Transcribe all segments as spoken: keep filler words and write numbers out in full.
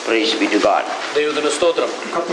Praise be to God. ദൈവത്തിന് സ്തോത്രം.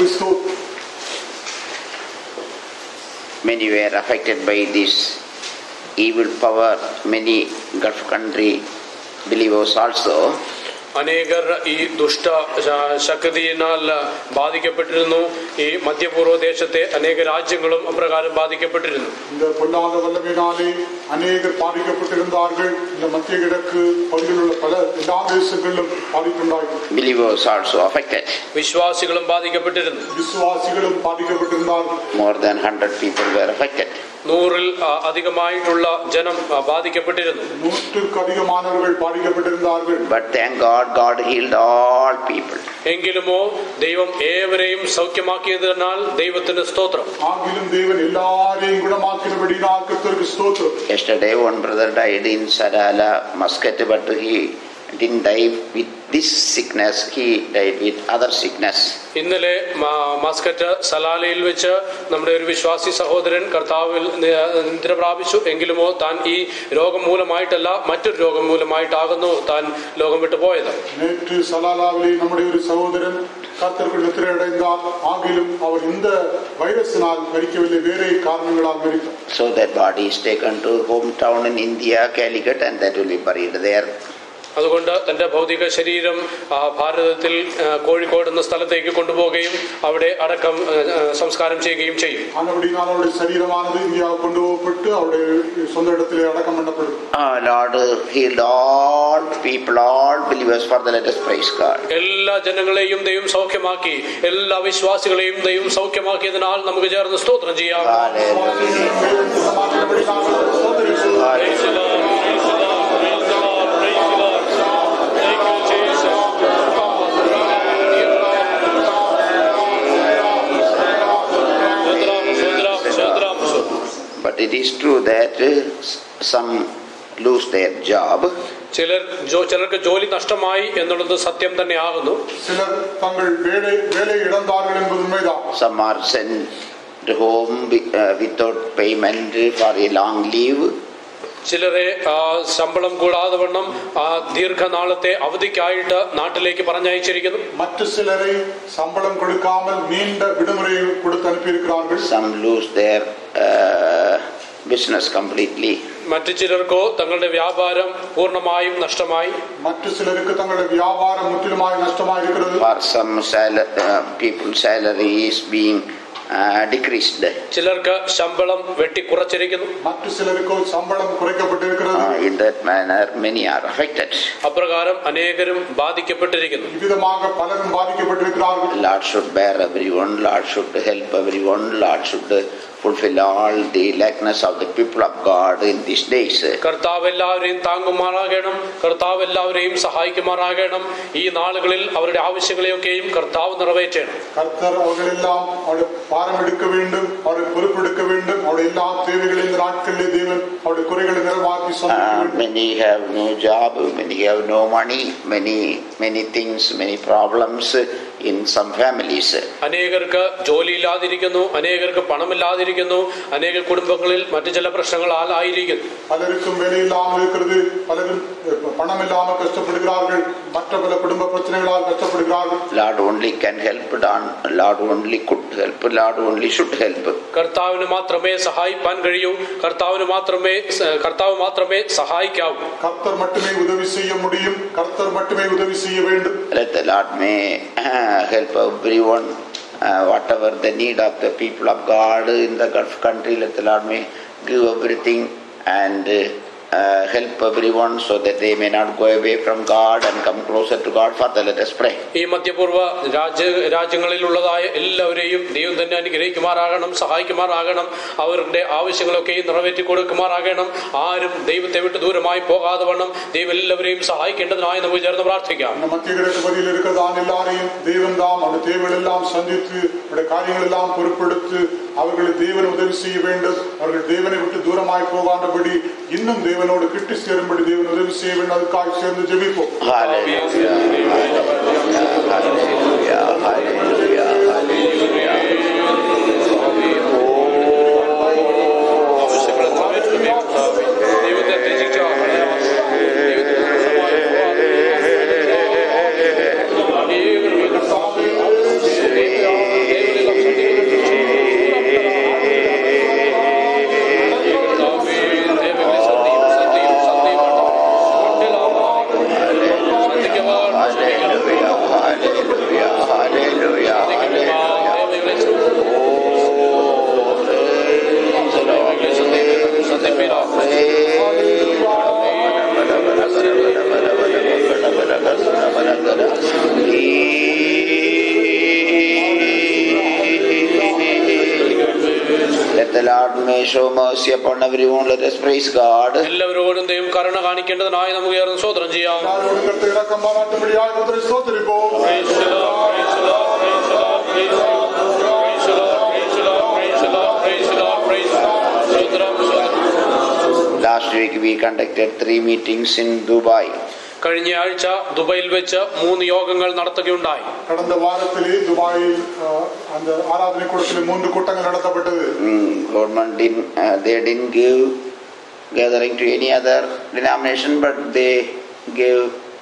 Many were affected by this evil power. Many Gulf country believers also. അനേകർ ഈ ദുഷ്ട ശക്തിയിനാൽ ബാധിക്കപ്പെട്ടിരുന്നു. ഈ മധ്യപൂർവ്വ ദേശത്തെ അനേക രാജ്യങ്ങളും അപ്രകാരം ബാധിക്കപ്പെട്ടിരുന്നു. இந்த பொல்லாத வல்லமையினாலே அநேகர் பாதிக்கப்பட்டிருந்தார்கள். இந்த மத்திய கிழக்கு பகுதியிலுள்ள பல எல்லா தேசங்களிலும் பாதிப்புண்டாயிற்று. Believers also affected. വിശ്വാസികളും ബാധിക്കപ്പെട്ടിരുന്നു. വിശ്വാസികളും ബാധിക്കപ്പെട്ടിരുந்தார்கள். More than one hundred people were affected. നൂറിൽ അധികമായിട്ടുള്ള ജനം ബാധിക്കപ്പെട്ടിരുന്നു. നൂറ്റിற்கு அதிகமானவர்கள் பாதிக்கப்பட்டிருந்தார்கள். But thank God, God healed all people. എങ്കിലുമോ ദൈവം ഏവരെയും സൗഖ്യമാക്കിയതിനാൽ ദൈവത്തിന് സ്തോത്രം. ആകിലും ദൈവൻ എല്ലാവരെയും ഗുണമാക്കിയതിനാൽ കർത്താവിന് സ്തോത്രം. Yesterday one brother died in Sarala, Muscat, but he didn't die with this sickness, he died with other sickness. ഇന്നലെ മസ്കറ്റ് സലാലയിൽ വെച്ച് നമ്മുടെ ഒരു വിശ്വാസി സഹോദരൻ കർത്താവിൽ നിദ്ര പ്രാപിച്ചു. എങ്കിലുമോ താൻ ഈ രോഗം മൂലമായിട്ടല്ല മറ്റൊരു രോഗം മൂലമായിട്ടാകുന്നു താൻ ലോകം വിട്ടു പോയത്. നേற்று സലാലാവിലെ നമ്മുടെ ഒരു സഹോദരൻ കർത്താവിൽ നിദ്രയടഞ്ഞാർ. ആകിലും അവർ இந்த വൈറസിനാൽ മരിക്കവില്ല, വേറെ കാരണങ്ങളാൽ മരിച്ചു. So that body is taken to hometown in India, Calicut, and that will be buried there. അതുകൊണ്ട് തന്റെ ഭൗതിക ശരീരം ഭാരതത്തിൽ കോഴിക്കോട് എന്ന സ്ഥലത്തേക്ക് കൊണ്ടുപോവുകയും അവിടെ അടക്കം സംസ്കാരം ചെയ്യുകയും ചെയ്യും. ശരീരമാണത് ഇന്ത്യയിൽ കൊണ്ടുപോകപ്പെട്ട് അവിടെ സ്വന്തം ഇടത്തിലെ അടക്കം ചെയ്യപ്പെടും. Lord healed all people, all believers for the latest praise God. എല്ലാ ജനങ്ങളെയും ദൈവം സൗഖ്യമാക്കി, എല്ലാ വിശ്വാസികളെയും ദൈവം സൗഖ്യമാക്കിയതിനാൽ നമുക്ക് ചേർന്ന് സ്തോത്രം ചെയ്യാം. But it is true that some lose their job. ചിലർ ചിലർക്ക് ജോലി നഷ്ടമായി എന്നുള്ളത് സത്യം തന്നെയാകുന്നു. ചിലർ തങ്ങൾ വേല ഇഴந்தார்கள் என்பது உண்மைதான். Some are sent home without payment for a long leave. ചിലരെ ശമ്പളം കൂടാതെ വണ്ണം ദീർഘനാളത്തെ അവധിക്കായിട്ട് നാട്ടിലേക്ക് പറഞ്ഞയച്ചിരിക്കുന്നു. മറ്റു ചിലരെ ശമ്പളം കൊടുക്കാமல் നീണ്ട വിടുമുறை കൊടുത്ത് അനുപ്പിയിരിக்கிறார்கள். Some lose their uh, business completely. മറ്റു ചിലർക്കോ തങ്ങളുടെ വ്യാപാരം പൂർണ്ണമായും നഷ്ടമായി. മറ്റു ചിലർക്ക് തങ്ങളുടെ വ്യാപാരം മുற்றிலுமாய் നഷ്ടമായിരിക്കുന്നത്. For some sal- uh, people salary is being Uh, decreased. ചിലർക്ക് ശമ്പളം വെട്ടിക്കുറച്ചിരിക്കുന്നു. മറ്റു ചിലർക്ക് ശമ്പളം കുറയ്ക്കപ്പെട്ടിരിക്കുന്നു. In that manner many are affected. അപ്രകാരം അനേകരും ബാധിക്കപ്പെട്ടിരിക്കുന്നു. വിവിധമായ പലരും ബാധിക്കപ്പെട്ടിരിക്കുന്നു. Lord should bear everyone, Lord should help everyone, Lord should fulfill all the likeness of the people of God in these days. കർത്താവ് എല്ലാവരെയും താങ്ങുമാറാകണം, കർത്താവ് എല്ലാവരെയും സഹായിക്കുമാറാകണം. ഈ നാളുകളിൽ അവരുടെ ആവശ്യങ്ങളെയൊക്കെയും കർത്താവ് നിറവേറ്റണം. കർത്താവ് അവരെല്ലാം അവരുടെ ഭാരമെടുക്ക വേണ്ടും, അവരെ പൊറുപ്പെടുക്ക വേണ്ടും. അവരുടെ എല്ലാ തേവകളെയും இந்த நாட்களிலே தேவன் அவருடைய குறைகளை நிறைவாக்கி சந்திக்க. Many have no job, many have no money, many many things, many problems in some families. അനേകർക്ക് ജോലിയില്ലാതിരിക്കുന്നു, അനേകർക്ക് പണമില്ലാതിരിക്കുന്നു, അനേക കുടുംബങ്ങളിൽ മറ്റു ചില പ്രശ്നങ്ങളാൽ ആയിരിക്കുന്നു. പലർക്കും വേലയില്ലാமல் இருக்கிறது, പലരും പണമില്ലാமல் കഷ്ടപ്പെടുகிறார்கள், മറ്റു പല കുടുംബ പ്രശ്നങ്ങളാൽ കഷ്ടപ്പെടുகிறார்கள். Lord only can help, Lord only could help, Lord only should help. കർത്താവിന് മാത്രമേ സഹായിക്കാൻ കഴിയൂ, കർത്താവിന് മാത്രമേ കർത്താവ് മാത്രമേ സഹായിക്കാവൂ. കർത്താവ് மட்டுமே ഉദവി ചെയ്യ முடியும், കർത്താവ് மட்டுமே ഉദവി ചെയ്യ வேண்டும். Let the Lord may uh, help everyone, uh, whatever the need of the people of God in the Gulf country. Let the Lord may give everything and uh, Uh, help everyone so that they may not go away from God and come closer to God. Father, let us pray. ഈ മധ്യപൂർവ്വ രാജ്യ രാജ്യങ്ങളിലുള്ളതായ എല്ലാവരെയും ദൈവം തന്നെ അനുഗ്രഹിക്കുമാറാകണം, സഹായിക്കുമാറാകണം. അവരുടെ ആവശ്യങ്ങളൊക്കെ നിറവേറ്റി കൊടുക്കുമാറാകണം. ആരും ദൈവത്തെ വിട്ട് ദൂരമായി പോകാതെ വണ്ണം ദൈവം എല്ലാവരെയും സഹായിക്കേണ്ടതിനായി നമുക്ക് ചേർന്ന് പ്രാർത്ഥിക്കാം. മധ്യകിഴക്ക് പതിയിൽ இருக்கிறதான எல்லாரையும் தேவன் தாம் அவருடைய தேவைகளெல்லாம் சந்தித்து அவருடைய காரியங்களெல்லாம் பொறுப்பெடுத்து அவர்களை தேவன் உதவி செய்ய வேண்டும். அவர்கள் தேவனை விட்டு தூரமாய் போகாதபடி இன்னும் தேவனோடு கிட்டி சேரும்படி தேவன் உதவி செய்ய வேண்டும். அதுக்காக சேர்ந்து ஜெபிப்போம். Hallelujah, hallelujah, hallelujah, hallelujah, hallelujah. ദൈവത്തെ Lord may show mercy upon everyone. Let us praise God. എല്ലാവരോടും ദൈവം കരുണ കാണിക്കേണ്ടതിനായി നമുക്ക് ഉയർന്ന് സ്തോത്രം ചെയ്യാം. എല്ലാവരോടും കർത്താവേ ഇറക്കം പാരാട്ടുമ്പടിയായി കർത്താവേ സ്തോത്രിപ്പോ. Praise the Lord, praise the Lord, praise the Lord, praise the Lord, praise the Lord, praise the Lord, praise the Lord, praise the Lord, praise the Lord. സ്തോത്രം, സ്തോത്രം. Last week we conducted three meetings in Dubai. കഴിഞ്ഞ ആഴ്ച ദുബൈയിൽ വെച്ച് മൂന്ന് യോഗങ്ങൾ നടത്തുകയുണ്ടായി. கடந்த வாரத்திலே துபாயில் அந்த ஆராதனை கூடத்தில் மூன்று கூட்டங்கள் நடத்தப்பட்டது. Government didn't uh, they didn't give gathering to any other denomination, but they gave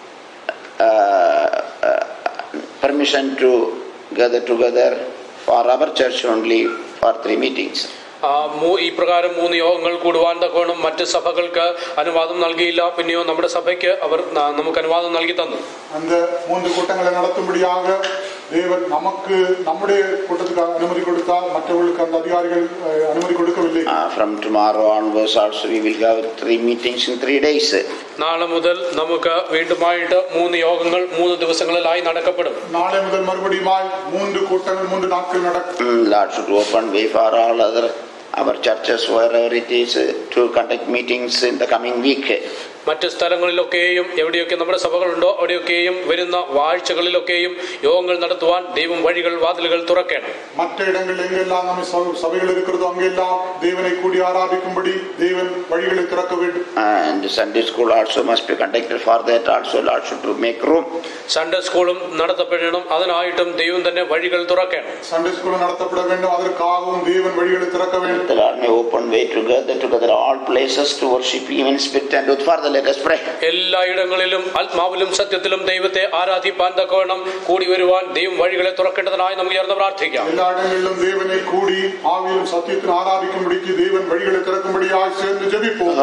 uh, uh, permission to gather together for our church only for three meetings. ഈ പ്രകാരം മൂന്ന് യോഗങ്ങൾ കൂടുവാൻ തക്കോണം മറ്റ് സഭകൾക്ക് അനുവാദം നൽകിയില്ല. പിന്നെയോ നമ്മുടെ സഭയ്ക്ക് അവർ നമുക്ക് അനുവാദം നൽകി തന്നു. அந்த மூன்று கூட்டங்களை நடத்தும்படியாக தேவன் நமக்கு நம்முடைய கூட்டத்துக்கு அனுமதி கொடுத்தால் மற்றவர்களுக்கு அந்த அதிகாரிகள் அனுமதி கொடுக்கவில்லை. From tomorrow onwards also we will have three meetings in three days. നാളെ മുതൽ നമുക്ക് വീണ്ടുമായിട്ട് മൂന്ന് യോഗങ്ങൾ മൂന്ന് ദിവസങ്ങളിലായി നടക്കപ്പെടും. നാളെ മുതൽ മറുപടിയുമായി മൂന്ന് കൂട്ടങ്ങൾ മൂന്ന് നാட்கள் നടക്കും. Lord should open way for all other our churches wherever it is to conduct meetings in the coming week. മറ്റ് സ്ഥലങ്ങളിലൊക്കെയും എവിടെയൊക്കെ നമ്മുടെ സഭകളുണ്ടോ അവിടെയൊക്കെയും വരുന്ന ആഴ്ചകളിലൊക്കെയും യോഗങ്ങൾ നടത്തുവാൻ ദൈവം വഴികൾ വാതിലുകൾ തുറക്കണം. മറ്റിടങ്ങളിൽ എങ്ങെല്ലാം നമ്മ സഭകൾ ഇരിക്കുന്നതോ അങ്ങെല്ലാം ദൈവനെ കൂടി ആരാധിക്കുമ്പടി ദൈവൻ വഴികളെ തുറക്ക வேண்டும். And Sunday school also must be conducted. For that also Lord should make room. Sunday സ്കൂളും നടത്തപ്പെടണം. അതിനായിട്ടും ദൈവം തന്നെ വഴികൾ തുറക്കണം. സൺഡേ സ്കൂൾ നടത്തപ്പെട வேண்டும். அதற்காகவும் தேவன் வழிகளை திறக்க வேண்டும். The Lord may open way together together all places to worship Him in spirit and truth. Father, let us pray. എല്ലായിടങ്ങളിലും ആത്മാവിലും സത്യത്തിലും ദൈവത്തെ ആരാധിപ്പാൻ തക്കവണ്ണം കൂടി വരുവാൻ ദൈവം വഴികളെ തുറക്കേണ്ടതിനായി നമുക്ക് ഉയർന്ന് പ്രാർത്ഥിക്കാം. എല്ലായിടങ്ങളിലും ദൈവനെ കൂടി ആവിയിലും സത്യത്തിലും ആരാധിക്കുമ്പടിക്ക് ദൈവൻ വഴികളെ തുറക്കുമ്പടിയായി ചേർന്ന് ജപിപ്പோம்.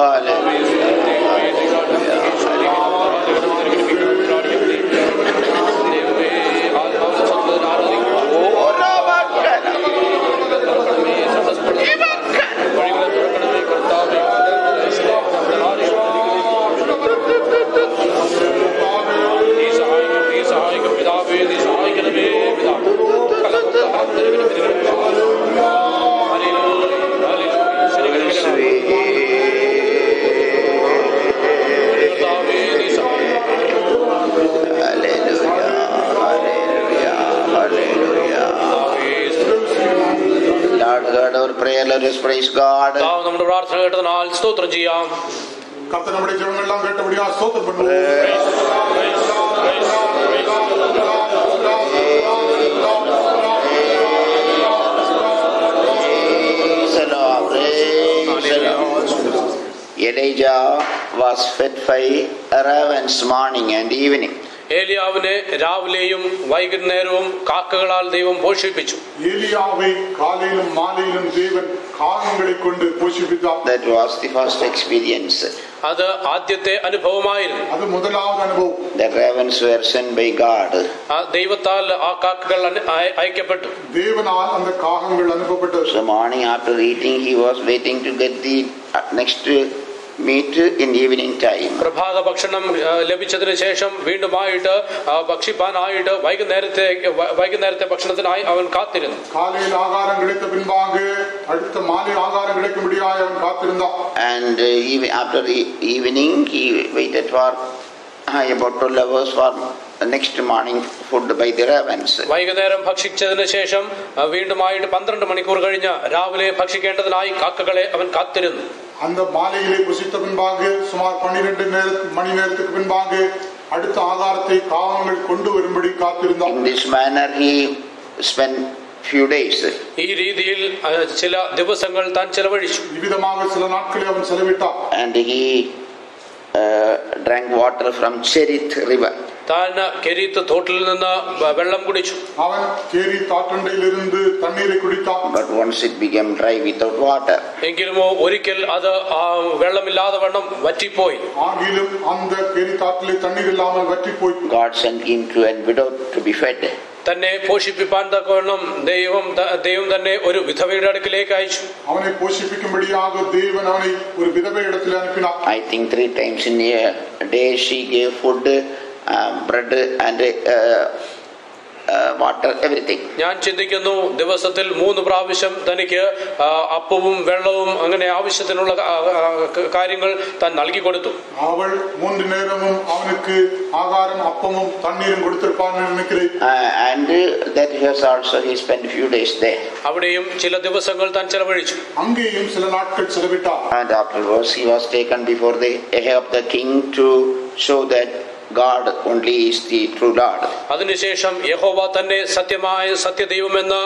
Let us praise God. നമ്മുടെ പ്രാർത്ഥന കേട്ടതിനാൽ സ്തോത്രം ചെയ്യാം. കർത്താവ് നമ്മുടെ ജപങ്ങളെല്ലാം കേട്ടപടിയാൽ സ്തോത്രം ചെയ്യുന്നു. Elijah was fed by ravens morning and evening. ഏലിയാവിനെ രാവിലെയും വൈകുന്നേരവും കാക്കകളാൽ ദൈവം പോഷിപ്പിച്ചു. ഏലിയാവെ കാലയിലും മാലയിലും ദൈവൻ കാക്കകളെ കൊണ്ട് പോഷിപ്പിച്ചു. That was the first experience. അത് ആദ്യത്തെ അനുഭവമായിരുന്നു. അത് മുതലാമത്തെ അനുഭവം. The ravens were sent by God. ദൈവത്താൽ ആ കാക്കകൾ അയക്കപ്പെട്ടു. ദൈവനാൽ அந்த കാക്കകൾ അനുഭവപ്പെട്ടു. So morning after eating he was waiting to get the next meat in evening time. പ്രഭാത ഭക്ഷണം ലഭിച്ചതിന് ശേഷം വീണ്ടുമായിട്ട് ഭക്ഷിപ്പാനായിട്ട് വൈകുന്നേരത്തെ വൈകുന്നേരത്തെ ഭക്ഷണത്തിനായി അവൻ കാത്തിരുന്നു. കാലയിൽ ആഹാരം கிடைத்த பின்பாக അടുത്ത മാലി ആഹാരം கிடைக்கும்படியாய் അവൻ കാത്തിരുന്നു. And uh, even after the evening he waited for uh, about twelve hours for next morning food by the ravens. വൈകുന്നേരം ഭക്ഷിച്ചതിന് ശേഷം വീണ്ടുമായിട്ട് പന്ത്രണ്ട് മണിക്കൂർ കഴിഞ്ഞ് രാവിലെ ഭക്ഷിക്കേണ്ടതിനായി കാക്കകളെ അവൻ കാത്തിരുന്നു. அந்த மாலையிலே புசித்த பின்பாக சுமார் பன்னிரண்டு மணி நேரத்துக்கு பின்பாக அடுத்த ஆகாரத்தை காகங்கள் கொண்டு வரும்படி காத்திருந்தார். In this manner he spent few days. ഈ രീതിയിൽ ചില ദിവസങ്ങൾ താൻ ചെലവഴിച്ചു. വിവിധമായ ചില നാட்களை അവൻ ചെലവിട്ടാർ. And he uh, drank water from Cherith river. താൻ കെരീത്ത് തോട്ടിൽ നിന്ന് വെള്ളം കുടിച്ചു. അവൻ കെരീത്ത് ആറ്റണ്ടയിലിരുന്ന് തണ്ണീരെ കുടിത്താർ. But once it became dry without water. എങ്കിലുമോ ഒരിക്കൽ അത് വെള്ളമില്ലാതെ വണ്ണം വറ്റിപ്പോയി. ആകിലും அந்த Cherith ആറ്റിലെ Thanneer ഇല്ലാமல் വറ്റിപ്പോയി. God sent him to a widow to be fed. തന്നെ പോഷിപ്പിപ്പാൻ തക്കവണ്ണം ദൈവം ദൈവം തന്നെ ഒരു വിധവയുടെ അടുക്കിലേക്ക് അയച്ചു. അവനെ പോഷിപ്പിക്കുമ്പടിയാക ദൈവൻ അവനെ ഒരു വിധവയുടെ അടുക്കൽ അയച്ചു. I think three times in a day she gave food, uh, bread and uh, uh, water, everything. ഞാൻ ചിന്തിക്കുന്നു ദിവസത്തിൽ മൂന്ന് പ്രാവശ്യം തനിക്ക് അപ്പവും വെള്ളവും അങ്ങനെ ആവശ്യത്തിനുള്ള കാര്യങ്ങൾ താൻ നൽകി കൊടുത്തു. അവൾ മൂന്ന് നേരവും അവനുക്ക് ആഹാരം അപ്പവും തണ്ണീരും കൊടുത്തിരുപ്പാൻ നിனைக்கிறேன். And that has also he spent a few days there. അവിടെയും ചില ദിവസങ്ങൾ താൻ ചെലവഴിച്ചു. അங்கேயும் சில நாட்கள் செலவிட்டார். And afterwards he was taken before the Ahab the king to show that God only is the true Lord. അതിനുശേഷം യഹോവ തന്നെ സത്യമായ സത്യദൈവമെന്ന്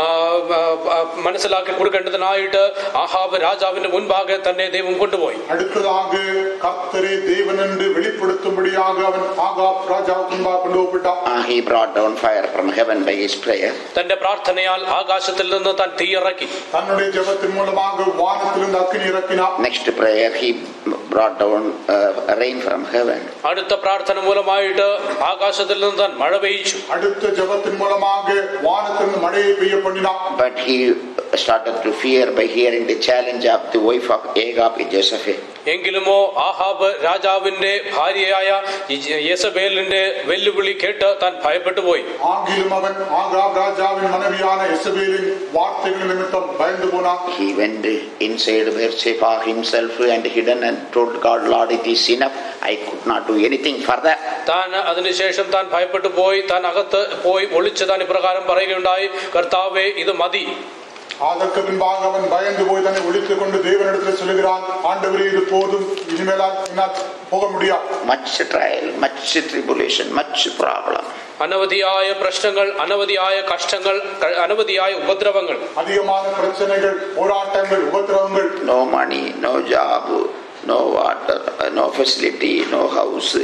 മനസ്സിലാക്കി കൊടുക്കേണ്ടതിനായിട്ട് ആഹാബ് രാജാവിന്റെ മുൻപാകെ തന്നെ ദൈവം കൊണ്ടുപോയി. അടുത്തதாக കർത്തരെ ദേവനെന്ന് വെളിപ്പെടുത്തുമ്പടിயாக അവൻ ആഹാബ് രാജാവിന്റെ മുൻപാകെ കൊണ്ടുപോയിട്ടാ. He brought down fire from heaven by his prayer. തന്റെ പ്രാർത്ഥനയാൽ ആകാശത്തിൽ നിന്ന് താൻ തീയിറക്കി. തന്റെ ജപത്തിൻ മൂലமாக വാനത്തിൽ നിന്ന് അഗ്നി ഇറക്കിനാ. Next prayer he brought down uh, rain from heaven. അടുത്ത പ്രാർത്ഥന മൂലമായിട്ട് ആകാശത്തിൽ നിന്ന് താൻ മഴ പെയ്യിച്ചു. അടുത്ത ജപത്തിൻ മൂലமாக വാനത്തിൽ നിന്ന് മഴയെ പെയ്യ പണിനാ. But he started to fear by hearing the challenge of the wife of Ahab, Jezebel. എങ്കിലുമോ Ahab രാജാവിന്റെ ഭാര്യയായ യെസബേലിന്റെ വെല്ലുവിളി കേട്ട് താൻ ഭയപ്പെട്ടു പോയി. ആങ്കിലും അവൻ ആഹാബ് രാജാവിന്റെ മനവിയായ യെസബേലിൻ വാർത്തകൾ നിമിത്തം ഭയന്നു പോനാ. He went inside Beersheba himself and hidden and told God, Lord, it is enough. I could not do anything further. താൻ അതിനുശേഷം താൻ ഭയപ്പെട്ടു പോയി. താൻ അകത്ത് പോയി ഒളിച്ച് താൻ ഇപ്രകാരം പറയുകയുണ്ടായി, കർത്താവേ ഇത് മതി. அதற்கு பின்பாக அவன் பயந்து போய் தன்னை ஒழித்துக் கொண்டு தேவனிடத்தில் சொல்லுகிறான், ஆண்டவரே இது போதும், இனிமேலால் என்னால் போக முடியாது. Much trial, much tribulation, much problem. അനവധിയായ പ്രശ്നങ്ങൾ, അനവധിയായ കഷ്ടങ്ങൾ, അനവധിയായ ഉപദ്രവങ്ങൾ, അധികമായ പ്രശ്നങ്ങൾ, പോരാട്ടങ്ങൾ, ഉപദ്രവങ്ങൾ. No money, no job, no water, no facility, no house,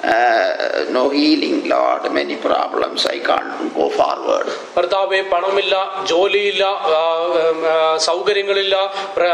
uh, no healing, Lord, many problems. I can't go forward. കർത്താവേ പണമില്ല, ജോലിയില്ല, സൗകര്യങ്ങളില്ല,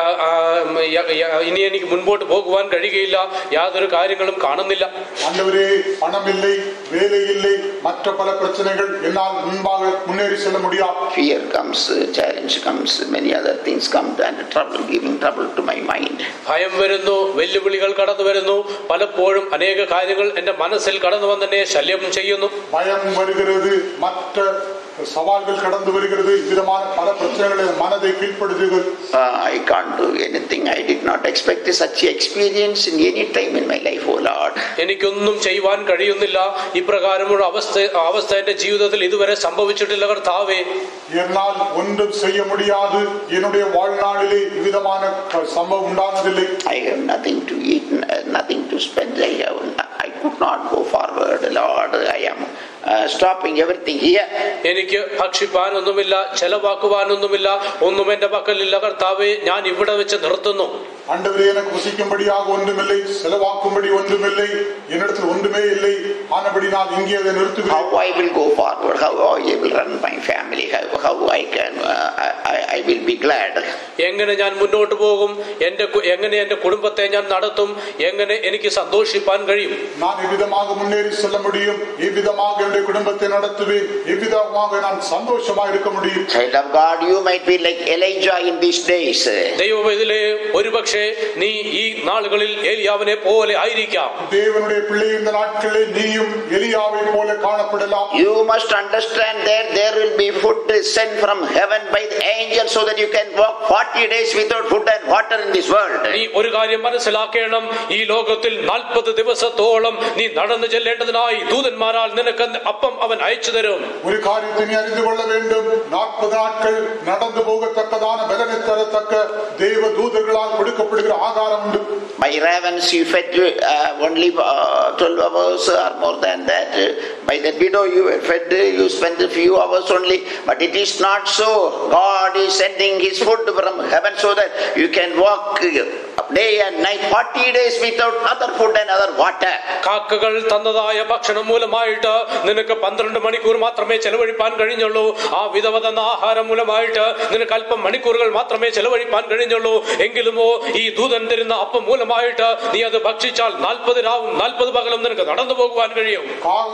ഇനി എനിക്ക് മുൻപോട്ട് പോകുവാൻ കഴിയുകയില്ല, യാതൊരു കാര്യങ്ങളും കാണുന്നില്ല. ആണ്ടവരേ പണമില്ലേ, വേലയില്ലേ, മറ്റു പല പ്രശ്നങ്ങൾ എന്നാൽ മുൻപാകെ മുന്നേറി ചെല്ല முடியாது. Fear comes, challenge comes, many other things come and trouble, giving trouble to my mind. ഭയം വരുന്നു, വെല്ലുവിളികൾ കടന്നു വരുന്നു, പലപ്പോഴും അനേക കാര്യങ്ങൾ എന്റെ മനസ്സിൽ കടന്നു വന്നെ ശല്യം ചെയ്യുന്നു. ഭയം വരുகிறது, മറ്റ് സവാലുകൾ കടന്നു വരുகிறது, വിധമായ പല പ്രശ്നങ്ങളെ മനதை കീഴ്പ്പെടുത്തുക. I can't do anything. I did not expect such experience in any time in my life, oh Lord. എനിക്കൊന്നും ചെയ്യുവാൻ കഴിയുന്നില്ല, ഇപ്രകാരമുള്ള അവസ്ഥ അവസ്ഥ എന്റെ ജീവിതത്തിൽ ഇതുവരെ സംഭവിച്ചിട്ടില്ല കർത്താവേ. എന്നാൽ ഒന്നും ചെയ്യ முடியாது, என்னுடைய வாழ்நாளிலே விதமான சம்பவம் உண்டானதில்லை. I have nothing to eat, nothing to spend. I have I could not go forward, Lord. I am uh, stopping everything here. എനിക്ക് ഭക്ഷിപ്പാനൊന്നുമില്ല, ചെലവാക്കുവാനൊന്നുമില്ല, ഒന്നും എന്റെ പക്കലില്ല കർത്താവേ, ഞാൻ ഇവിടെ വെച്ച് നിർത്തുന്നു. ஆண்டவரே எனக்கு புசிக்கும்படியாக ஒன்றுமில்லை, செலவாக்கும்படி ஒன்றுமில்லை, என்னிடத்தில் ஒன்றுமே இல்லை, ஆனபடி நான் இங்கே அதை நிறுத்துகிறேன். How I will go forward, how I will run my family, how, how I can uh, I, I will be glad. എങ്ങനെ ഞാൻ മുന്നോട്ട് പോകും, എന്റെ എങ്ങനെ എന്റെ കുടുംബത്തെ ഞാൻ നടത്തും, എങ്ങനെ എനിക്ക് സന്തോഷിപ്പാൻ കഴിയും? நான் எவ்விதமாக முன்னேறி செல்ல முடியும், எவ்விதமாக என்னுடைய குடும்பத்தை நடத்துவேன், எவ்விதமாக நான் சந்தோஷமாக இருக்க முடியும். Child of God, you might be like Elijah in these days. ദൈവവേദിയിലെ ഒരുപക്ഷേ നീ ഈ നാളുകളിൽ ഏലിയാവിനെ പോലെ ആയിരിക്കാം. ദേവനുடைய பிள்ளை இந்த நாட்களில் நீயும் எலியாவை போல காணப்படலாம். You must understand that there will be food sent from heaven by the angels so that you can walk forty days without food and water in this world. നീ ഒരു കാര്യം മനസ്സിലാക്കണം, ഈ ലോകത്തിൽ നാൽപ്പത് ദിവസത്തോളം നീ നടന്നു ചെല്ലേണ്ടതിനായി ദൂതന്മാരാൽ നിനക്ക് അപ്പം അവൻ അയച്ചു തരും. ഒരു കാര്യത്തെ നീ അറിഞ്ഞു കൊള്ള வேண்டும், നാൽപ്പത് നാட்கள் നടന്നു പോകത്തക്കതാന ബലനെ തരത്തക്ക ദേവദൂതர்களால் കൊടുക്കപ്പെടുகிற ആഹാരം ഉണ്ട്. By ravens you fed uh, only uh, twelve hours or more than that. By the widow you were fed, you spent a few hours only. But it is not so. God is sending his food from heaven so that you can walk day and night forty days without other food and other water. കാക്കകൾ തന്നതായ ഭക്ഷണം മൂലമായിട്ട് നിനക്ക് പന്ത്രണ്ട് മണിക്കൂർ മാത്രമേ ചെലവഴിപ്പാൻ കഴിഞ്ഞുള്ളൂ. ആ വിധവ തന്ന ആഹാരം മൂലമായിട്ട് നിനക്ക് അല്പം മണിക്കൂറുകൾ മാത്രമേ ചെലവഴിപ്പാൻ കഴിഞ്ഞുള്ളൂ. എങ്കിലുമോ ഈ ദൂതൻ തരുന്ന അപ്പം മൂലമായിട്ട് നീ അത് ഭക്ഷിച്ചാൽ നാൽപ്പത് രാവും നാൽപ്പത് പകലും നിനക്ക് നടന്നു പോകുവാൻ കഴിയും. കാക്കകൾ കൊണ്ട്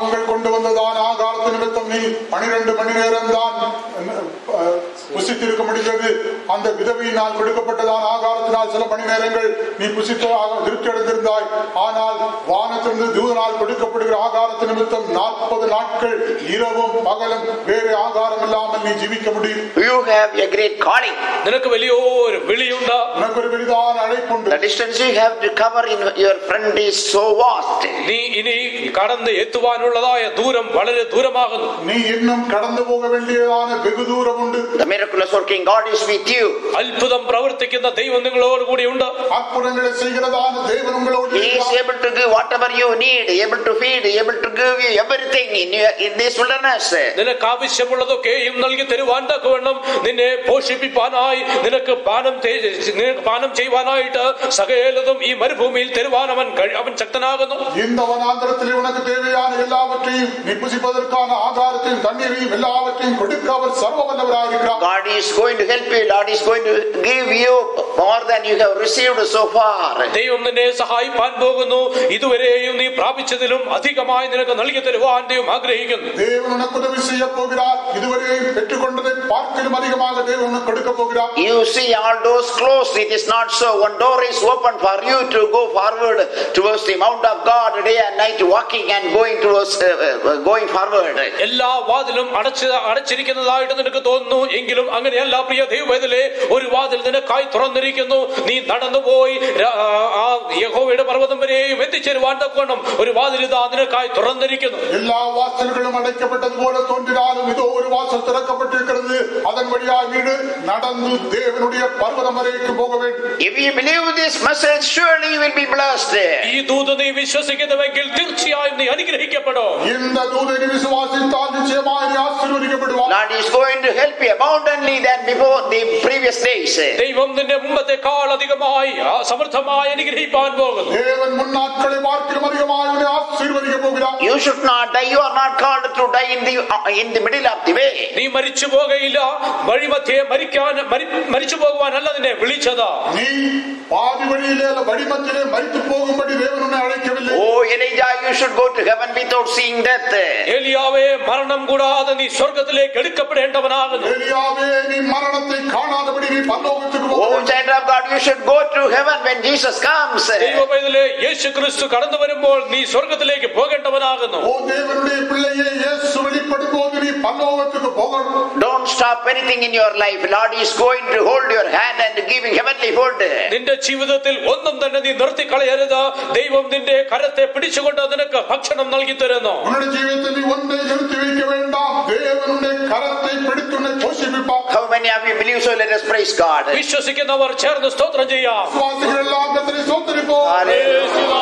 கொண்டு வந்ததான் ஆகாரத்து நிமித்தம் நீ பனிரெண்டு மணி நேரம் தான் புசித்திருக்க முடிந்தது. அந்த விதவையினால் கொடுக்கப்பட்டதான் ஆகாரத்தினால் சில மணி நேரங்கள் நீ புசித்ததாக திருப்தி அடைந்திருந்தாய். ஆனால் வானத்திலிருந்து தூதனால் கொடுக்கப்படுகிற ஆகாரத்து நிமித்தம் நாற்பது நாட்கள் இரவும் பகலும் வேறு ஆகாரம் இல்லாமல் நீ ஜீவிக்க முடியும். You have a great calling. നിനക്ക് വലിയൊരു വിളിയുണ്ട്. നിനക്ക് ഒരു വലിയ അழைപ്പുണ്ട്. The distance you have to cover in your friend is so vast. നീ ഇനി കടന്ന് എത്തുവാനുള്ളതായ ദൂരം വളരെ ദൂരമാകുന്നു. നീ ഇന്നും കടന്നു പോക വേണ്ടിയതാണ് ബഹുദൂരമുണ്ട്. The miraculous working God is with you. അത്ഭുതം പ്രവർത്തിക്കുന്ന ദൈവം നിങ്ങളോട് കൂടിയുണ്ട്. അത്ഭുതങ്ങളെ ചെയ്യുന്നതാണ് ദൈവം നിങ്ങളോട്. He is able to give whatever you need, able to feed, able to give you everything in your, in this wilderness. നിനക്ക് ആവശ്യമുള്ളതൊക്കെയും നൽകി തരുവാൻ തക്കവണ്ണം നിന്നെ പോഷിപ്പിക്കാനായി നിനക്ക് പാനം നിനക്ക് പാനം ചെയ്യുവാനായിട്ട് സകലതും ഈ മരുഭൂമിയിൽ തരുവാൻ അവൻ അവൻ ശക്തനാകുന്നു. இந்த வனாந்தரத்தில் உனக்கு தேவையான எல்லாவற்றையும் நீ புசிப்பதற்கான ஆகாரத்தையும் தண்ணீரையும் எல்லாவற்றையும் கொடுக்க அவர் சர்வவல்லவராயிருக்கிறார். God is going to help you. Lord is going to give you more than you have received so far. ദൈവം നിന്നെ സഹായിപ്പാൻ പോകുന്നു. ഇതുവരെയും നീ പ്രാപിച്ചതിലും അധികമായി നിനക്ക് നൽകി തരുവാൻ ദൈവം ആഗ്രഹിക്കുന്നു. ദൈവം നിനക്ക് ഉദവി ചെയ്യാൻ പോകുகிறார். ഇതുവരെയും പെറ്റുകൊണ്ടதை பார்க்கிலும் அதிகமாக தேவன் உனக்கு கொடுக்க போகிறார். You see all doors closed. It is not so. One door is open for you to go forward towards the mount of God day and night, walking and going towards uh, uh, going forward. എല്ലാ വാതിലും അടച്ച് അടച്ചിരിക്കുന്നതായിട്ട് നിനക്ക് തോന്നുന്നു. എങ്കിലും അങ്ങനെയല്ല പ്രിയ ദൈവവേദലേ, ഒരു വാതിൽ നിനക്കായി തുറന്നിരിക്കുന്നു. നീ നടന്നുപോയി ആ യഹോവയുടെ പർവ്വതം വരെയും എത്തിച്ചേരുവാൻ തക്കവണ്ണം ഒരു വാതിൽ ഇതാ നിനക്കായി തുറന്നിരിക്കുന്നു. എല്ലാ വാതിലുകളും അടയ്ക്കപ്പെട്ടതുപോലെ തോന്നിയാലും ഇതോ ഒരു വാതിൽ തുറക്കപ്പെട്ടിരിക്കുന്നത്. അതൻ വഴിയായി വീട് നടന്നു ദേവനുடைய പർവ്വതം വരേക്ക് പോക வேண்டும். If you believe this message, surely you will be blessed. ഈ ദൂത് നീ വിശ്വസിക്കുന്നുവെങ്കിൽ തീർച്ചയായും നീ അനുഗ്രഹിക്കപ്പെടും. இந்த ദൂതിനെ വിശ്വസിച്ചാൽ നിശ്ചയമായി നീ ആശീർവദിക്കപ്പെടുവാൻ. Lord is going to help you abundantly than before the previous days. ദൈവം നിന്നെ മുമ്പത്തെക്കാൾ അധികമായി സമൃദ്ധമായി അനുഗ്രഹിപ്പാൻ പോകുന്നു. ദേവൻ മുൻനാட்களை பார்க்கிலும் அதிகമായി നിന്നെ ആശീർവദിക്കാൻ പോകുகிறார். You should not die. You are not called to die in the uh, in the middle of the way. നീ മരിച്ചു പോകുകയില്ല. വഴിമധ്യേ മരിക്കാൻ മരിച്ചു പോകുവാനല്ല നിന്നെ വിളിച്ചത്. നീ പാതി വഴിയിലെ വഴിമധ്യേ മരിച്ചു പോകുമ്പടി ദേവൻ നിന്നെ അழைക്കവില്ല. Oh Elijah, you should go to heaven without seeing death. ഏലിയാവേ, മരണം കൂടാതെ നീ സ്വർഗ്ഗത്തിലേക്ക് എടുക്കപ്പെടേണ്ടവനാകുന്നു. ഏലിയാവേ, നീ മരണത്തെ കാണാതെപടി നീ പരലോകത്തേക്ക് പോകുക. Oh child of God, you should go to heaven when Jesus comes. ദൈവവേദലേ, യേശുക്രിസ്തു കടന്നു വരുമ്പോൾ നീ സ്വർഗ്ഗത്തിലേക്ക് പോകേണ്ടവനാകുന്നു. ഓ ദേവനുடைய பிள்ளையே, യേശു വെളിപ്പെടുമ്പോൾ നീ പരലോകത്തേക്ക് പോകണം. Don't stop anything in your life. Lord is going to hold your hand and giving heavenly food. നിന്റെ ജീവിതത്തിൽ ഒന്നും തന്നെ നീ നിർത്തി കളയരുത്. ദൈവം നിന്റെ കരത്തെ പിടിച്ചുകൊണ്ട് നിനക്ക് ഭക്ഷണം നൽകി തരുന്നു. നിന്റെ ജീവിതത്തിൽ നീ ഒന്നും നിർത്തി വെക്ക വേണ്ടാം. ദേവനുடைய കരത്തെ പിടിച്ചു നിന്നെ പോഷിപ്പിപ്പാൻ. How many of you believe so? Let us praise God. വിശ്വസിക്കുന്നവർ ചേർന്ന് സ്തോത്രം ചെയ്യാം. വിശ്വാസികളെല്ലാം കർത്തരെ സ്തോത്രിപ്പോ. Hallelujah.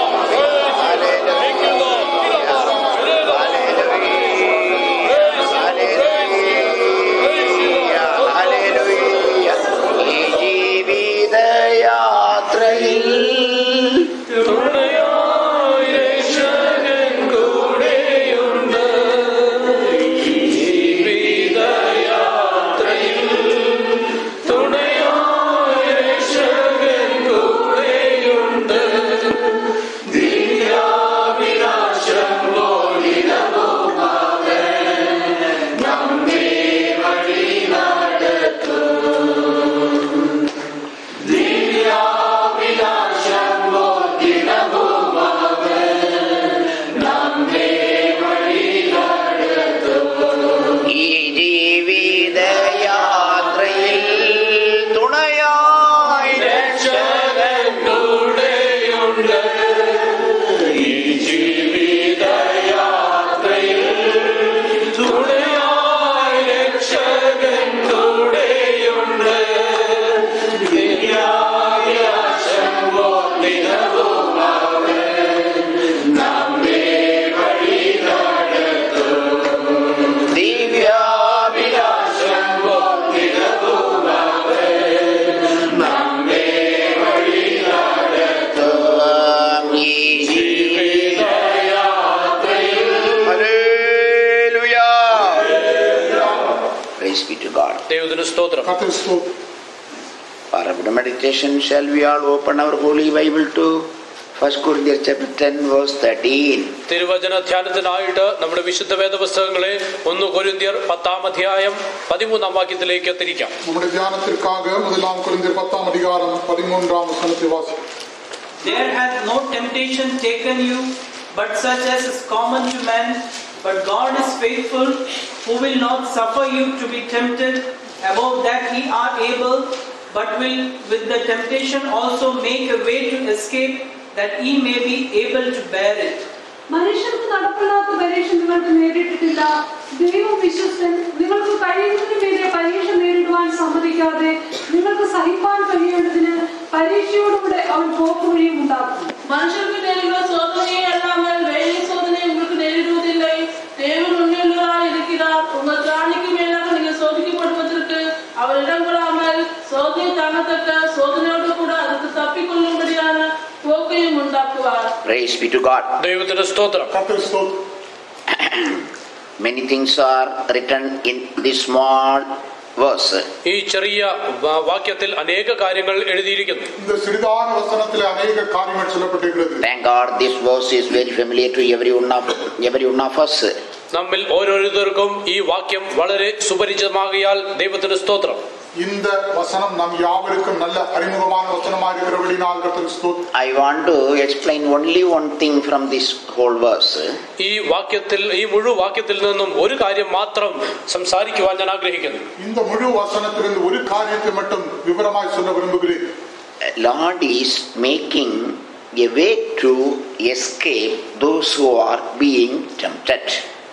For our meditation, shall we all open our Holy Bible to First Corinthians chapter ten verse thirteen. തിരുവചന ധ്യാനത്തിനായിട്ട് നമ്മുടെ വിശുദ്ധ വേദപുസ്തകങ്ങളെ ഒന്ന് കൊരിന്ത്യർ പത്താം അധ്യായം പതിമൂന്നാം വാക്യത്തിലേക്ക് തിരിക്കാം. നമ്മുടെ ധ്യാനത്തിற்காக முதலாம் கொரிந்தியர் பத்தாம் அதிகாரம் பதிமூன்றாம் வசனத்தை வாசிப்போம். There hath no temptation taken you, but such as is common to man. But God is faithful, who will not suffer you to be tempted above that ye are able, but will with the temptation also make a way to escape, that ye may be able to bear it. മനുഷ്യർക്ക് നടപ്പില്ലാത്ത പരീക്ഷ നിങ്ങൾക്ക് നേരിട്ടിട്ടില്ല. ദൈവം വിശ്വസ്തൻ. നിങ്ങൾക്ക് കഴിയുന്നതിന് മീതെ പരീക്ഷ നേരിടുവാൻ സമ്മതിക്കാതെ നിങ്ങൾക്ക് സഹിപ്പാൻ കഴിയേണ്ടതിന് പരീക്ഷയോടുകൂടെ അവൻ പോക്കുവഴിയും ഉണ്ടാക്കും. மனுஷருக்கு நேரிடுற சோதனையே அல்லாமல் வேலை சோதனை உங்களுக்கு நேரிடுவதில்லை. தேவன் உண்மையுள்ளவராய் இருக்கிறார். உங்கள் திராணிக்கு மேலாக நீங்கள் சோதிக்கப்படுவதற்கு அவர் இடம் கொடாமல் சோதனை தாங்கத்தக்க சோதனையோடு கூட அதுக்கு தப்பிக்கொள்ளும்படியான போக்கையும் உண்டாக்குவார். Praise be to God. ദൈവത്തിന്റെ സ്തോത്രം. கர்த்தருக்கு ஸ்தோத்திரம். Many things are written in this small verse. ഈ ചെറിയ വാക്യത്തിൽ അനേക കാര്യങ്ങൾ എഴുതിയിരിക്കുന്നു. இந்த சிறிதான வசனத்திலே अनेक காரியங்கள் சொல்லப்பட்டிருக்கிறது. Thank God this verse is very familiar to every one of every one of us. നമ്മിൽ ഓരോരുത്തർക്കും ഈ വാക്യം വളരെ സുപരിചിതമാകിയാൽ ദൈവത്തിന്റെ സ്തോത്രം. இந்த வசனம் நம் யாவருக்கும் நல்ல அறிமுகமான வசனமாக இருக்கிறபடியால் கர்த்தருக்கு ஸ்தோத்திரம். I want to explain only one thing from this whole verse. ഈ വാക്യത്തിൽ ഈ മുഴുവൻ വാക്യത്തിൽ നിന്നും ഒരു കാര്യം മാത്രം സംസാരിക്കുവാൻ ഞാൻ ആഗ്രഹിക്കുന്നു. இந்த முழு வசனத்திலிருந்து ஒரு காரியத்தை மட்டும் விவரமாய் சொல்ல விரும்புகிறேன். Lord is making a way to escape those who are being tempted.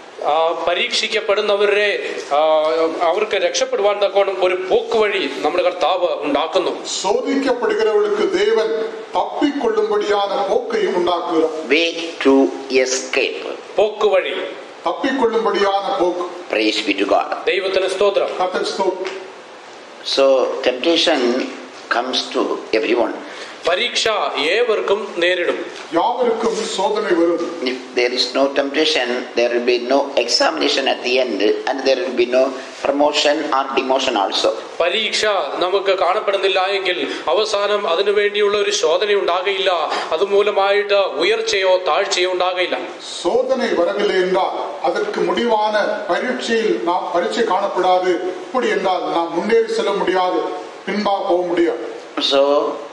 പരീക്ഷിക്കപ്പെടുന്നവരെ അവർക്ക് രക്ഷപ്പെടുവാൻ തക്കോണം ഒരു പോക്ക് വഴി നമ്മുടെ കർത്താവ് ഉണ്ടാക്കുന്നു. ശോധിക്കപ്പെടുന്നവർക്ക് ദേവൻ തപ്പിക്കൊള്ളുമ്പടിயான പോക്കയും ഉണ്ടാക്കുക. Way to escape. പോക്ക് വഴി. തപ്പിക്കൊള്ളുമ്പടിயான പോക്ക്. Praise be to God. ദൈവത്തിന് സ്തോത്രം. കർത്തർക്ക് സ്തോത്രം. So temptation comes to everyone. പരീക്ഷ ഏവർക്കും നേരിടും. യാവർക്കും സോദனை വരും. If there is no temptation, there will be no examination at the end, and there will be no promotion or demotion also. പരീക്ഷ നമുക്ക് കാണപ്പെടുന്നില്ല എങ്കിൽ അവസാനം അതിനു വേണ്ടിയുള്ള ഒരു ശോധന ഉണ്ടാകയില്ല. അതുമൂലമായിട്ട് ഉയർച്ചയോ താഴ്ചയോ ഉണ്ടാകയില്ല. சோதனை வரவில்லை என்றால் அதற்கு முடிவான பரீட்சையில் நாம் பரீட்சை காணப்படாது. இப்படி என்றால் நாம் முன்னேறி செல்ல முடியாது, பின்பா போக முடியாது. So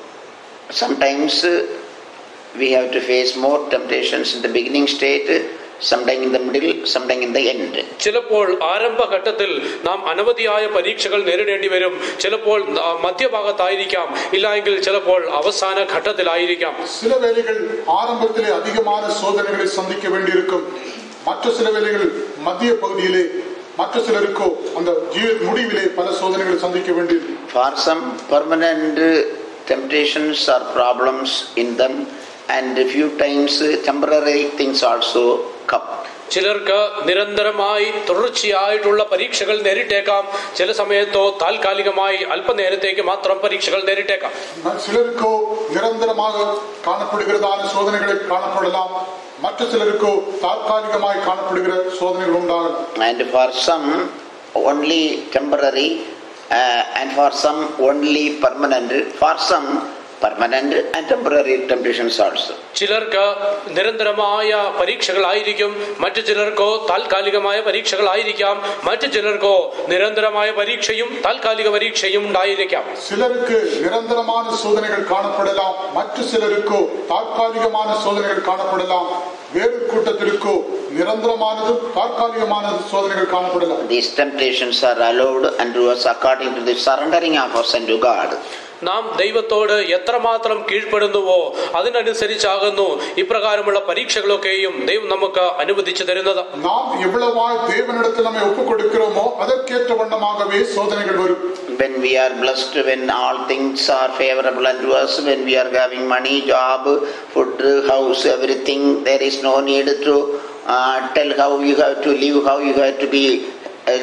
sometimes uh, we have to face more temptations in the beginning state, sometime in the middle, sometime in the end. ചിലപ്പോൾ ആരംഭഘട്ടത്തിൽ നാം അനവധിയായ പരീക്ഷകൾ നേരിടേണ്ടി വരും. ചിലപ്പോൾ മധ്യഭാഗത്തായിരിക്കാം, ഇല്ലെങ്കിൽ ചിലപ്പോൾ അവസാന ഘട്ടത്തിലായിരിക്കാം. சில வேளைகள் ஆரம்பத்திலே அதிகமான சோதனைகளை சந்திக்க வேண்டியிருக்கும். மற்ற சில வேளைகள் மத்திய பகுதியிலே, மற்ற சிலருக்கோ அந்த ஜீவ முடிவிலே பல சோதனைகளை சந்திக்க வேண்டியிருக்கும். For some permanent temptations or problems in them, and a few times temporary things also come. ചിലർക്ക് നിരന്തരമായി തുടർച്ചയായിട്ടുള്ള പരീക്ഷകൾ നേരിട്ടേക്കാം. ചില സമയത്തോ താൽക്കാലികമായി അല്പനേരത്തേക്ക് മാത്രം പരീക്ഷകൾ നേരിട്ടേക്കാം. ചിലർക്കോ നിരന്തരமாக കാണപ്പെടുகிறதான சோதனைகளை காணப்படலாம். மற்ற சிலருக்கோ தாற்காலிகமாய் காணப்படுகிற சோதனைகள் உண்டாகலாம். And for some only temporary, uh, and for some only permanent, for some permanent and temporary temptations also. ചിലർക്ക് നിരന്തരമായ പരീക്ഷകളായിരിക്കും, മറ്റു ചിലർക്കോ താൽക്കാലികമായ പരീക്ഷകളായിരിക്കാം, മറ്റു ചിലർക്കോ നിരന്തരമായ പരീക്ഷയും താൽക്കാലിക പരീക്ഷയും ഉണ്ടായിരിക്കാം. ചിലർക്ക് നിരന്തരമായ സോധനകൾ കാണപ്പെടലാം, മറ്റു ചിലർക്കോ താൽക്കാലികമായ സോധനകൾ കാണപ്പെടലാം. വേറൊരു കൂട്ടത്തിൽക്കോ നിരന്തരമാനതും താൽക്കാലികമാനതും സോധനകൾ കാണപ്പെടലാം. These temptations are allowed unto us according to the surrendering of us unto God. നാം ദൈവത്തോട് എത്രമാത്രം കീഴ്പ്പെടുന്നുവോ അതിനനുസരിച്ചാകുന്നു ഇപ്രകാരമുള്ള പരീക്ഷകളൊക്കെയും ദൈവം നമുക്ക് അനുവദിച്ചു തരുന്നത്. നാം എவ்வளவாய் தேவனிடத்தில் നമ്മെ ഒപ്പുകൊടുக்கிறோமோ அதற்கேற்ற வண்ணமாகவே சோதனைகள் வரும். When we are blessed, when all things are favorable unto us, when we are having money, job, food, house, everything, there is no need to uh, tell how you have to live, how you have to be uh,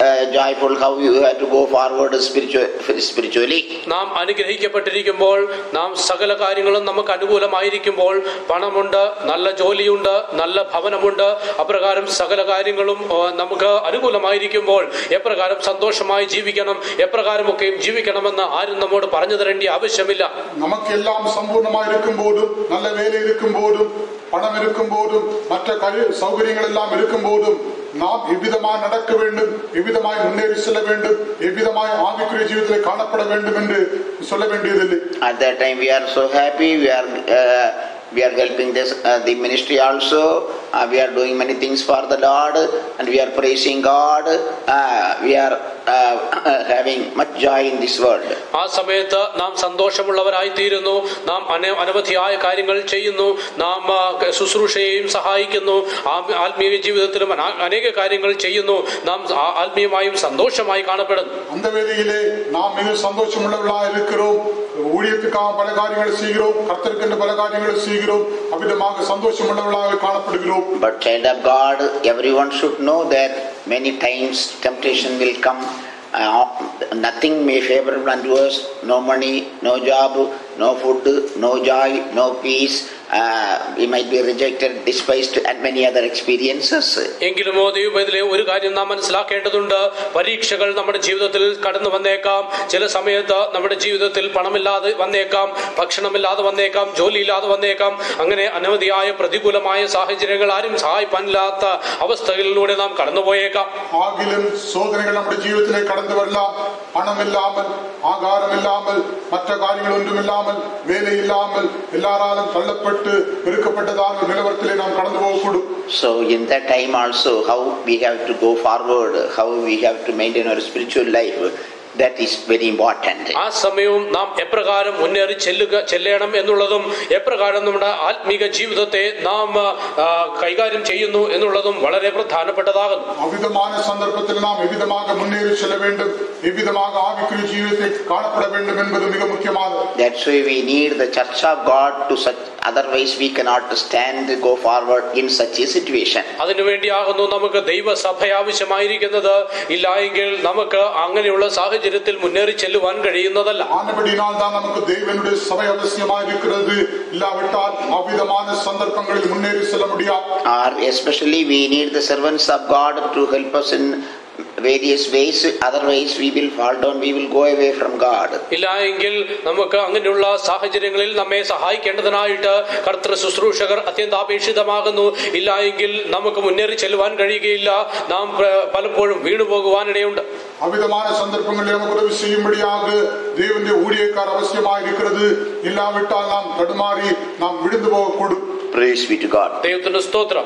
uh, joyful, how you have to go forward spiritual, spiritually. നാം അനുഗ്രഹിക്കപ്പെട്ടിരിക്കുമ്പോൾ, നാം സകല കാര്യങ്ങളും നമുക്ക് അനുകൂലമായിരിക്കുമ്പോൾ, പണമുണ്ട്, നല്ല ജോലിയുണ്ട്, നല്ല ഭവനമുണ്ട്, അപ്രകാരം സകല കാര്യങ്ങളും നമുക്ക് അനുകൂലമായിരിക്കുമ്പോൾ എപ്രകാരം സന്തോഷമായി ജീവിക്കണം, എപ്രകാരമൊക്കെയും ജീവിക്കണമെന്ന് ആരും നമ്മോട് പറഞ്ഞു തരേണ്ട ആവശ്യമില്ല. നമുക്കെല്ലാം സമ്പൂർണ്ണമായിരിക്കുമ്പോഴും, നല്ല വേല ഇരിക്കുമ്പോഴും, പണം ഇരിക്കുമ്പോഴും, മറ്റു സൗകര്യങ്ങളെല്ലാം ഇരിക്കുമ്പോഴും നാം എவ்விதமாய் നടக்க வேண்டும், എவ்விதமாய் മുന്നേറി செல்ல வேண்டும், എவ்விதமாய் ആവിക്കുரிய ജീവിതത്തിൽ കാണപ്പെட வேண்டும் என்று சொல்ல வேண்டியதில்லை. At that time we are so happy, we are uh, we are helping this uh, the ministry also, uh, we are doing many things for the Lord, and we are praising God, uh, we are uh, having much joy in this world. ആ സമയത്ത് നാം സന്തോഷമുള്ളവരായി തീരുന്നു, നാം അനവധിയായ കാര്യങ്ങൾ ചെയ്യുന്നു, നാം ശുശ്രൂഷയെയും സഹായിക്കുന്നു, ആത്മീയ ജീവിതത്തിലും അനേക കാര്യങ്ങൾ ചെയ്യുന്നു, നാം ആത്മീയമായും സന്തോഷമായി കാണപ്പെടുന്നു. அந்த வேளையிலே நாம் மிக சந்தோஷமுள்ளவர்களாக இருக்கிறோம், ஊழியத்துக்காக பல காரியங்களை செய்கிறோம், கர்த்தருக்கு பல காரியங்களை செய்கிறோம், அவ்விதமாக சந்தோஷமுள்ளவர்களாக காணப்படுகிறோம். But child of God, everyone should know that many times temptation will come. Uh, nothing may favorable unto us, no money, no job, no food, no joy, no peace. Uh, we might be rejected, despised, and many other experiences. എങ്കിലുമോ ദൈവത്തിലെ ഒരു കാര്യം നാം മനസ്സിലാക്കേണ്ടതുണ്ട്. പരീക്ഷകൾ നമ്മുടെ ജീവിതത്തിൽ കടന്നു വന്നേക്കാം. ചില സമയത്ത് നമ്മുടെ ജീവിതത്തിൽ പണമില്ലാതെ വന്നേക്കാം, ഭക്ഷണമില്ലാതെ വന്നേക്കാം, ജോലിയില്ലാതെ വന്നേക്കാം. അങ്ങനെ അനവധിയായ പ്രതികൂലമായ സാഹചര്യങ്ങൾ, ആരും സഹായിപ്പാനില്ലാത്ത അവസ്ഥകളിലൂടെ നാം കടന്നുപോയേക്കാം. ആകിലും സോദനകൾ നമ്മുടെ ജീവിതത്തിലേക്ക് കടന്നു വരലാം. പണമില്ലാமல், ആഹാരമില്ലാமல், മറ്റു കാര്യങ്ങൾ ഒന്നുമില്ലാமல், വേലയില്ലാமல், എല്ലാരാലും തള്ളപ്പെട്ട് പെരുക്കപ്പെട്ടതായ നിലവരത്തിലെ നാം കടന്നു പോകപ്പെടും. So in that time also, how we have to go forward, how we have to maintain our spiritual life, that is very important. ആ സമയവും നാം എപ്രകാരം മുന്നേറി ചെല്ലുക ചെല്ലണം എന്നുള്ളതും, എപ്രകാരം നമ്മുടെ ആത്മീക ജീവിതത്തെ നാം കൈകാര്യം ചെയ്യുന്നു എന്നുള്ളതും വളരെ പ്രധാനപ്പെട്ടതാകുന്നു. അവിധമായ സന്ദർഭത്തിൽ നാം എவ்விதமாக മുന്നേറി ചെല്ല வேண்டும், എவ்விதமாக ആവിക്കുரிய ജീവിതത്തെ കാണപ്പെட வேண்டும் என்பது மிக முக்கியமானது. That's why we need the church of God to such, otherwise we cannot stand go forward in such a situation. അതിനുവേണ്ടിയാകുന്നു നമുക്ക് ദൈവസഭ ആവശ്യമായിരിക്കുന്നത്. ഇല്ലായെങ്കിൽ നമുക്ക് അങ്ങനെയുള്ള സാഹചര്യത്തിൽ മുന്നേറി ചെല്ലുവാൻ കഴിയുന്നതല്ല. ആനപടിയാൽ தான் നമുക്ക് ദൈവന്റെ സഭ ആവശ്യമായിരിക്കുന്നത്. ഇല്ലാവിട്ടാൽ അവിധമായ സന്ദർഭങ്ങളിൽ മുന്നേറി ചെല്ല முடியாது. Or especially we need the servants of God to help us in various ways, otherwise we will fall down, we will go away from God. ഇല്ലായെങ്കിൽ നമുക്ക് അങ്ങനെയുള്ള സാഹചര്യങ്ങളിൽ നമ്മെ സഹായിക്കേണ്ടതിനായിട്ട് കർത്തൃ ശുശ്രൂഷകർ അത്യന്താപേക്ഷിതമാകുന്നു. ഇല്ലായെങ്കിൽ നമുക്ക് മുന്നേറി ചെല്ലുവാൻ കഴിയുകയില്ല, നാം പലപ്പോഴും വീണുപോകുവാനിടയുണ്ട്. അവിധമായ സന്ദർഭങ്ങളിൽ നമുക്ക് ഉദവി ചെയ്യുമ്പടിയാക ദൈവന്റെ ഊഴിയക്കാർ ആവശ്യമായിരിക്കുന്നത്. ഇല്ലാവിട്ടാൽ നാം തടുമാറി നാം വിടുന്നു പോകപ്പെടും. Praise be to God. ദൈവത്തിന്റെ സ്തോത്രം.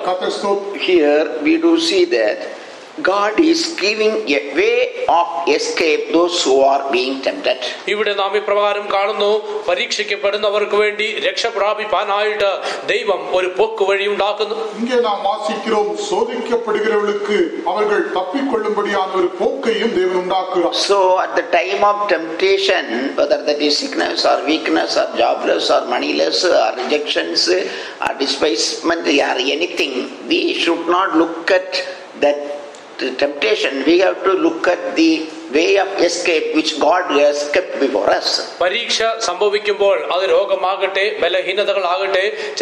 Here we do see that God is giving a way of escape those who are being tempted. ഇവിടെ നാം ഇപ്രകാരം കാണുന്നു, പരീക്ഷിക്കപ്പെടുന്നവർക്ക് വേണ്ടി രക്ഷപ്രാപിപ്പാനായിട്ട് ദൈവം ഒരു പോക്ക് വഴി ഉണ്ടാക്കുന്നു. ഇங்கே നാം വാസിக்கிறோம், சோதிக்கப்படுகிறவர்களுக்கு அவர்கள் தப்பிக்கொள்ளும்படியான ஒரு போக்கையும் தேவன் உண்டாக்குகிறார். So at the time of temptation, whether that is sickness or weakness or jobless or moneyless or rejections or despisement or anything, we should not look at that the temptation. We have to look at the way of escape which God has kept before us. പരീക്ഷ സംഭവിക്കുമ്പോൾ അത് രോഗമാകട്ടെ, ബലഹീനതകളാകട്ടെ,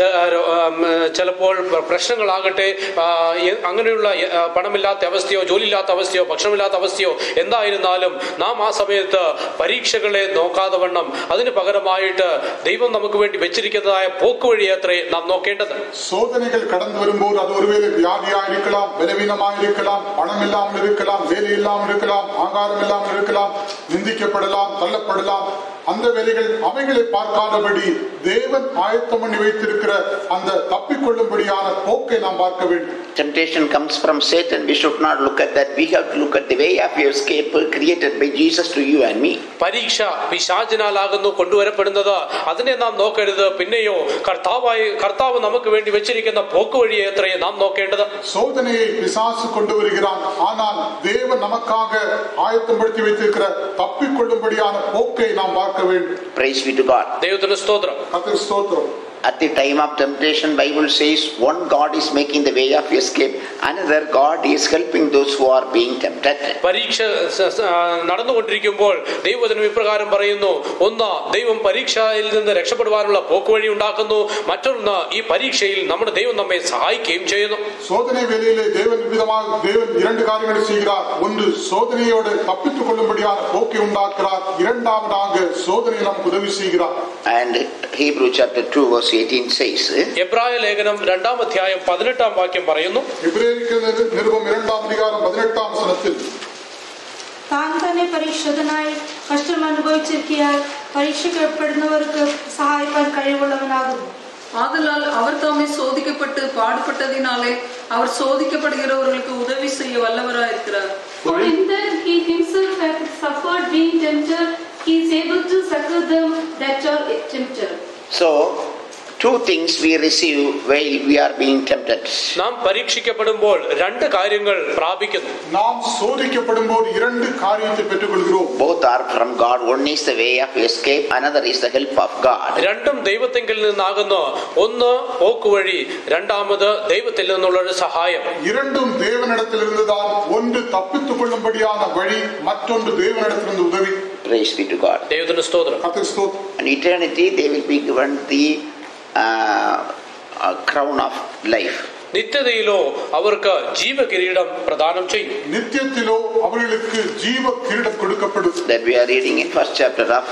ചിലപ്പോൾ പ്രശ്നങ്ങളാകട്ടെ, അങ്ങനെയുള്ള പണമില്ലാത്ത അവസ്ഥയോ ജോലിയില്ലാത്ത അവസ്ഥയോ ഭക്ഷണമില്ലാത്ത അവസ്ഥയോ എന്തായിരുന്നാലും നാം ആ സമയത്ത് പരീക്ഷകളെ നോക്കാതെ വണ്ണം അതിന് പകരമായിട്ട് ദൈവം നമുക്ക് വേണ്ടി വെച്ചിരിക്കുന്നതായ പോക്ക് വഴിയത്രേ നാം നോക്കേണ്ടത്. സോധനകൾ കടന്നു വരുമ്പോൾ അത് ഒരുവേളை വ്യാധിയായിരിக்கலாம், ബലവീനമായിരിக்கலாம், പണമില്ലാமல் இருக்கலாம், வேலையில்லாமல் இருக்கலாம், ஆகாரம் இல்லாமல் இருக்கலாம், நிந்திக்கப்படலாம், தள்ளப்படலாம். அந்த வேலைகள் அவைகளை பார்க்காதபடி தேவன் ஆயத்தம் பண்ணி வைத்திருக்கிற அந்த தப்பிக்கொள்ளும்படியான போக்கை நாம் பார்க்க வேண்டும். Temptation comes from Satan. We should not look at that. We have to look at the way of escape created by Jesus to you and me. പരീക്ഷ പിശാചിനാലാകുന്നു കൊണ്ടുവരപ്പെടുന്നത്, അതിനെ നാം നോക്കരുത്. പിന്നെയോ കർത്താവായി കർത്താവ് നമുക്ക് വേണ്ടി വെച്ചിരിക്കുന്ന പോക്ക് വഴിയെ എത്രയും നാം നോക്കേണ്ടത്. சோதனையை பிசாசு கொண்டு வருகிறான், ஆனால் தேவன் நமக்காக ஆயத்தப்படுத்தி வைத்திருக்கிற தப்பிக்கொள்ளும்படியான போக்கை நாம் பார்க்க வேண்டும். Praise be to God. ദൈവത്തിന്റെ സ്തോത്രം. கர்த்தருக்கு ஸ்தோத்திரம். at the time of temptation, Bible says one God is making the way of escape, another God is helping those who are being tempted. പരീക്ഷ നടന്നുകൊണ്ടിരിക്കുമ്പോൾ ദൈവവചനം ഇപ്രകാരം പറയുന്നു, ഒന്ന് ദൈവം പരീക്ഷയിൽ നിന്ന് രക്ഷപ്പെടുവാനുള്ള പോക്കുവഴി ഉണ്ടാക്കുന്നു, മറ്റൊന്ന് ഈ പരീക്ഷയിൽ നമ്മുടെ ദൈവം നമ്മെ സഹായിക്കുകയും ചെയ്യുന്നു. சோதனை வேளையிலே தேவன் விதமாக தேவன் இரண்டு காரியங்களை செய்கிறார். ஒன்று சோதனையோடு தப்பித்துக் கொள்ளும்படியான போக்கை உண்டாக்குறார். இரண்டாவதாக சோதனையை நமக்கு உதவி செய்கிறார். And Hebrew chapter two verse eighteen says, എബ്രായ ലേഖനം രണ്ടാം അധ്യായം പതിനെട്ടാം വാക്യം പറയുന്നു, എബ്രായർക്ക് നിരുപം இரண்டாம் அதிகாரம் பதினெட்டாம் വചനത്തിൽ താൻ തന്നെ പരിശുദ്ധനായി കഷ്ടം അനുഭവിച്ചിരിക്കാൻ പരീക്ഷിക്കപ്പെടുന്നവർക്ക് സഹായിക്കാൻ കഴിവുള്ളവനാകുന്നു. ஆதலால் அவர் தாமே சோதிக்கப்பட்டு பாடுபட்டதினாலே அவர் சோதிக்கப்படுகிறவர்களுக்கு உதவி செய்ய வல்லவராயிருக்கிறார். For in that he himself hath suffered being tempted, he is able to succor them that are tempted. so two things we receive while we are being tempted. നാം പരീക്ഷിക്കപ്പെടുമ്പോൾ രണ്ട് കാര്യങ്ങൾ പ്രാപിക്കുന്നു. நாம் சோதிக்கப்படும்போது இரண்டு காரியத்தை பெற்றுக்கொள்கிறோம். Both are from God. One is the way of escape, another is the help of God. രണ്ടും ദൈവത്തെങ്കിൽ നിന്നാകുന്നു. ഒന്ന് പോക്കുവഴി, രണ്ടാമത് ദൈവത്തിൽ നിന്നുള്ള ഒരു സഹായം. இரண்டும் தேவனிடத்திலிருந்துதான். ஒன்று தப்பித்துக் கொள்ளும்படியான வழி, மற்றொன்று தேவனிடத்திலிருந்து உதவி. Praise be to God. ദൈവത്തിന് സ്തോത്രം. கர்த்தருக்கு ஸ்தோத்திரம். In eternity they will be given the uh, uh, crown of life. നിത്യതയിലോ അവർക്ക് ജീവകിരീടം പ്രദാനം ചെയ്യും. നിത്യത്തിലോ അവർക്ക് ജീവ കിരീടം കൊടുക്കപ്പെടും. That we are reading in first chapter of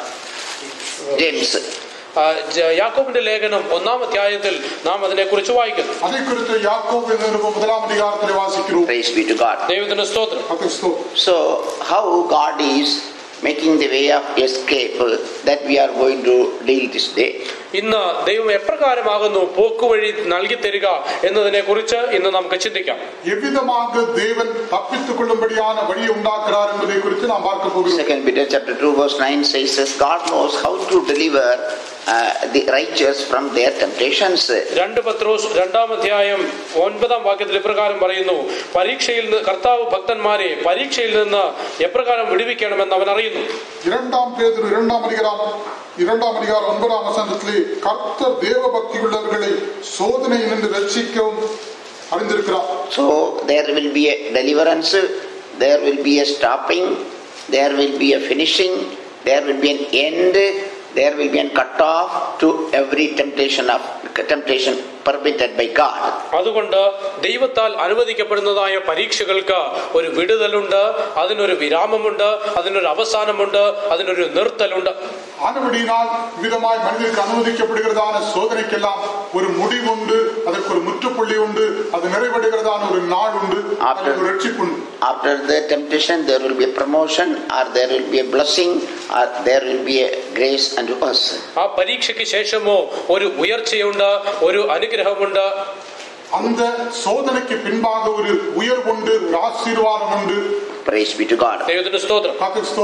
James. യാക്കോബിന്റെ ലേഖനം ഒന്നാം അധ്യായത്തിൽ നാം അതിനെ കുറിച്ച് വായിക്കുന്നു. അതേക്കുറിച്ച് യാക്കോബ് ഒന്നാം അധികാരത്തിൽ വായിക്കുന്നു. Praise be to God. ദൈവത്തിന്റെ സ്തോത്രം. So how God is making the way of escape that we are going to deal this day. ഇന്ന് ദൈവം എപ്രകാരമാകുന്നു പോക്കുവഴി നൽകി തരിക എന്നതിനെ കുറിച്ച് ഇന്ന് നമുക്ക് ചിന്തിക്കാം. എவ்விதமாக ദേവൻ തപ്പിത്തുக் കൊള്ളുമ്പടിயான വഴി ഉണ്ടാക്കുறார் എന്നതിനെ കുറിച്ച് നാം பார்க்க പോകുന്നു. Second Peter chapter two verse nine says God knows how to deliver uh, the righteous from their temptations. രണ്ട് പത്രോസ് രണ്ടാം അധ്യായം ഒൻപതാം വാക്യത്തിൽ ഇപ്രകാരം പറയുന്നു, പരീക്ഷയിൽ നിന്ന് കർത്താവ് ഭക്തന്മാരെ പരീക്ഷയിൽ നിന്ന് എപ്രകാരം വിടുവിക്കണമെന്ന് അവൻ അറിയുന്നു. இரண்டாம் பேதுரு இரண்டாம் அதிகாரம் இரண்டாம் அதிகாரம் ஒன்பதாம் வசனத்திலே கர்த்தர் தேவபக்தி உள்ளவர்களை சோதனையிலிருந்து ரட்சிக்கவும் அறிந்திருக்கிறார். So there will be a deliverance, there will be a stopping, there will be a finishing, there will be an end, there will be a cut off to every temptation of temptation permitted by God. അതുകൊണ്ട് ദൈവത്താൽ അനുവദിക്കപ്പെടുന്നതായ പരീക്ഷകൾക്ക് ഒരു വിടുതലുണ്ട്, അതിനൊരു വിരാമമുണ്ട്, അതിനൊരു അവസാനമുണ്ട്, അതിനൊരു നിർത്തലുണ്ട്. ആനപടിയാൽ വിധമായി മനുഷ്യർക്ക് അനുവദിക്കപ്പെടുகிறதான சோதனைக்கெல்லாம் ஒரு முடிவுண்டு, அதற்கு ஒரு முற்றுப்புள்ளி உண்டு, அது நிறைவடைகிறதான ஒரு நாள் உண்டு, அதற்கு ஒரு ரட்சிப்பு உண்டு. After the temptation there will be a promotion, or there will be a blessing, or there will be a grace unto us. ആ പരീക്ഷയ്ക്ക് ശേഷമോ ഒരു ഉയർച്ചയുണ്ട്, ഒരു അനുഗ്രഹമുണ്ട്. அந்த சோதனைக்கு பின்பாக ஒரு உயர்வுண்டு, ஒரு ஆசீர்வாதம் உண்டு. Praise be to God. ദൈവത്തിന്റെ സ്തോത്രം.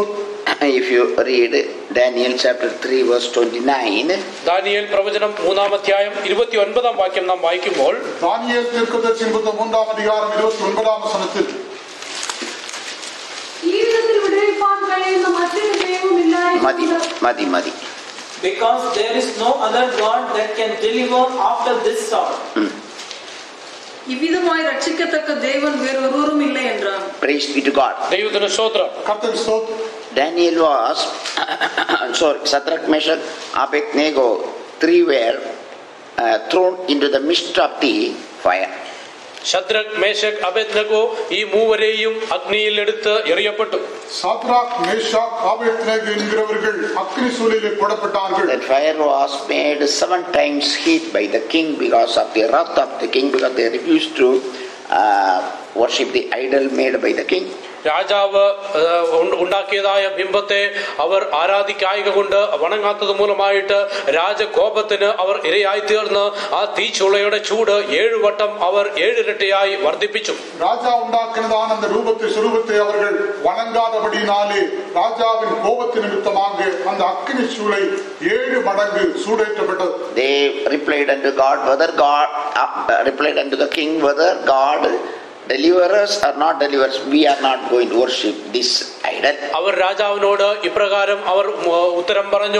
If you read Daniel chapter three verse twenty-nine, Daniel പ്രവചനം മൂന്നാം അധ്യായം ഇരുപത്തിയൊൻപതാം വാക്യം നാം വായിക്കുമ്പോൾ, ദാനിയേൽ ദീർഘദർശനം മൂന്നാം അധികാരം ഇരുപത്തിയൊൻപതാം വചനത്തിൽ ഈ വിധത്തിൽ വിടുവിപ്പാൻ കഴിയുന്ന മറ്റൊരു ദൈവമില്ലായിരുന്നു. മതി മതി. Because there is no other God that can deliver after this sort. இவ்விதமாய் ரட்சிக்கத்தக்க தேவன் வேறொருவரும் இல்லை என்றார். Praise be to God. ദൈവത്തിന്റെ സ്തോത്രം. കർത്തൃ സ്തോത്രം. Daniel was sorry Shadrach, Meshach, Abednego, three were uh, thrown into the midst of the fire. Shadrach, Meshach, Abednego ഈ മൂവരെയും അഗ്നിയിൽ എടുത്ത് എറിയപ്പെട്ടു. சாத்ராக், மேஷாக், ஆபேத்நேகோ என்கிறவர்கள் அக்னி சூளையிலே போடப்பட்டார்கள். That fire was made seven times heat by the king because of the wrath of the king, because they refused to uh, worship the idol made by the king. രാജാവ് ഉണ്ടാക്കിയതായ ബിംബത്തെ അവർ ആരാധിക്കായക കൊണ്ട് വണങ്ങാത്തത് മൂലമായിട്ട് രാജകോപത്തിന് അവർ ഇരയായി തീർന്ന് ആ തീച്ചുളയുടെ ചൂട് ഏഴു വട്ടം അവർ ഏഴിരട്ടിയായി വർദ്ധിപ്പിച്ചു. രാജാ ഉണ്ടാക്കുന്നതാണ് அந்த ரூபத்தை சுரூபத்தை அவர்கள் வணங்காதபடியினாலே ராஜாவின் கோபத்தின் நிமித்தமாக அந்த அக்கினி சூளை ஏழு மடங்கு சூடேற்றப்பட்டது. They replied unto God, whether God uh, replied unto the king, whether God deliver us or not deliver us, we are not going to worship this idol. അവർ രാജാവിനോട് ഇപ്രകാരം അവർ ഉത്തരം പറഞ്ഞു,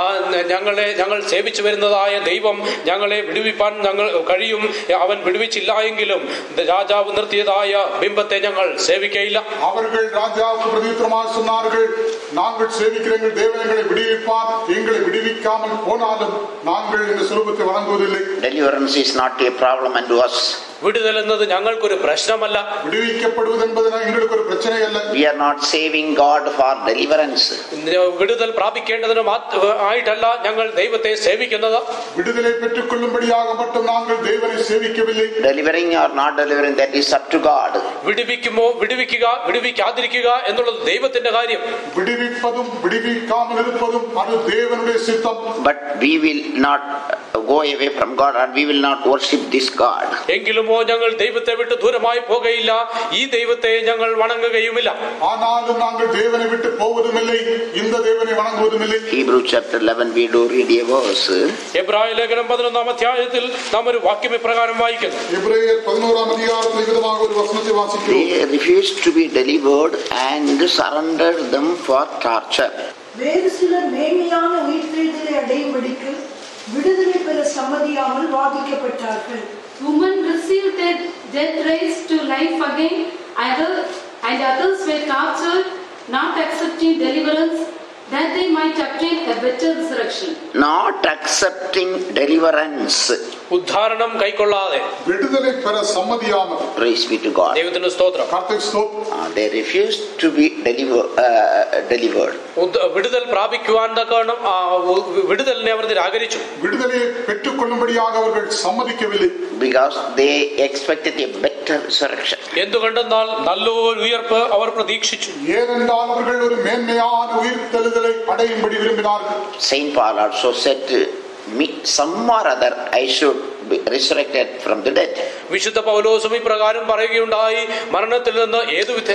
ഞങ്ങളെ ഞങ്ങൾ സേവിച്ചു വരുന്നതായ ദൈവം ഞങ്ങളെ വിടുവിപ്പാൻ ഞങ്ങൾ കഴിയും. അവൻ വിടുവിച്ചില്ല എങ്കിലും രാജാവ് നിർത്തിയതായ ബിംബത്തെ ഞങ്ങൾ സേവിക്കയില്ല. அவர்கள் ராஜாவுக்கு பிரதியுத்தரமாக சொன்னார்கள், நாங்கள் சேவிக்கிற எங்கள் தேவனை விடுவிப்பார், எங்களை விடுவிக்காமல் போனாலும் நாங்கள் இந்த சுரூபத்தை வணங்குவதில்லை. Deliverance is not a problem unto us. വിടുതൽ എന്നത് ഞങ്ങൾക്കൊരു പ്രശ്നമല്ല. വിടുവിക്കപ്പെടുவது என்பது எங்களுக்கு ஒரு பிரச்சனையல்ல. We are not saving God for deliverance. വിടുതൽ പ്രാപിക്കേണ്ടതിന് ആയിട്ടല്ല ഞങ്ങൾ ദൈവത്തെ സേവിക്കുന്നത്. വിടുതலை பெற்றுக்கொள்ளும்படியாக மட்டும் நாங்கள் தேவனை சேவிக்கவில்லை. Delivering or not delivering, that is up to God. വിടുവിക്കുമോ വിടുവിക്കുക വിടുവിക്കാതിരിക്കുക എന്നുള്ളത് ദൈവത്തിന്റെ കാര്യം. വിടുവിപ്പതും വിടുവിക്കാமல் இருப்பதும் அது தேவனுடைய சித்தம். But we will not go away from God, and we will not worship this God. എങ്കിലുമോ ഞങ്ങൾ ദൈവത്തെ വിട്ട് ദൂരമായി പോകയില്ല, ഈ ദൈവത്തെ ഞങ്ങൾ വണങ്ങുകയുമില്ല. ആനാലും ഞങ്ങൾ ദൈവനെ വിട്ട് പോകുവതുമില്ല, இந்த தேவனை வணங்குவதுமில்லை. Hebrew chapter eleven we do read a verse. എബ്രായ ലേഖനം പതിനൊന്നാം അധ്യായത്തിൽ നാം ഒരു വാക്യം ഇപ്രകാരം വായിക്കുന്നു. എബ്രായർ പതിനൊന്നാം അധ്യായത്തിൽ വിധമായ ഒരു വചനത്തെ വാസിക്കുന്നു. They refused to be delivered and surrendered them for torture. வேறு சிலர் மேன்மையான உயிர்த்தெழுதலை அடையும்படிக்கு விடுதலை பெற சம்மதியாமல் வாதிக்கப்பட்டார்கள். Women received their death raised to life again, either, and others were tortured, not accepting deliverance, that they might obtain a better resurrection. Not accepting deliverance. ഉദ്ധാരണം കൈക്കൊള്ളാതെ വിടുതலை பெற சம்மதியாமல். Praise be to God. ദൈവത്തിന് സ്തോത്രം. കർത്താവിന് സ്തോത്രം. They refused to be deliver, uh, delivered. വിടുതൽ പ്രാപിക്കുവാൻ തക്കവണ്ണം വിടുതലിനെ അവർ നിരാകരിച്ചു. വിടുതலை பெற்றுக்கொள்ளும்படியாக அவர்கள் சம்மதிக்கவில்லை. Because they expected a better resurrection. എന്തുകൊണ്ടെന്നാൽ നല്ലൊരു ഉയർപ്പ് അവർ പ്രതീക്ഷിച്ചു. ஏனென்றால் அவர்கள் ஒரு மேன்மையான உயிர்த்தெழுதலை அடையும்படி விரும்பினார்கள். Saint Paul also said, me some or other I should be resurrected from the dead. വിശുദ്ധ പൗലോസും ഇപ്രകാരം പറയുകയുണ്ടായി, മരണത്തിൽ നിന്ന് ഏതു വിധേ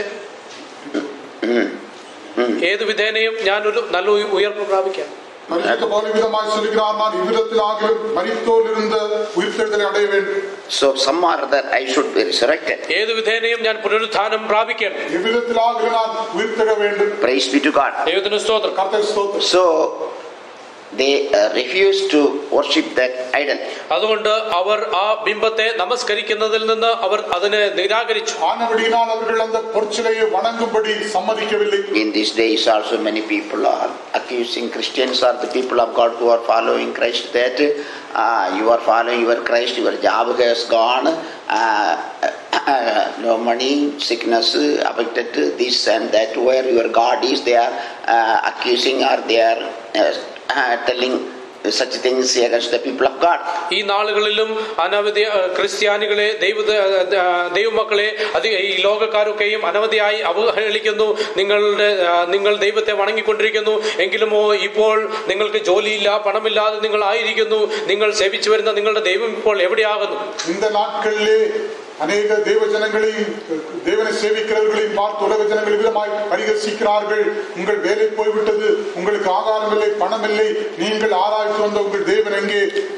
ഏതു വിധേനയും ഞാനൊരു നല്ല ഉയർപ്പ് പ്രാപിക്കാം. പരിശുദ്ധ പൗലോസ് വിധമായി சொல்கிறார், நான் இவ்விதத்திலாகிலும் மரித்தோரிலிருந்து உயிர்த்தெழுதலை அடைய வேண்டும். So some or other I should be resurrected. ഏതു വിധേനയും ഞാൻ പുനരുത്ഥാനം പ്രാപിക്കണം. இவ்விதத்திலாகிலும் நான் உயிர்த்தெழ வேண்டும். Praise be to God. ദൈവത്തിന് സ്തോത്രം. കർത്താവിന് സ്തോത്രം. So they uh, refused to worship that idol. അതുകൊണ്ട് അവർ ആ ബിംബത്തെ നമസ്കരിക്കുന്നതിൽ നിന്ന് അവർ അതിനെ നിരാകരിച്ചു. ആനവടിയിനാൽ അവர்கள் அந்த பொற்சிலையை வணங்கும்படி சம்மதிக்கவில்லை. In these days also many people are accusing Christians or the people of God who are following Christ that uh, you are following your Christ, your job has gone, uh, uh, no money, sickness affected, this and that, where your God is, they are uh, accusing or they are uh, uh, telling such things against the people of God. ഈ നാളുകളിലും അനവധി ക്രിസ്ത്യാനികളെ ദൈവ ദൈവമക്കളെ അത് ഈ ലോകക്കാരൊക്കെയും അനവധിയായി അവഹേളിക്കുന്നു. നിങ്ങളുടെ നിങ്ങൾ ദൈവത്തെ വണങ്ങിക്കൊണ്ടിരിക്കുന്നു, എങ്കിലുമോ ഇപ്പോൾ നിങ്ങൾക്ക് ജോലിയില്ല, പണമില്ലാതെ നിങ്ങൾ ആയിരിക്കുന്നു. നിങ്ങൾ സേവിച്ചു വരുന്ന നിങ്ങളുടെ ദൈവം ഇപ്പോൾ എവിടെയാകുന്നു? இந்த நாட்களிலே அநேக தேவ ஜனங்களையும் தேவனை சேவிக்கிறவர்களையும் பார்த்து உலக ஜனங்கள் விதமாய் பரிகசிக்கிறார்கள். உங்கள் வேலை போய்விட்டது, உங்களுக்கு ஆகாரம் இல்லை, பணம் இல்லை, நீங்கள் ஆராய்ச்சி வந்த உங்கள் தேவன் எங்கே?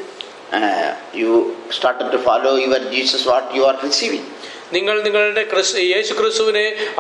You started to follow your Jesus, what you are receiving. നിങ്ങൾ നിങ്ങളുടെ യേശു ക്രിസ്തുവിനെ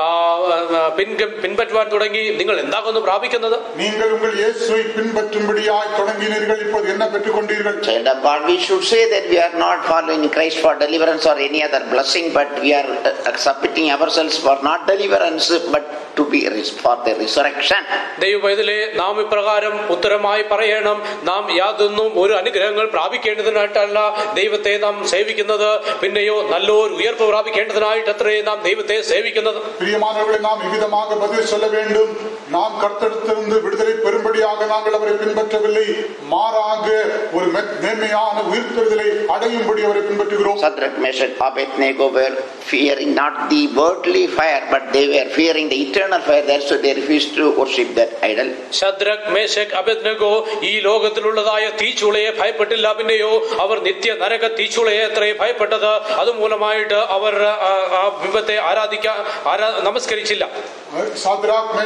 പിൻപറ്റുവാൻ തുടങ്ങി, നിങ്ങൾ എന്താകുന്നു പ്രാപിക്കുന്നത്? നിങ്ങൾ ഉங்கள் இயேசுவை பின்பற்றும்படியாய் தொடங்கினீர்கள், இப்போது என்ன பெற்றுக்கொண்டீர்கள்? Child of God, we should say that we are not following Christ for deliverance or any other blessing, but we are submitting ourselves for not deliverance but to be for the resurrection. ദൈവവേദലേ നാം ഇപ്രകാരം ഉത്തരമായി പറയണം, നാം യാതൊന്നും ഒരു അനുഗ്രഹങ്ങൾ പ്രാപിക്കേണ്ടതിനായിട്ടല്ല ദൈവത്തെ നാം സേവിക്കുന്നത്, പിന്നെയോ നല്ലൊരു ഉയർപ്പ് പ്രാപിക്കേണ്ടതിനായിട്ട് അത്രേ നാം ദൈവത്തെ സേവിക്കുന്നത്. പ്രിയമാനവர்களே, നാം ഇവിധமாக பதில் சொல்ல வேண்டும். நாம் கர்த்தரிடத்திலிருந்து விடுதலை பெறும்படியாக நாங்கள் அவரை பின்பற்றவில்லை, மாறாக ஒரு மேன்மையான உயிர்த்தெழுதலை அடையும்படி அவரை பின்பற்றுகிறோம். Shadrach, Meshach, Abednego were fearing not the worldly fire, but they were fearing the eternal fire. That's why they refused to worship that idol. Shadrach, Meshach, Abednego ഈ ലോകത്തിലുള്ളതായ തീച്ചൂളയെ ഭയപ്പെട്ടില്ല, പിന്നെയോ അവർ നിത്യ നരക തീച്ചൂളയെ അത്രേ ഭയപ്പെട്ടത്. അതുമൂലമായിട്ട് അവർ ആ ബിംബത്തെ ആരാധിക്കാൻ നമസ്കരിച്ചില്ല. സാദ്രാഖ്, മേശാഖ്,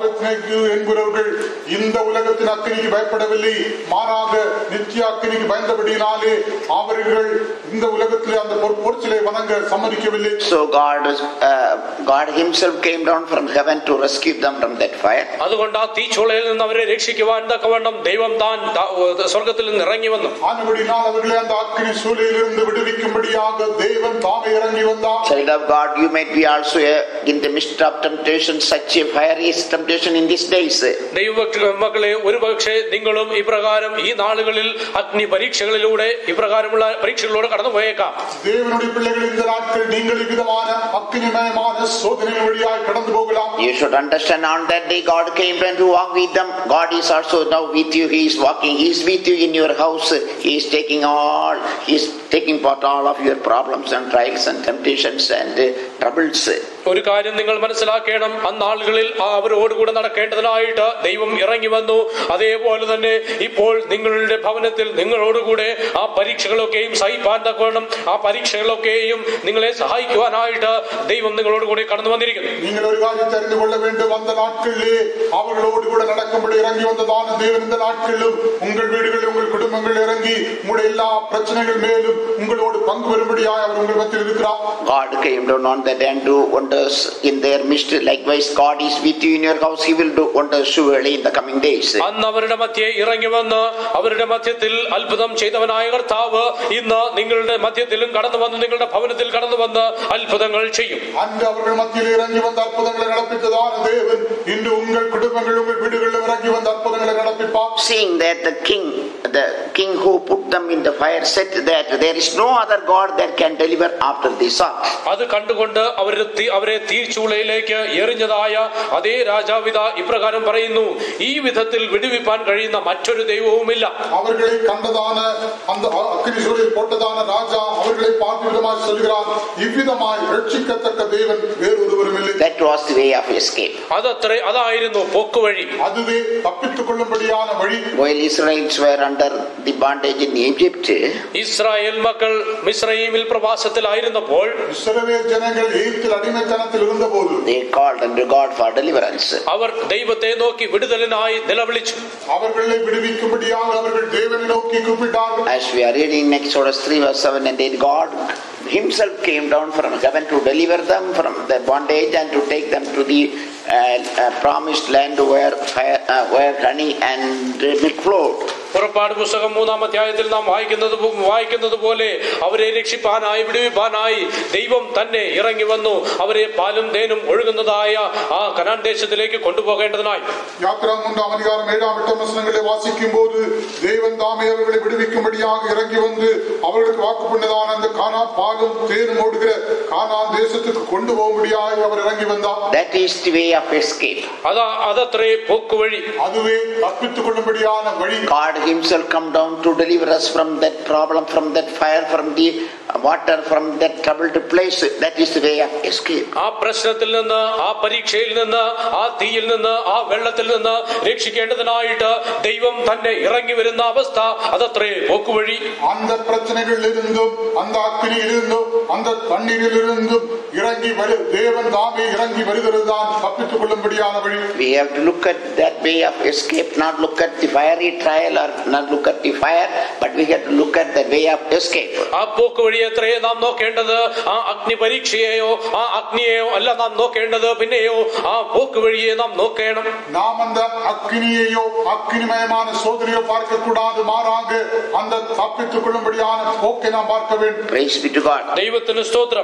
ஆபத்நேகோ என்பவர்கள் இந்த உலகத்தின் அக்கினிக்கு பயப்படவில்லை, மாறாக நித்திய அக்கினிக்கு பயந்தபடியினாலே அவர்கள் இந்த உலகத்திலே அந்த பொற்சிலை வணங்க சம்மதிக்கவில்லை. So God uh, God himself came down from heaven to rescue them from that fire. അതുകൊണ്ട് ആ തീച്ചൂളയിൽ നിന്ന് അവരെ രക്ഷിക്കുവാൻ തക്കവണ്ണം ദൈവം താൻ സ്വർഗ്ഗത്തിൽ നിന്ന് ഇറങ്ങി വന്നു. ആനപടിയാൽ അവരെ அந்த அக்கினி சூளையிலிருந்து விடுவிக்கும்படியாக தேவன் தாமே இறங்கி வந்தார். Child of God, you might be also in the midst of temptation, such a fiery temptation in these days. ദൈവ മക്കളെ, ഒരുപക്ഷേ നിങ്ങളും ഇപ്രകാരം ഈ നാളുകളിൽ അഗ്നി പരീക്ഷകളിലൂടെ ഇപ്രകാരമുള്ള പരീക്ഷകളിലൂടെ കടന്നു പോയേക്കാം. தேவனுடைய பிள்ளைகள் இந்த நாட்கள் நீங்கள் விதமான அக்கினிமயமான சோதனைகள் வழியாய் கடந்து போகலாம். You should understand on that day God came and to walk with them. God is also now with you. He is walking. He is with you in your house. He is taking all. He is taking part all of your problems and trials and temptations and uh, troubles. ഒരു കാര്യം നിങ്ങൾ മനസ്സിലാക്കണം, അന്നാളുകളിൽ അവരോടുകൂടെ നടക്കേണ്ടതിനായിട്ട് ദൈവം ഇറങ്ങി വന്നു. അതേപോലെ തന്നെ ഇപ്പോൾ നിങ്ങളുടെ ഭവനത്തിൽ നിങ്ങളോടുകൂടെ ആ പരീക്ഷകളൊക്കെയും സഹിപ്പാൻ തക്കവണ്ണം ആ പരീക്ഷകളൊക്കെയും നിങ്ങളെ സഹായിക്കുവാനായിട്ട് ദൈവം നിങ്ങളോടുകൂടി കടന്നു വന്നിരിക്കുന്നു. നിങ്ങൾ ഒരു കാര്യം അറിഞ്ഞു കൊള്ള വേണ്ടും, அந்த நாட்களிலே அவர்களோடுകൂടെ நடக்கும்படி இறங்கி வந்ததான தேவன் இந்த நாட்களிலும் உங்கள் வீடுகளில் உங்கள் குடும்பங்கள் இறங்கி உங்களுடைய எல்லா பிரச்சனைகள் மேலும் உங்களோடு பங்கு வரும்படியாய் அவர் உங்கள் மத்தியில் இருக்கிறார். God came down on that and do wonders in their midst. Likewise, God is with you in your house. He will do wonders surely in the coming days. അന്ന് അവരുടെ മധ്യേ ഇറങ്ങി വന്ന് അവരുടെ മധ്യത്തിൽ അത്ഭുതം ചെയ്തവനായ കർത്താവ് ഇന്ന് നിങ്ങളുടെ മധ്യത്തിലും കടന്നു വന്ന് നിങ്ങളുടെ ഭവനത്തിൽ കടന്നു വന്ന് അത്ഭുതങ്ങൾ ചെയ്യും. അന്ന് അവരുടെ മധ്യത്തിൽ ഇറങ്ങി വന്ന് അത്ഭുതങ്ങളെ നടപ്പിച്ചതാണ് ദേവൻ ഇന്ന് ഉங்கள் കുടുംബങ്ങളിൽ ഉங்கள் വീടുകളിലും ഇറങ്ങി വന്ന് അത്ഭുതങ്ങളെ നടപ്പിപ്പാർ. Seeing that the king, the king who put them in the fire said that there is no other God that can deliver after this sort. അത് കണ്ടുകൊണ്ട് അവർ അവരെ തീച്ചൂളയിലേക്ക് എറിഞ്ഞതായ അതേ രാജാവിത ഇപ്രകാരം പറയുന്നു, ഈ വിധത്തിൽ വിടുവിപ്പാൻ കഴിയുന്ന മറ്റൊരു ദൈവവുമില്ല. അവர்களை കണ്ടதான அந்த அக்கினி சூளையில் போட்டதான ராஜா அவர்களை பார்த்து விதமாய் சொல்கிறார், இவ்விதமாய் ரட்சிக்கத்தக்க தேவன் வேறொருவருமில்லை. That was the way of escape. അതത്രേ അതായിരുന്നു പോക്കുവഴി. அதுவே தப்பித்துக் கொள்ளும்படியான வழி. While Israelites were under the bondage in Egypt, Israel മക്കൾ മിസ്രയീമിൽ പ്രവാസത്തിലായിരുന്നപ്പോൾ ഇസ്രായേൽ ജനങ്ങൾ ഈജിപ്തിൽ അടിമത്തനത്തിൽ ഇരുന്നപ്പോൾ they called unto God for deliverance. അവർ ദൈവത്തെ നോക്കി വിടുതലിനായി നിലവിളിച്ചു. അവர்களை விடுவிக்கும்படியாக அவர்கள் தேவனை நோக்கி கூப்பிட்டார்கள். As we are reading in Exodus three verse seven and eight, God himself came down from heaven to deliver them from the bondage and to take them to the uh, uh, promised land where fire, uh, where honey and uh, milk flowed. പുറപ്പാട് പുസ്തകം മൂന്നാം അധ്യായത്തിൽ നാം വായിക്കുന്നത് വായിക്കുന്നത് പോലെ അവരെ രക്ഷിപ്പാനായി വിടുവിപ്പാനായി ദൈവം തന്നെ ഇറങ്ങി വന്നു അവരെ പാലും തേനും ഒഴുകുന്നതായ ആ കനാൻ ദേശത്തിലേക്ക് കൊണ്ടുപോകേണ്ടതിനായി. യാത്രാമൂന്നാം അധികാരം ഏഴാം എട്ടാം വചനങ്ങളെ വാസിക്കുമ്പോൾ ദൈവം താമേ അവരെ വിടുവിക്കുம்படியாக ഇറങ്ങി വന്ന് അവർക്ക് വാക്കുപണ്ണതാன அந்த கானா பாலும் தேனும் ஓடுகிற கானான் தேசத்துக்கு கொண்டு போகும்படியாக அவர் இறங்கி வந்தார். That is the way of escape. അതാ അതത്രേ പോക്കുവഴി. அதுவே தப்பித்துக் கொள்ளும்படியான வழி. God himself come down to deliver us from that problem, from that fire, from the water, from that troubled place. That is the way of escape. ആ പ്രശ്നത്തിൽ നിന്ന്, ആ പരീക്ഷയിൽ നിന്ന്, ആ തീയിൽ നിന്ന്, ആ വെള്ളത്തിൽ നിന്ന് രക്ഷിക്കേണ്ടതിനായിട്ട് ദൈവം തന്നെ ഇറങ്ങി വരുന്ന അവസ്ഥ അതത്രേ പോക്കുവഴി. அந்த பிரச்சனைகளில் இருந்தும் அந்த அக்கினியில் இருந்தும் அந்த தண்ணீரில் இருந்தும் இறங்கி வரு தேவன் தாமே இறங்கி வருகிறதுதான் தப்பித்துக் கொள்ளும்படியான வழி. We have to look at that way of escape, not look at the fiery trial or not look at the fire, but we have to look at the way of escape. ആ പോക്കുവഴിയത്രേ നാം നോക്കേണ്ടത്. ആ അഗ്നി പരീക്ഷയെയോ ആ അഗ്നിയെയോ അല്ല നാം നോക്കേണ്ടത്, പിന്നെയോ ആ പോക്കുവഴിയെ നാം നോക്കണം. நாம் அந்த அக்கினியையோ அக்கினிமயமான சோதனையோ பார்க்க கூடாது, மாறாக அந்த தப்பித்துக் கொள்ளும்படியான போக்கை நாம் பார்க்க வேண்டும். Praise be to God. ദൈവത്തിന് സ്തോത്രം.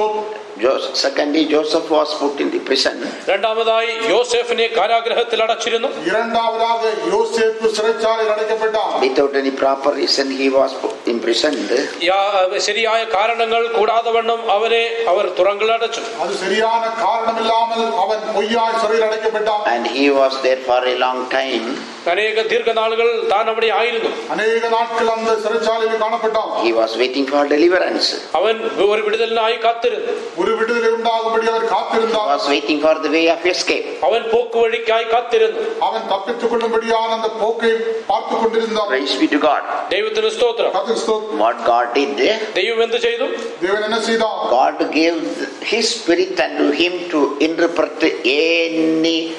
Secondly, Joseph was put in the prison. രണ്ടാമതായി യോസേഫിനെ കാരാഗൃഹത്തിൽ അടച്ചിരുന്നു. இரண்டாவதாக யோசேப்பு சிறைச்சாலையில் அடைக்கப்பட்டார். Without any proper reason he was imprisoned. ശരിയായ കാരണങ്ങൾ കൂടാതെ വണ്ണം അവരെ അവർ തുറങ്കിൽ അടച്ചു. அது சரியான காரணம் இல்லாமல் அவன் பொய்யாய் சிறையில் அடைக்கப்பட்டான். And he was there for a long time. അനേക ദീർഘനാളുകൾ താൻ അവിടെ ആയിരുന്നു. അനേക നാட்கள் அந்த சிறைச்சாலையில் காணப்பட்டான். He was waiting for deliverance. അവൻ ഒരു വിടുതലിനായി കാത്തിരുന്നു. ഒരു വിടുതൽ ഉണ്ടാകുമ്പടി അവർ കാത്തിരുന്നാൻ. He was waiting for the way of escape. അവൻ പോക്കുവഴിക്കായി കാത്തിരുന്നു. അവൻ തപ്പിച്ചുകൊള്ളുമ്പടിയാണ് அந்த പോക്കை பார்த்துக் கொண்டிருந்தான். Praise be to God. ദൈവത്തിന് സ്തോത്രം. What God did, ദൈവം എന്ത് ചെയ്തു? ദൈവൻ என்ன செய்தான்? God gave his spirit unto him to interpret any uh,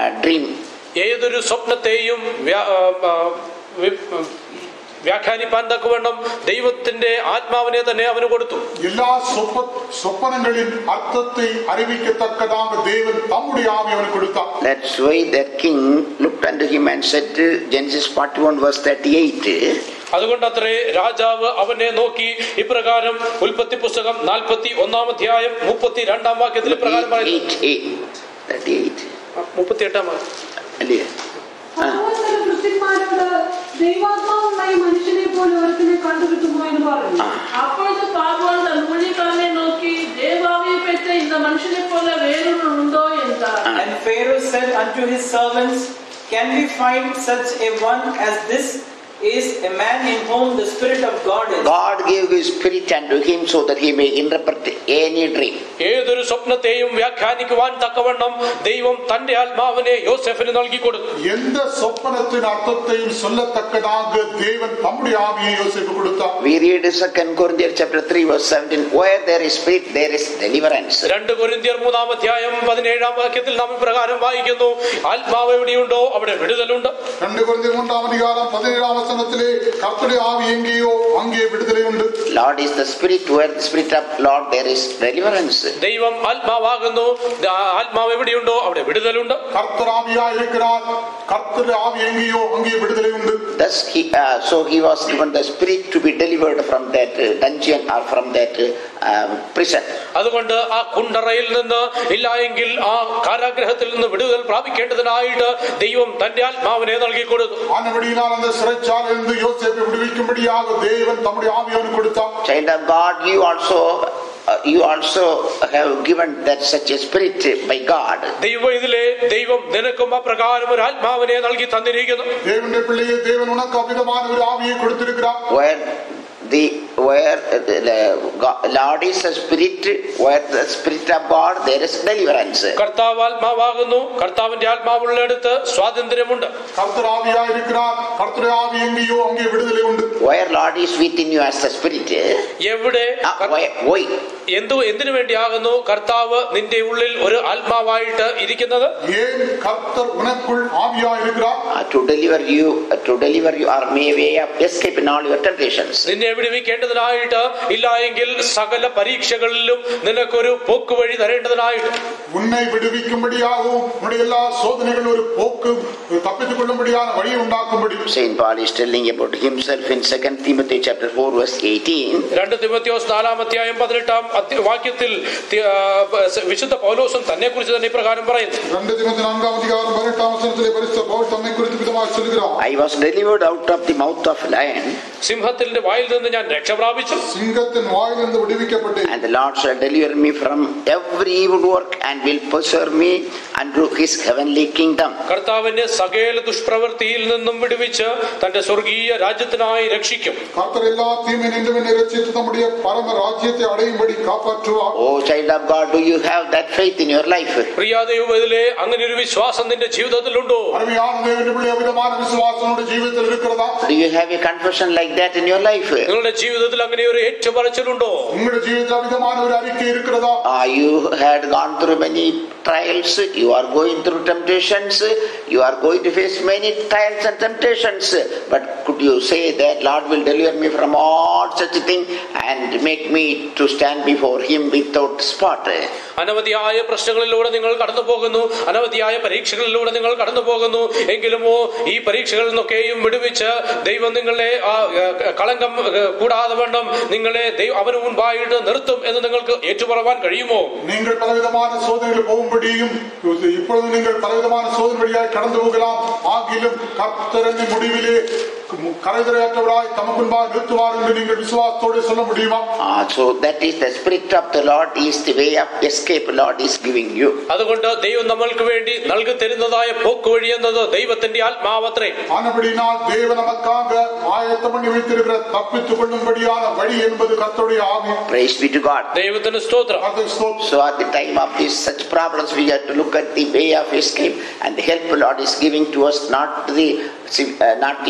uh, dream. ഏതൊരു സ്വപ്നത്തെയും വ്യാ- ആ, ആ, വി- വ്യാഖ്യാനിപ്പാൻ തക്കവണ്ണം ദൈവത്തിന്റെ ആത്മാവിനെ തന്നെ അവന് കൊടുത്തു. எல்லா சொப்ப சொப்பனங்களின் அர்த்தத்தை அறிவிக்கத்தக்கதாக தேவன் தம்முடைய ஆவியை அவனுக்கு கொடுத்தார். That's why that king looked unto him and said, Genesis forty-one verse thirty-eight. അതുകൊണ്ട് അത്രേ രാജാവ് അവനെ നോക്കി ഇപ്രകാരം ഉൽപ്പത്തി പുസ്തകം നാൽപ്പത്തി ഒന്നാം അധ്യായം മുപ്പത്തി രണ്ടാം വാക്യത്തിൽ ഇപ്രകാരം പറയുന്നു. thirty-eight. മുപ്പത്തി എട്ടാം വാക്യം. അല്ലേ? അപ്പോൾ ചില ഭൃത്യന്മാരോട് ദൈവാത്മാവുള്ള ഈ മനുഷ്യനെ പോലെ ഒരുത്തിനെ കണ്ടുകിട്ടുമോ എന്ന് പറഞ്ഞു. அப்பொழுது பார்வோன் தன் ஊழியக்காரனை நோக்கி தேவாவியை பெற்ற இந்த மனுஷனை போல வேறொரு உண்டோ என்றார். And Pharaoh said unto his servants, Can we find such a one as this? Is a man in whom the Spirit of God is. God gave his spirit unto him so that he may interpret any dream. ഏതൊരു സ്വപ്നത്തെയും വ്യാഖ്യാനിക്കുവാൻ തക്കവണ്ണം ദൈവം തന്റെ ആത്മാവിനെ യോസേഫിന് നൽകി കൊടുത്തു. எந்த சொப்பனத்தின் அர்த்தத்தையும் சொல்லத்தக்கதாக தேவன் தம்முடைய ஆவியை யோசேப்பு கொடுத்தார். We read Second Corinthians chapter three verse seventeen. Where there is spirit, there is deliverance. രണ്ട് കൊരിന്ത്യർ മൂന്നാം അധ്യായം പതിനേഴാം വാക്യത്തിൽ നാം ഇപ്രകാരം വായിക്കുന്നു, ആത്മാവ് എവിടെയുണ്ടോ അവിടെ വിടുതലുണ്ട്. രണ്ട് കൊരിന്ത്യർ മൂന്നാം അധികാരം പതിനേഴാം വചനത്തിലെ കർത്തരുടെ ആവി എങ്കേയോ അങ്ങേ വിടുതലുണ്ട്. Lord is the spirit. Where the spirit of Lord, there is deliverance. ദൈവം ആത്മാവാകുന്നു, ആത്മാവ് എവിടെയുണ്ടോ അവിടെ വിടുതലുണ്ട്. கர்த்தர் ஆவியாய் இருக்கிறார். கர்த்தருடைய ஆவி எங்கேயோ அங்கே விடுதலை உண்டு. Thus he, uh, so he was given the spirit to be delivered from that uh, dungeon or from that uh, um, prison. അതുകൊണ്ട് ആ കുണ്ടറയിൽ നിന്ന് ഇല്ല എങ്കിൽ ആ കാരാഗ്രഹത്തിൽ നിന്ന് വിടുതൽ പ്രാപിക്കേണ്ടതിനായിട്ട് ദൈവം തന്റെ ആത്മാവിനെ നൽകി കൊടുത്തു. ஆனபடியினால் அந்த சிறைச்சாலையிலிருந்து யோசேப்பை விடுவிக்கும்படியாக தேவன் தம்முடைய ஆவியை அவனுக்கு கொடுத்தார். Child of God, you also uh, you also have given that such a spirit by God. ദൈവം ഇതിലെ ദൈവം നിനക്കും അപ്രകാരം ഒരു ആത്മാവിനെ നൽകി തന്നിരിക്കുന്നു. தேவனுடைய பிள்ளையே தேவன் உனக்கு அவ்விதமான ஒரு ஆவியை கொடுத்திருக்கிறார். Where the where the Lord is the spirit, where the spirit of God, there is deliverance. കർത്താവ് ആത്മാവാകുന്നു, കർത്താവിന്റെ ആത്മാവുള്ളിടത്ത് സ്വാതന്ത്ര്യമുണ്ട്. கர்த்தர் ஆவியாய் இருக்கிறார். கர்த்தருடைய ஆவி எங்கேயோ அங்கே விடுதலை உண்டு. Where Lord is within you as the spirit. എവിടെ Uh, why, why? എന്തു എന്തിനു വേണ്ടിയാകുന്നു കർത്താവ് നിന്റെ ഉള്ളിൽ ഒരു ആത്മാവായിട്ട് ഇരിക്കുന്നത്? ஏன் கர்த்தர் உனக்குள் ஆவியாய் இருக்கிறார்? Uh, to deliver you, uh, to deliver you or may way of escape in all your temptations. നിന്നെ വിടുവിക്കേണ്ടതിനായിട്ട്, ഇല്ല എങ്കിൽ സകല പരീക്ഷകളിലും നിനക്കൊരു പോക്കുവഴി തരേണ്ടതിനായിട്ട്. உன்னை விடுவிக்கும்படியாகவும் உன்னுடைய எல்லா சோதனைகளும் ஒரு போக்கு தப்பித்துக் கொள்ளும்படியான வழியை உண்டாக்கும்படி. Saint Paul is telling about himself in Second Timothy chapter four verse eighteen. രണ്ട് തിമോഥെയോസ് നാലാം അധ്യായം പതിനെട്ടാം അധ്യ- വാക്യത്തിൽ തി- ആ, വിശുദ്ധ പൗലോസും തന്നെ കുറിച്ച് തന്നെ ഇപ്രകാരം പറയുന്നു. രണ്ട് തിമോത്തി നാലാം അധികാരം പതിനെട്ടാം വചനത്തിലെ പരിശുദ്ധ പൗൽ തന്നെ കുറിച്ച് വിധമായി ചൊല്ലുகிறார். I was delivered out of the mouth of lion, സിംഹത്തിന്റെ വായിൽ നിന്ന് ഞാൻ രക്ഷ പ്രാപിച്ചു. சிங்கத்தின் வாயிலிருந்து விடுவிக்கப்பட்டு and the Lord shall deliver me from every evil work and will preserve me unto his heavenly kingdom. കർത്താവിന്റെ സകല ദുഷ്പ്രവൃത്തിയിൽ നിന്നും വിടുവിച്ച് തന്റെ സ്വർഗീയ രാജ്യത്തിനായി രക്ഷിക്കും. கர்த்தர் எல்லா தீமை நின்றும் ரட்சித்து தம்முடைய பரம ராஜ்யத்தை அடையும்படி காப்பாற்றுவார். Oh child of God, do you have that faith in your life? പ്രിയാദൈവത്തിലെ അങ്ങനെ ഒരു വിശ്വാസം നിന്റെ ജീവിതത്തിലുണ്ടോ? அருமையான தேவனுடைய பிள்ளை அவிதமான விசுவாசம் உன்னுடைய ஜீவிதத்தில் இருக்கிறதா? Do you have a confession like that in your life? നിങ്ങളുടെ ജീവിതത്തിൽ അങ്ങനെ ഒരു ഏറ്റുപറച്ചിലുണ്ടോ? உங்களுடைய ஜீவிதத்தில் அவிதமான ஒரு அறிக்கை இருக்கிறதா? Ah, you had gone through many trials, you are going through temptations, you are going to face many trials and temptations, but could you say that Lord will deliver me from all such a thing and make me to stand before him without spot? അനവധിയായ പ്രശ്നങ്ങളിലൂടെ നിങ്ങൾ കടന്നു പോകുന്നു, അനവധിയായ പരീക്ഷകളിലൂടെ നിങ്ങൾ കടന്നു പോകുന്നു. എങ്കിലുമോ ഈ പരീക്ഷകളിൽ നിന്നൊക്കെയും വിടുവിച്ച് ദൈവം നിങ്ങളെ ആ കളങ്കം കൂടാതെ വണ്ണം നിങ്ങളെ അവന് മുൻപായിട്ട് നിർത്തും എന്ന് നിങ്ങൾക്ക് ഏറ്റുപറവാൻ കഴിയുമോ? நீங்கள் பலவிதமான சோதனைகள் போகும்படியும் இப்பொழுது நீங்கள் பலவிதமான சோதனை வழியாய் கடந்து போகலாம். ஆகிலும் கர்த்தர் என்னை முடிவிலே கரைதரையற்றவராய் தமக்கு முன்பாக நிறுத்துவார் என்று நீங்கள் விசுவாசத்தோடு சொல்ல முடியுமா? Ah, so that is the spirit of the Lord is the way of escape Lord is giving you. അതുകൊണ്ട് ദൈവം നമ്മൾക്ക് വേണ്ടി നൽകി തരുന്നതായ പോക്കുവഴി എന്നത് ദൈവത്തിന്റെ ആത്മാവത്രേ. ஆனபடினால் தேவன் நமக்காக ஆயத்தம் பண்ணி வைத்திருக்கிற தப்பித்துக் கொள்ளும்படியான வழி என்பது கர்த்தருடைய ஆவி. Praise be to God. ദൈവത്തിന് സ്തോത്രം. So at the time of these such problems we have to look at the way of escape and the help Lord is giving to us, not the uh, not the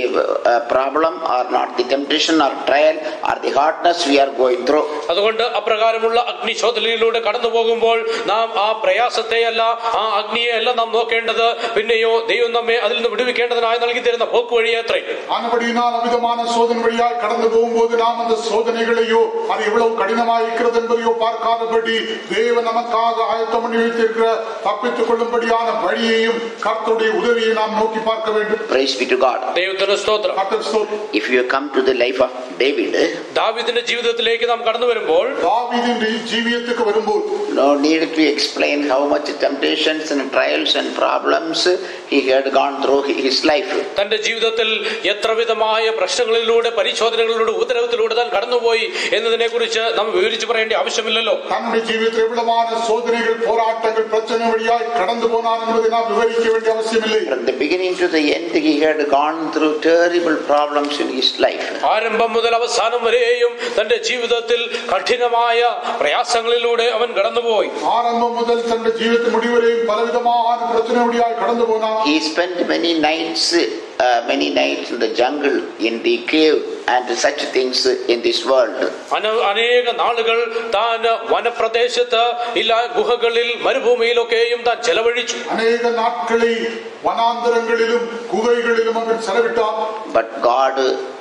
uh, problem or not the temptation or trial or the hardness we are going through. അതുകൊണ്ട് അപ്രകാരമുള്ള അഗ്നിശോധനയിലൂടെ കടന്നു പോകുമ്പോൾ നാം ആ പ്രയാസത്തെയല്ല ആ അഗ്നിയെയല്ല നാം നോക്കേണ്ടത്, പിന്നെയോ ദൈവം നമ്മെ അതിൽ നിന്ന് വിടുവിക്കേണ്ടതിനായി നൽകി തരുന്ന പോക്ക് വഴിയത്രേ. ஆனபடியினால் அமிதமான சோதனை வழியாய் கடந்து போகும்போது நாம் அந்த சோதனைகளையோ அது எவ்வளவு கடினமாய் இருக்கிறது என்பதையோ பார்க்காதபடி தேவன் நமக்காக ஆயத்தம் பண்ணி வைத்திருக்கிற தப்பித்துக் கொள்ளும்படியான வழியையும் கர்த்தருடைய உதவியை நாம் நோக்கி பார்க்க வேண்டும். Praise be to God. ദൈവത്തിന് സ്തോത്രം. If you come to the life of David, ദാവീദിന്റെ ജീവിതത്തിലേക്ക് നാം കടന്നു വരുമ്പോൾ ദാവീദിന്റെ ജീവിതത്തിലേക്ക് വരുമ്പോൾ no need to explain how much temptations and trials and problems he had gone through his life. തന്റെ ജീവിതത്തിൽ എത്ര വിധമായ പ്രശ്നങ്ങളിലൂടെ പരിശോധനകളിലൂടെ ഉപദ്രവത്തിലൂടെ താൻ കടന്നുപോയി എന്നതിനെ കുറിച്ച് നാം വിവരിച്ചു പറയേണ്ട ആവശ്യമില്ലല്ലോ. തന്റെ ജീവിതത്തിൽ എവിടமான സോദനകൾ പോരാട്ടങ്ങൾ പ്രശ്നങ്ങൾ വഴിയായി കടന്നു പോനാൻ എന്നതിനെ നാം വിവരിக்க വേണ്ടിയ ആവശ്യമില്ല. From the beginning to the end he had gone through terrible problems in his life. ആരംഭം മുതൽ അവസാനം വരെയും തന്റെ ജീവിതത്തിൽ കഠിനമായ പ്രയാസങ്ങളിലൂടെ അവൻ കടന്നുപോയി. ആരംഭം മുതൽ തന്റെ ജീവിതത്തിൽ മുടിവരെയും പലവിധമായ പ്രശ്നങ്ങൾ വഴിയായി കടന്നു പോനാൻ. He spent many nights uh, many nights in the jungle, in the cave and such things in this world. അനേക നാളുകൾ താൻ വനപ്രദേശത്ത് ഇല്ല ഗുഹകളിൽ മരുഭൂമിയിലൊക്കെയും താൻ ചെലവഴിച്ചു. അനേക നാட்களிൽ വനാന്തരങ്ങളിലും ഗുഹകളിലും അവൻ ചെലവിട്ടാൻ. But God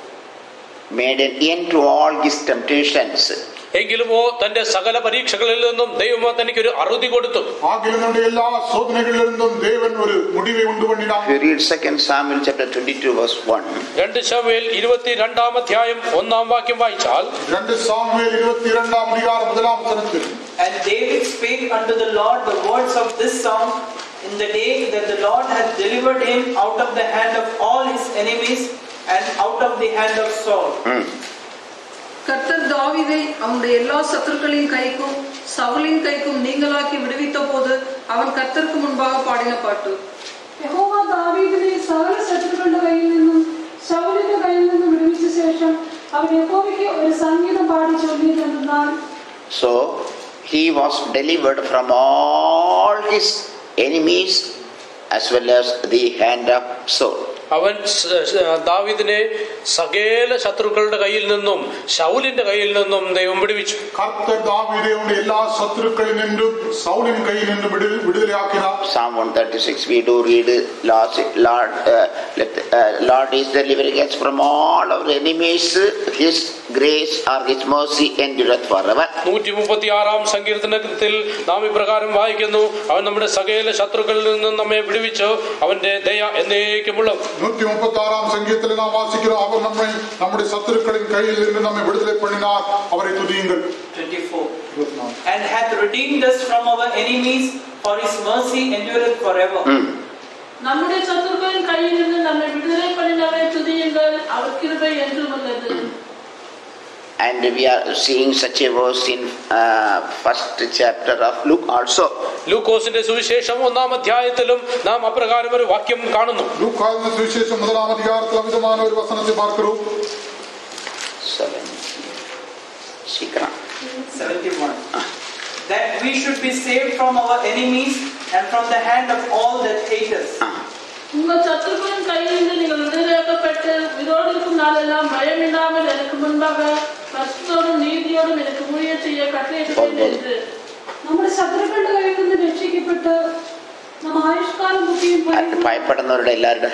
made an end to all his temptations. എങ്കിലുമോ തന്റെ സകല പരീക്ഷകളിൽ നിന്നും ദൈവം തനിക്ക് ഒരു അറുതി കൊടുത്തു. എല്ലാ സോധനകളിൽ നിന്നും ദൈവൻ ഒരു മുടിവെ കൊണ്ടുവന്നിനാൻ. If you read Second Samuel chapter twenty-two verse one. രണ്ട് ശമൂവേൽ ഇരുപത്തിരണ്ടാം അധ്യായം ഒന്നാം വാക്യം വായിച്ചാൽ രണ്ട് സാമുവേൽ ഇരുപത്തിരണ്ടാം അധികാരം ഒന്നാം വചനത്തിൽ And David spake unto the Lord the words of this song in the day that the Lord hath delivered him out of the hand of all his enemies and out of the hand of Saul. Hmm. கர்த்தர் தாவீதை அவனுடைய எல்லா சத்துருக்களின் கைக்கும் சவுலின் கைக்கும் நீங்களாக்கி விடுவித்த போது அவன் கர்த்தருக்கு முன்பாக பாடின பாட்டு. യഹോവ ദാവീദിനെ സകല ശത്രുക്കളുടെ കയ്യിൽ നിന്നും ശൗലിന്റെ കയ്യിൽ നിന്നും വിടുവിച്ച ശേഷം അവൻ യഹോവയ്ക്ക് ഒരു സംഗീതം പാടി ചൊല്ലിയതെന്നാൽ. So he was delivered from all his enemies as well as the hand of Saul. അവൻ ദാവീദിനെ സകല ശത്രുക്കളുടെ കയ്യിൽ നിന്നും ശൗലിന്റെ കയ്യിൽ നിന്നും ദൈവം വിടുവിച്ചു. കർത്തർ ദാവീദിനെ എല്ലാ ശത്രുക്കളിൽ നിന്നും സൗലിൻ കയ്യിൽ നിന്നും വിടുതലയാക്കിനാർ. Psalm one thirty-six we do read Lord Lord uh, let, uh, Lord is delivering us from all our enemies, his grace or his mercy endureth forever. നൂറ്റി മുപ്പത്തിയാറാം സങ്കീർത്തനത്തിൽ നാം ഇപ്രകാരം വായിക്കുന്നു, അവൻ നമ്മുടെ സകല ശത്രുക്കളിൽ നിന്നും നമ്മെ വിടുവിച്ചു, അവന്റെ ദയ എന്നേക്കുമുള്ളത്. നൂറ്റി മുപ്പത്തിയാറാം സങ്കീർത്തനത്തിൽ നാം വായിക്കുന്നു, അവർ നമ്മെ നമ്മുടെ ശത്രുക്കളിൻ കയ്യിൽ നിന്ന് നമ്മെ വിടുതല பண்ணினார், അവരെ തുതിയുங்கள். twenty-four And hath redeemed us from our enemies, for his mercy endureth forever. നമ്മുടെ ശത്രുക്കളിൻ കയ്യിൽ നിന്ന് നമ്മെ വിടുതല பண்ணினவரை துதியுங்கள், அவர் கிருபை என்றும் உள்ளது. And we are seeing such a verse in uh, first chapter of Luke also. ലൂക്കോസിന്റെ സുവിശേഷം ഒന്നാം അധ്യായത്തിലും നാം അപ്രകാരം ഒരു വാക്യം കാണുന്നു. ലൂക്കായുടെ സുവിശേഷം ഒന്നാം അധ്യായത്തിൽ അമിതമായ ഒരു വചനത്തെ പാർക്കുന്നു. seven ശീഘ്രം seventy-one That we should be saved from our enemies and from the hand of all that hate us. உங்கள் சத்துருக்களின் கையில் இருந்து நீங்கள் விடுதலையாக்கப்பட்டு விரோதிக்கும் நாளெல்லாம் பயமில்லாமல் எனக்கு முன்பாக பரிசுத்தோடும் நீதியோடும் எனக்கு ஊழியம் செய்ய கட்டளையிட்டேன் என்று. നമ്മുടെ ശത്രുക്കളുടെ കയ്യിൽ നിന്ന് രക്ഷിക്കപ്പെട്ട് നാം ആയുഷ്കാലം മുഖ്യം ഭയപ്പെടുന്നവരുടെ എല്ലാവരുടെ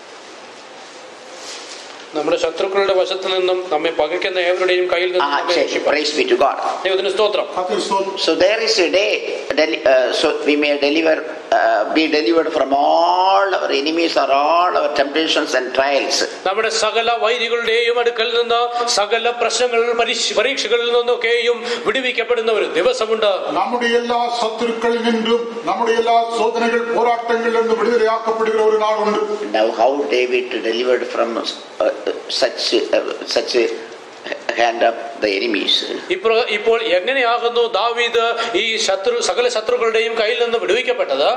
നമ്മുടെ ശത്രുക്കളുടെ വശത്തു നിന്നും നമ്മെ പകയ്ക്കുന്ന ഏവരുടെയും കയ്യിൽ നിന്നും ദൈവത്തിന് സ്തോത്രം. So there is a day uh, so we may deliver uh, be delivered from all our enemies or all our temptations and trials. നമ്മുടെ സകല വൈരികളുടെയും അടുക്കൽ നിന്ന് സകല പ്രശ്നങ്ങൾ പരീക്ഷകളിൽ നിന്നൊക്കെയും വിടുവിക്കപ്പെടുന്ന ഒരു ദിവസമുണ്ട്. നമ്മുടെ എല്ലാ ശത്രുക്കളിൽ നിന്നും നമ്മുടെ എല്ലാ ശോധനകൾ പോരാട്ടങ്ങളിൽ നിന്ന് വിടുതലയാക്കപ്പെടുന്ന ഒരു നാളുണ്ട്. Now how David delivered from uh, such uh, such a hand of the enemies. ഇപ്പോൾ എങ്ങനെയാകുന്നു ദാവീദ് ഈ ശത്രു സകല ശത്രുക്കളുടെയും കയ്യിൽ നിന്ന് വിടുവിക്കപ്പെട്ടത്?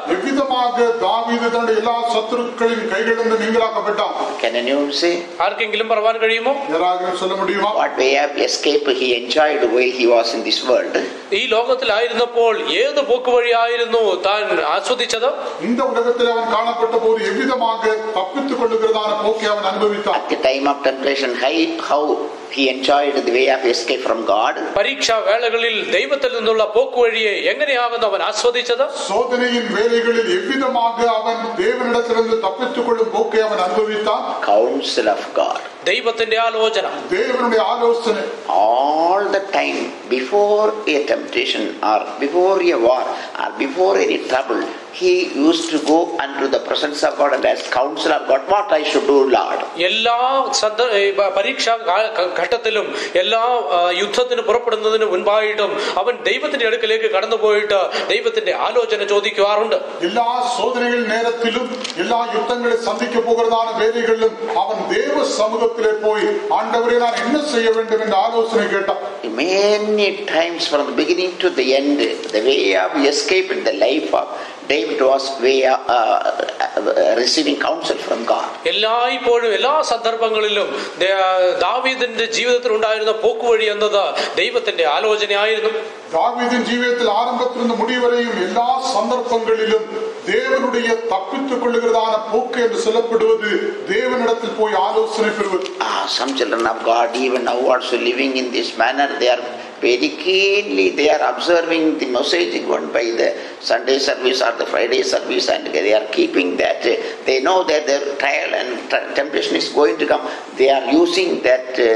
Can anyone say? ആർക്കെങ്കിലും പറയാൻ കഴിയുമോ? What way of escape he enjoyed while he was in this world? ഈ ലോകത്തിലായിരുന്നപ്പോൾ ഏത് പോക്കുവഴിയായിരുന്നു താൻ ആസ്വദിച്ചത്? இந்த உலகத்தில் அவன் காணப்பட்ட போது எவ்விதமாக தப்பித்துக் கொள்ளுகிறதான போக்கை அவன் அனுபவித்தான். At the time of temptation, how he enjoyed the way of escape from God. പരീക്ഷാ വേളകളിൽ ദൈവത്തിൽ നിന്നുള്ള പോക്കുവഴിയെ എങ്ങനെയാകുന്നു അവൻ ആസ്വദിച്ചത്? சோதனையின் வேளைகளில் எவ்விதமாக அவன் தேவனிடத்திலிருந்து தப்பித்துக்கொள்ளும் போக்கை அவன் அனுபவித்தான். Counsel of God. ദൈവത്തിന്റെ ആലോചന. தேவனுடைய ஆலோசனை. All the time before a temptation or before a war or before any trouble, he used to go unto the presence of God and ask counsel of God, what I should do, Lord. എല്ലാ പരീക്ഷാ ഘട്ടത്തിലും എല്ലാ യുദ്ധത്തിന് പുറപ്പെടുന്നതിന് മുൻപായിട്ടും അവൻ ദൈവത്തിന്റെ അടുക്കലേക്ക് കടന്നുപോയിട്ട് ദൈവത്തിന്റെ ആലോചന ചോദിക്കാറുണ്ട്. എല്ലാ സോദനകൾ നേരത്തിലും എല്ലാ യുദ്ധങ്ങളെ സന്ധിക്ക പോകുന്നതാണ് വേദികളിലും അവൻ ദൈവ സമുദ്രത്തിലെ പോയി ആണ്ടവരെ ഞാൻ என்ன செய்ய வேண்டும் என்ற ஆலோசனை கேட்டான். Many times from the beginning to the end, the way of escape in the life of David was way uh, uh, receiving counsel from God. എല്ലായ്പ്പോഴും എല്ലാ സന്ദർഭങ്ങളിലും ദാവീദിന്റെ ജീവിതത്തിൽ ഉണ്ടായിരുന്ന പോക്കുവഴി എന്നത് ദൈവത്തിന്റെ ആലോചനയായിരുന്നു. ദാവീദിൻ ജീവിതത്തിൽ ആരംഭത്തിൽ നിന്ന് മുടി വരെയും എല്ലാ സന്ദർഭങ്ങളിലും தேவனுடைய தப்பித்துக் கொள்ளுகிறதான போக்கு என்று சொல்லப்படுவது தேவனிடத்தில் போய் ஆலோசனை பெறுவது. Ah, some children of God even now also living in this manner, they are very keenly they are observing the mosaic one by the Sunday service or the Friday service, and they are keeping that. They know that their trial and temptation is going to come. They are using that uh,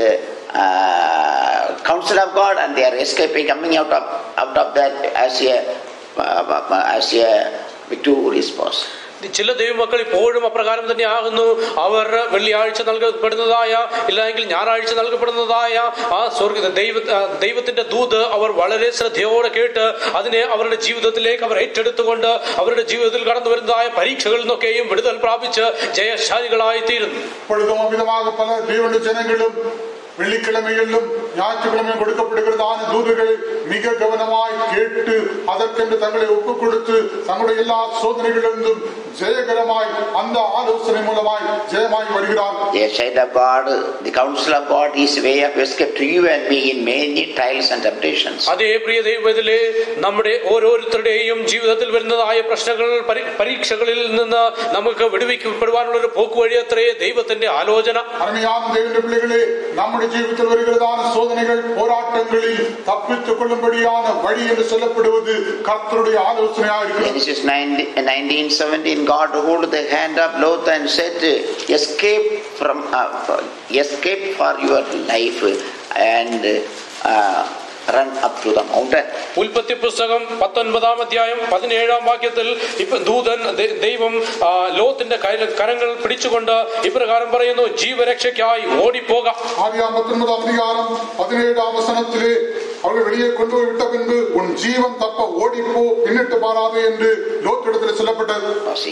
uh, counsel of God, and they are escaping, coming out of out of that as a uh, as a victorious person. ചില ദൈവമക്കൾ ഇപ്പോഴും അപ്രകാരം തന്നെ ആകുന്നു. അവർ വെള്ളിയാഴ്ച നൽകപ്പെടുന്നതായ ഇല്ലെങ്കിൽ ഞായറാഴ്ച നൽകപ്പെടുന്നതായ ആ സ്വർഗ്ഗ ദൈവ ദൈവത്തിന്റെ ദൂത് അവർ വളരെ ശ്രദ്ധയോടെ കേട്ട് അതിനെ അവരുടെ ജീവിതത്തിലേക്ക് അവർ ഏറ്റെടുത്തുകൊണ്ട് അവരുടെ ജീവിതത്തിൽ കടന്നു വരുന്നതായ പരീക്ഷകളിൽ നിന്നൊക്കെയും വിടുതൽ പ്രാപിച്ച് ജയശാലികളായി തീരുന്നു. പല ദൈവന്റെ ജനങ്ങളും வெள்ளிக்கிழமைகளிலும் ஞாயிற்றுக்கிழமையும் கொடுக்கப்படுகிறதான தூதுகளை மிக கவனமாய் கேட்டு அதற்கென்று தங்களை ஒப்புக் கொடுத்து தங்களுடைய எல்லா சோதனைகளிலிருந்தும் ஜெயகரமாய் அந்த ஆலோசனை மூலமாய் ஜெயமாய் வருகிறார்கள். The child of God, the counsel of God is way of escape to you and me in many trials and temptations. അതേ പ്രിയ ദൈവത്തിലെ നമ്മുടെ ഓരോരുത്തരുടെയും ജീവിതത്തിൽ വരുന്നതായ പ്രശ്നങ്ങൾ പരീക്ഷകളിൽ നിന്ന് നമുക്ക് വിടുവിക്കപ്പെടുവാനുള്ള ഒരു പോക്കുവഴി അത്രേ ദൈവത്തിന്റെ ആലോചന. അരുമയായ ദൈവത്തിന്റെ പിള്ളകളെ, നമ്മുടെ ജീവിതത്തിൽ വരുகிறதான சோதனைகள் போராட்டங்களில் தப்பித்துக் கொள்ளும்படியான வழி என்று சொல்லப்படுவது கர்த்தருடைய ஆலோசனையாக இருக்கிறது. Genesis nineteen seventeen, God hold the hand of Lot and said, escape from uh, escape for your life and uh, run up to the mountain. ഉൽപ്പത്തി പുസ്തകം പത്തൊൻപതാം അധ്യായം പതിനേഴാം വാക്യത്തിൽ ഇപ്പൊ ദൂതൻ ദൈവം ലോത്തിന്റെ കരങ്ങൾ പിടിച്ചുകൊണ്ട് ഇപ്രകാരം പറയുന്നു, ജീവരക്ഷയ്ക്കായി ഓടിപ്പോക. ആദിയാകമം പത്തൊൻപതാം അധികാരം പതിനേഴാം വചനത്തിലെ അവളെ வெளியே கொண்டு போய் விட்ட பின்பு உன் ஜீவன் தப்ப ஓடிப்போ பின்னிட்டு பாராதே என்று லோத்திடத்தில் சொல்லப்பட்டது.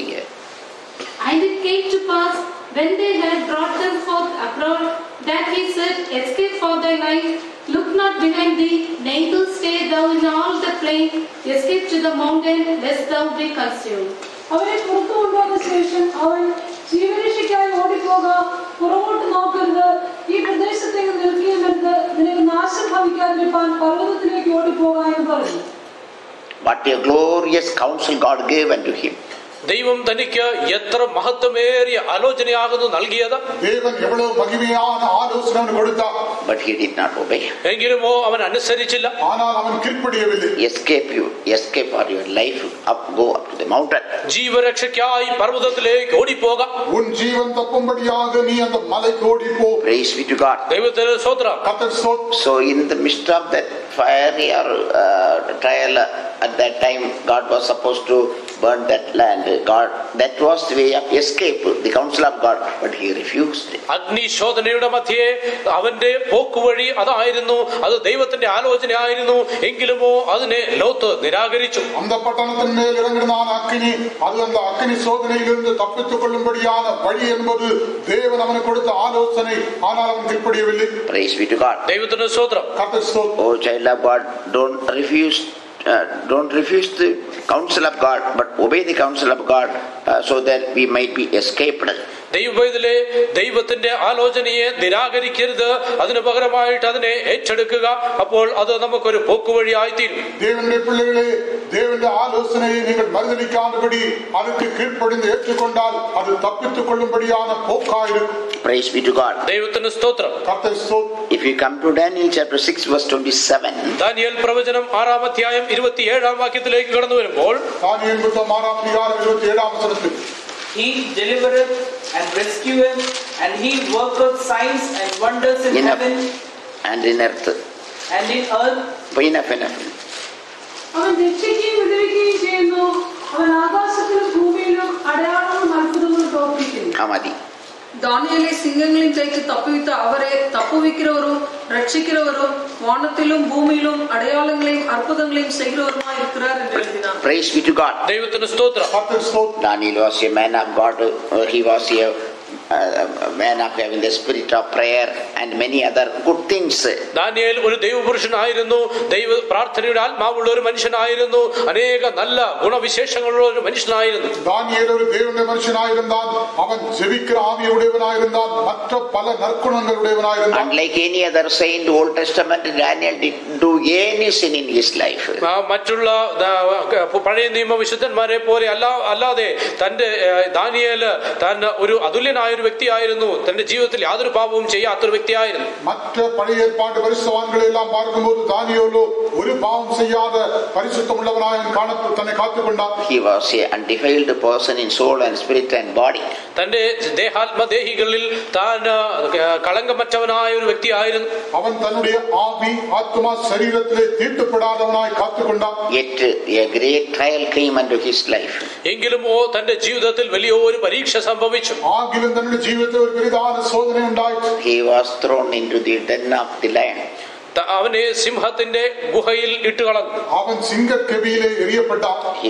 And it came to pass when they had brought them forth abroad that he said, escape for thy life, look not behind thee, neither stay thou in all the plain, escape to the mountain lest thou be consumed. അവരെ പുറത്തു കൊണ്ടുവന്ന ശേഷം അവൻ ജീവരക്ഷയ്ക്കായി ഓടിപ്പോക, പുറകോട്ട് നോക്കരുത്, ഈ പ്രദേശത്തേക്ക് നിൽക്കുകയുമരുത്, നിനക്ക് നാശം ഭവിക്കാതിരിക്കാൻ പർവ്വതത്തിലേക്ക് ഓടിപ്പോക എന്ന് പറഞ്ഞു. What a glorious counsel God gave unto him. ദൈവം തനിക്ക് എത്ര മഹത്വമേറിയ ആലോചനയാകുന്നു നൽകിയത്. But he did not obey. എങ്കിലുമോ അവൻ അനുസരിച്ചില്ല. Escape you, escape for your life, up, go up to the mountain. ജീവരക്ഷയ്ക്കായി പർവ്വതത്തിലേക്ക് ഓടിപ്പോക. Praise be to God. ദൈവത്തിന് സ്തോത്രം. So in the midst of that fiery or uh, trial at that time. God was supposed to burn that land. God, that was the way of escape, the counsel of God, but he refused. അഗ്നി ശോധനയുടെ മധ്യേ അവന്റെ പോക്കുവഴി അതായിരുന്നു, അത് ദൈവത്തിന്റെ ആലോചനയായിരുന്നു. എങ്കിലുമോ അതിനെ Lot നിരാകരിച്ചു. அந்த பட்டணத்தின் மேல் இறங்கின அக்கினி, அது அந்த அக்கினி சோதனையிலிருந்து தப்பித்துக் கொள்ளும்படியான வழி என்பது தேவன் அவனுக்கு கொடுத்த ஆலோசனை. ஆனால் அவன் கீழ்ப்படியவில்லை. Praise be to God. ദൈവത്തിന് സ്തോത്രം. Oh child of God, don't refuse uh, don't refuse the counsel of God, but obey the counsel of God uh, so that we might be escaped. ദൈവവേദത്തിലെ ദൈവത്തിന്റെ ആലോചനയെ നിരാകരിക്കരുത്, അതിന് പകരമായിട്ട് അതിനെ ഏറ്റെടുക്കുക. അപ്പോൾ അത് നമുക്കൊരു പോക്കുവഴിയായിത്തീരും. தேவனுடைய பிள்ளைகளே, தேவனுடைய ஆலோசனையை நீங்கள் மறுதலிக்காதபடி அதற்கு கீழ்ப்படிந்து ஏற்றுக்கொண்டால் அது தப்பித்துக் கொள்ளும்படியான போக்காயிருக்கும். Praise be to God. ദൈവത്തിന് സ്തോത്രം. If you come to Daniel chapter six verse twenty-seven, Daniel പ്രവചനം ആറാം അധ്യായം ഇരുപത്തിയേഴാം വാക്യത്തിലേക്ക് കടന്നു വരുമ്പോൾ, ദാനിയേൽ പുസ്തകം ആറാം അധ്യായം ഇരുപത്തിയേഴാം വചനത്തിൽ, He delivereth and rescueth, and he worketh signs and wonders in enough, heaven and in earth, and in earth. enough, enough. അവൻ രക്ഷിക്കുകയും വിടുവിക്കുകയും ചെയ്യുന്നു. അവൻ ആകാശത്തിലും ഭൂമിയിലും അടയാളങ്ങളും അത്ഭുതങ്ങളും പ്രവർത്തിക്കുന്നു. Amadi. தானியேலை சிங்கங்களின் கைக்கு தப்புவித்த அவரே தப்புவிக்கிறவரும் ரட்சிக்கிறவரும் வானத்திலும் பூமியிலும் அடையாளங்களையும் அற்புதங்களையும் செய்கிறவருமாய் இருக்கிறார் என்று எழுதினார். Praise be to God. ദൈവത്തിന് സ്തോത്രം. Daniel was a man of God. He was a uh, man of having the spirit of prayer and many other good things. Daniel ഒരു ദൈവപുരുഷനായിരുന്നു, ദൈവ പ്രാർത്ഥനയുടെ ആത്മാവുള്ള ഒരു മനുഷ്യനായിരുന്നു, അനേക നല്ല ഗുണവിശേഷങ്ങളുള്ള ഒരു മനുഷ്യനായിരുന്നു. ദാനിയേൽ ഒരു ദൈവത്തിന്റെ മനുഷ്യനായിരുന്നാൽ, അവൻ ജപിക്കുന്ന ആവിയുടേവനായിരുന്നാൽ, മറ്റു പല നற்குணങ്ങളുടേവനായിരുന്നാൽ. Unlike any other saint, Old Testament, Daniel didn't do any sin in his life. മറ്റുള്ള പഴയ നിയമ വിശുദ്ധന്മാരെ പോലെ അല്ല അല്ലാതെ തന്റെ ദാനിയേല് താൻ ഒരു അതുല്യനായ ഒരു വ്യക്തിയായിരുന്നു. തന്റെ ജീവിതത്തിൽ യാതൊരു പാപവും ചെയ്യാത്തൊരു വ്യക്തിയായിരുന്നു. മറ്റ് പഴയ ഏർപ്പാട് പരിശുദ്ധവാന്കളെല്ലാം പാർക്കുമ്പോൾ ദാനിയേലോ ഒരു പാപം ചെയ്യാതെ പരിശുദ്ധമുള്ളവനായി തന്നെ കാത്തുകൊണ്ടാണ്. He was a undefiled person in soul and spirit and body. തന്റെ ദേഹാത്മദേഹികളിൽ താൻ കളങ്കമറ്റവനായ ഒരു വ്യക്തിയായിരുന്നു. അവൻ തന്റെ ആവി ആത്മാ ശരീരത്തിലെ തീട്ടപ്പെടാത്തവനായി കാത്തുകൊണ്ടാണ്. Yet a great trial came unto his life. എങ്കിലുമോ തന്റെ ജീവിതത്തിൽ വലിയ ഒരു പരീക്ഷ സംഭവിച്ചു. ആകിലും തന്റെ ജീവിതത്തിൽ ഒരു വലിയ ശോധന ഉണ്ടായി. He was thrown into the den of the lion. അവനെ സിംഹത്തിന്റെ ഗുഹയിൽ ഇട്ടുകളഞ്ഞു. അവൻ സിംഹക്കെവിയിലെ എറിയപ്പെട്ട.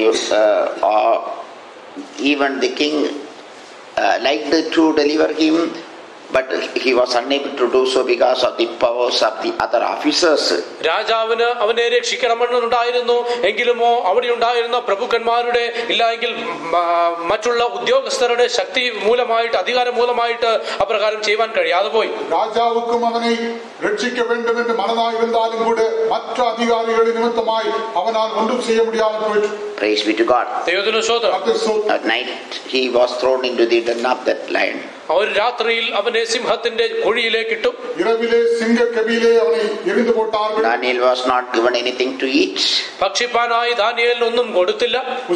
Even the king uh, liked to deliver him, but he was unable to do so because of the powers of the other officers. രാജാവിന് അവനെ രക്ഷിക്കണമെന്നുണ്ടായിരുന്നു. എങ്കിലുമോ അവിടെ ഉണ്ടായിരുന്ന പ്രഭുക്കന്മാരുടെ ഇല്ലെങ്കിൽ മറ്റുള്ള ഉദ്യോഗസ്ഥരുടെ ശക്തി മൂലമായിട്ട്, അധികാരം മൂലമായിട്ട് അപ്രകാരം ചെയ്യുവാൻ കഴിയാതെ പോയി. രാജാവുക്കും അവനെ രക്ഷിക്ക വേണ്ടുമെന്ന് മനതായിരുന്നാലും കൂടെ മറ്റു അധികാരികളുടെ നിമിത്തമായി അവനാൽ ഒന്നും ചെയ്യാൻ മുടിയാതെ പോയി. Praise be to God. At night he was thrown into the den of that lion. ഒരു രാത്രിയിൽ അവനെ സിംഹത്തിന്റെ കുഴിയിലേക്ക് ഇട്ടു. Daniel was not given anything to eat. ഭക്ഷിപ്പാനായി ദാനിയേലിന് ഒന്നും കൊടുത്തില്ല.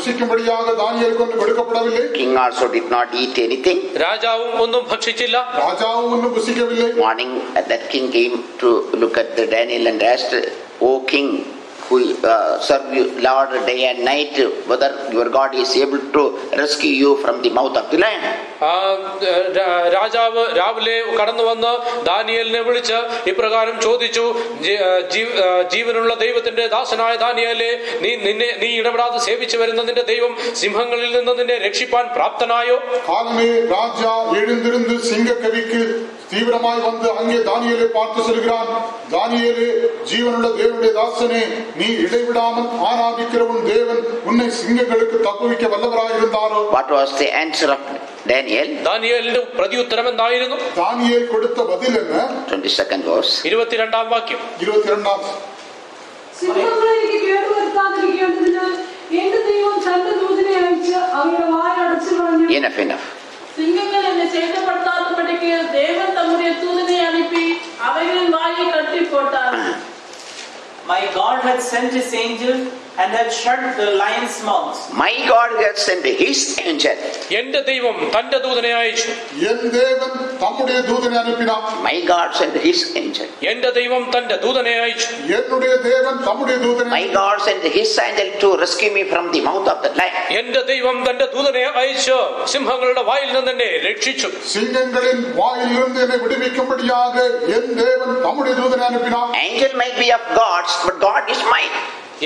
King also did not eat anything. രാജാവും ഒന്നും ഭക്ഷിച്ചില്ല. Morning that king came to look at the Daniel and asked, "O king, who uh, serve you Lord day and night, whether your God is able to rescue you from the mouth of the lion." രാജാവ് രാവിലെ കടന്നു വന്ന് ദാനിയേലിനെ വിളിച്ച് ഇപ്രകാരം ചോദിച്ചു, ജീവനുള്ള ദൈവത്തിന്റെ ദാസനായ ദാനിയേലേ, നീ നിന്നെ നീ ഇടപെടാതെ സേവിച്ചു വരുന്ന നിന്റെ ദൈവം സിംഹങ്ങളിൽ നിന്ന് നിന്നെ രക്ഷിപ്പാൻ പ്രാപ്തനായോ? രാജാ എഴുന്നിരുന്ന് സിംഹക്കവിക്ക് தீவிரமாய் வந்து அங்கே தானியேலை பார்த்து சொல்கிறான், தானியேலே, ஜீவனுள்ள தேவனுடைய தாசனே, நீ இடைவிடாமல் ஆராதிக்கிற உன் தேவன் உன்னை சிங்கங்களுக்கு தப்புவிக்க வல்லவராய் இருந்தாரோ? What was the answer of Daniel? ദാനിയേലിന്റെ പ്രത്യുത്തരം എന്തായിരുന്നു? ദാനിയേൽ കൊടുത്ത ബദൽ എന്ന് twenty-second verse. ഇരുപത്തിരണ്ടാം വാക്യം. ഇരുപത്തിരണ്ടാം സിംഹങ്ങളെ എനിക്ക് കേടുവരുത്താതിരിക്കേണ്ടതിന് എന്റെ ദൈവം തന്റെ ദൂതനെ അയച്ച് അവയുടെ വായ അടച്ചു കളഞ്ഞു. Enough, enough. സിംഹങ്ങൾ എന്നെ ചേതപ്പെടുത്താത്തപടിക്ക് ദേവൻ തമ്മുடைய தூதனை அனுப்பி அவைகளின் வாயை கட்டி போட்டார். My God had sent his angel and had shut the lions' mouths. My God has sent his angel. എന്റെ ദൈവം തന്റെ ദൂതനെ അയച്ചു. என் தேவன் தம்முடைய தூதனை அனுப்பினார். My God sent his angel. എന്റെ ദൈവം തന്റെ ദൂതനെ അയച്ചു. என்னுடைய தேவன் தம்முடைய தூதனை. My God sent his angel to rescue me from the mouth of the lion. എന്റെ ദൈവം തന്റെ ദൂതനെ അയച്ചു സിംഹങ്ങളുടെ വായിൽ നിന്ന് എന്നെ രക്ഷിച്ചു. സിംഹങ്ങളിൻ വായിലിருந்து என்னை விடுவிக்கும்படியாக என் தேவன் தம்முடைய தூதனை அனுப்பினார். Angel might be of God's, but God is mine.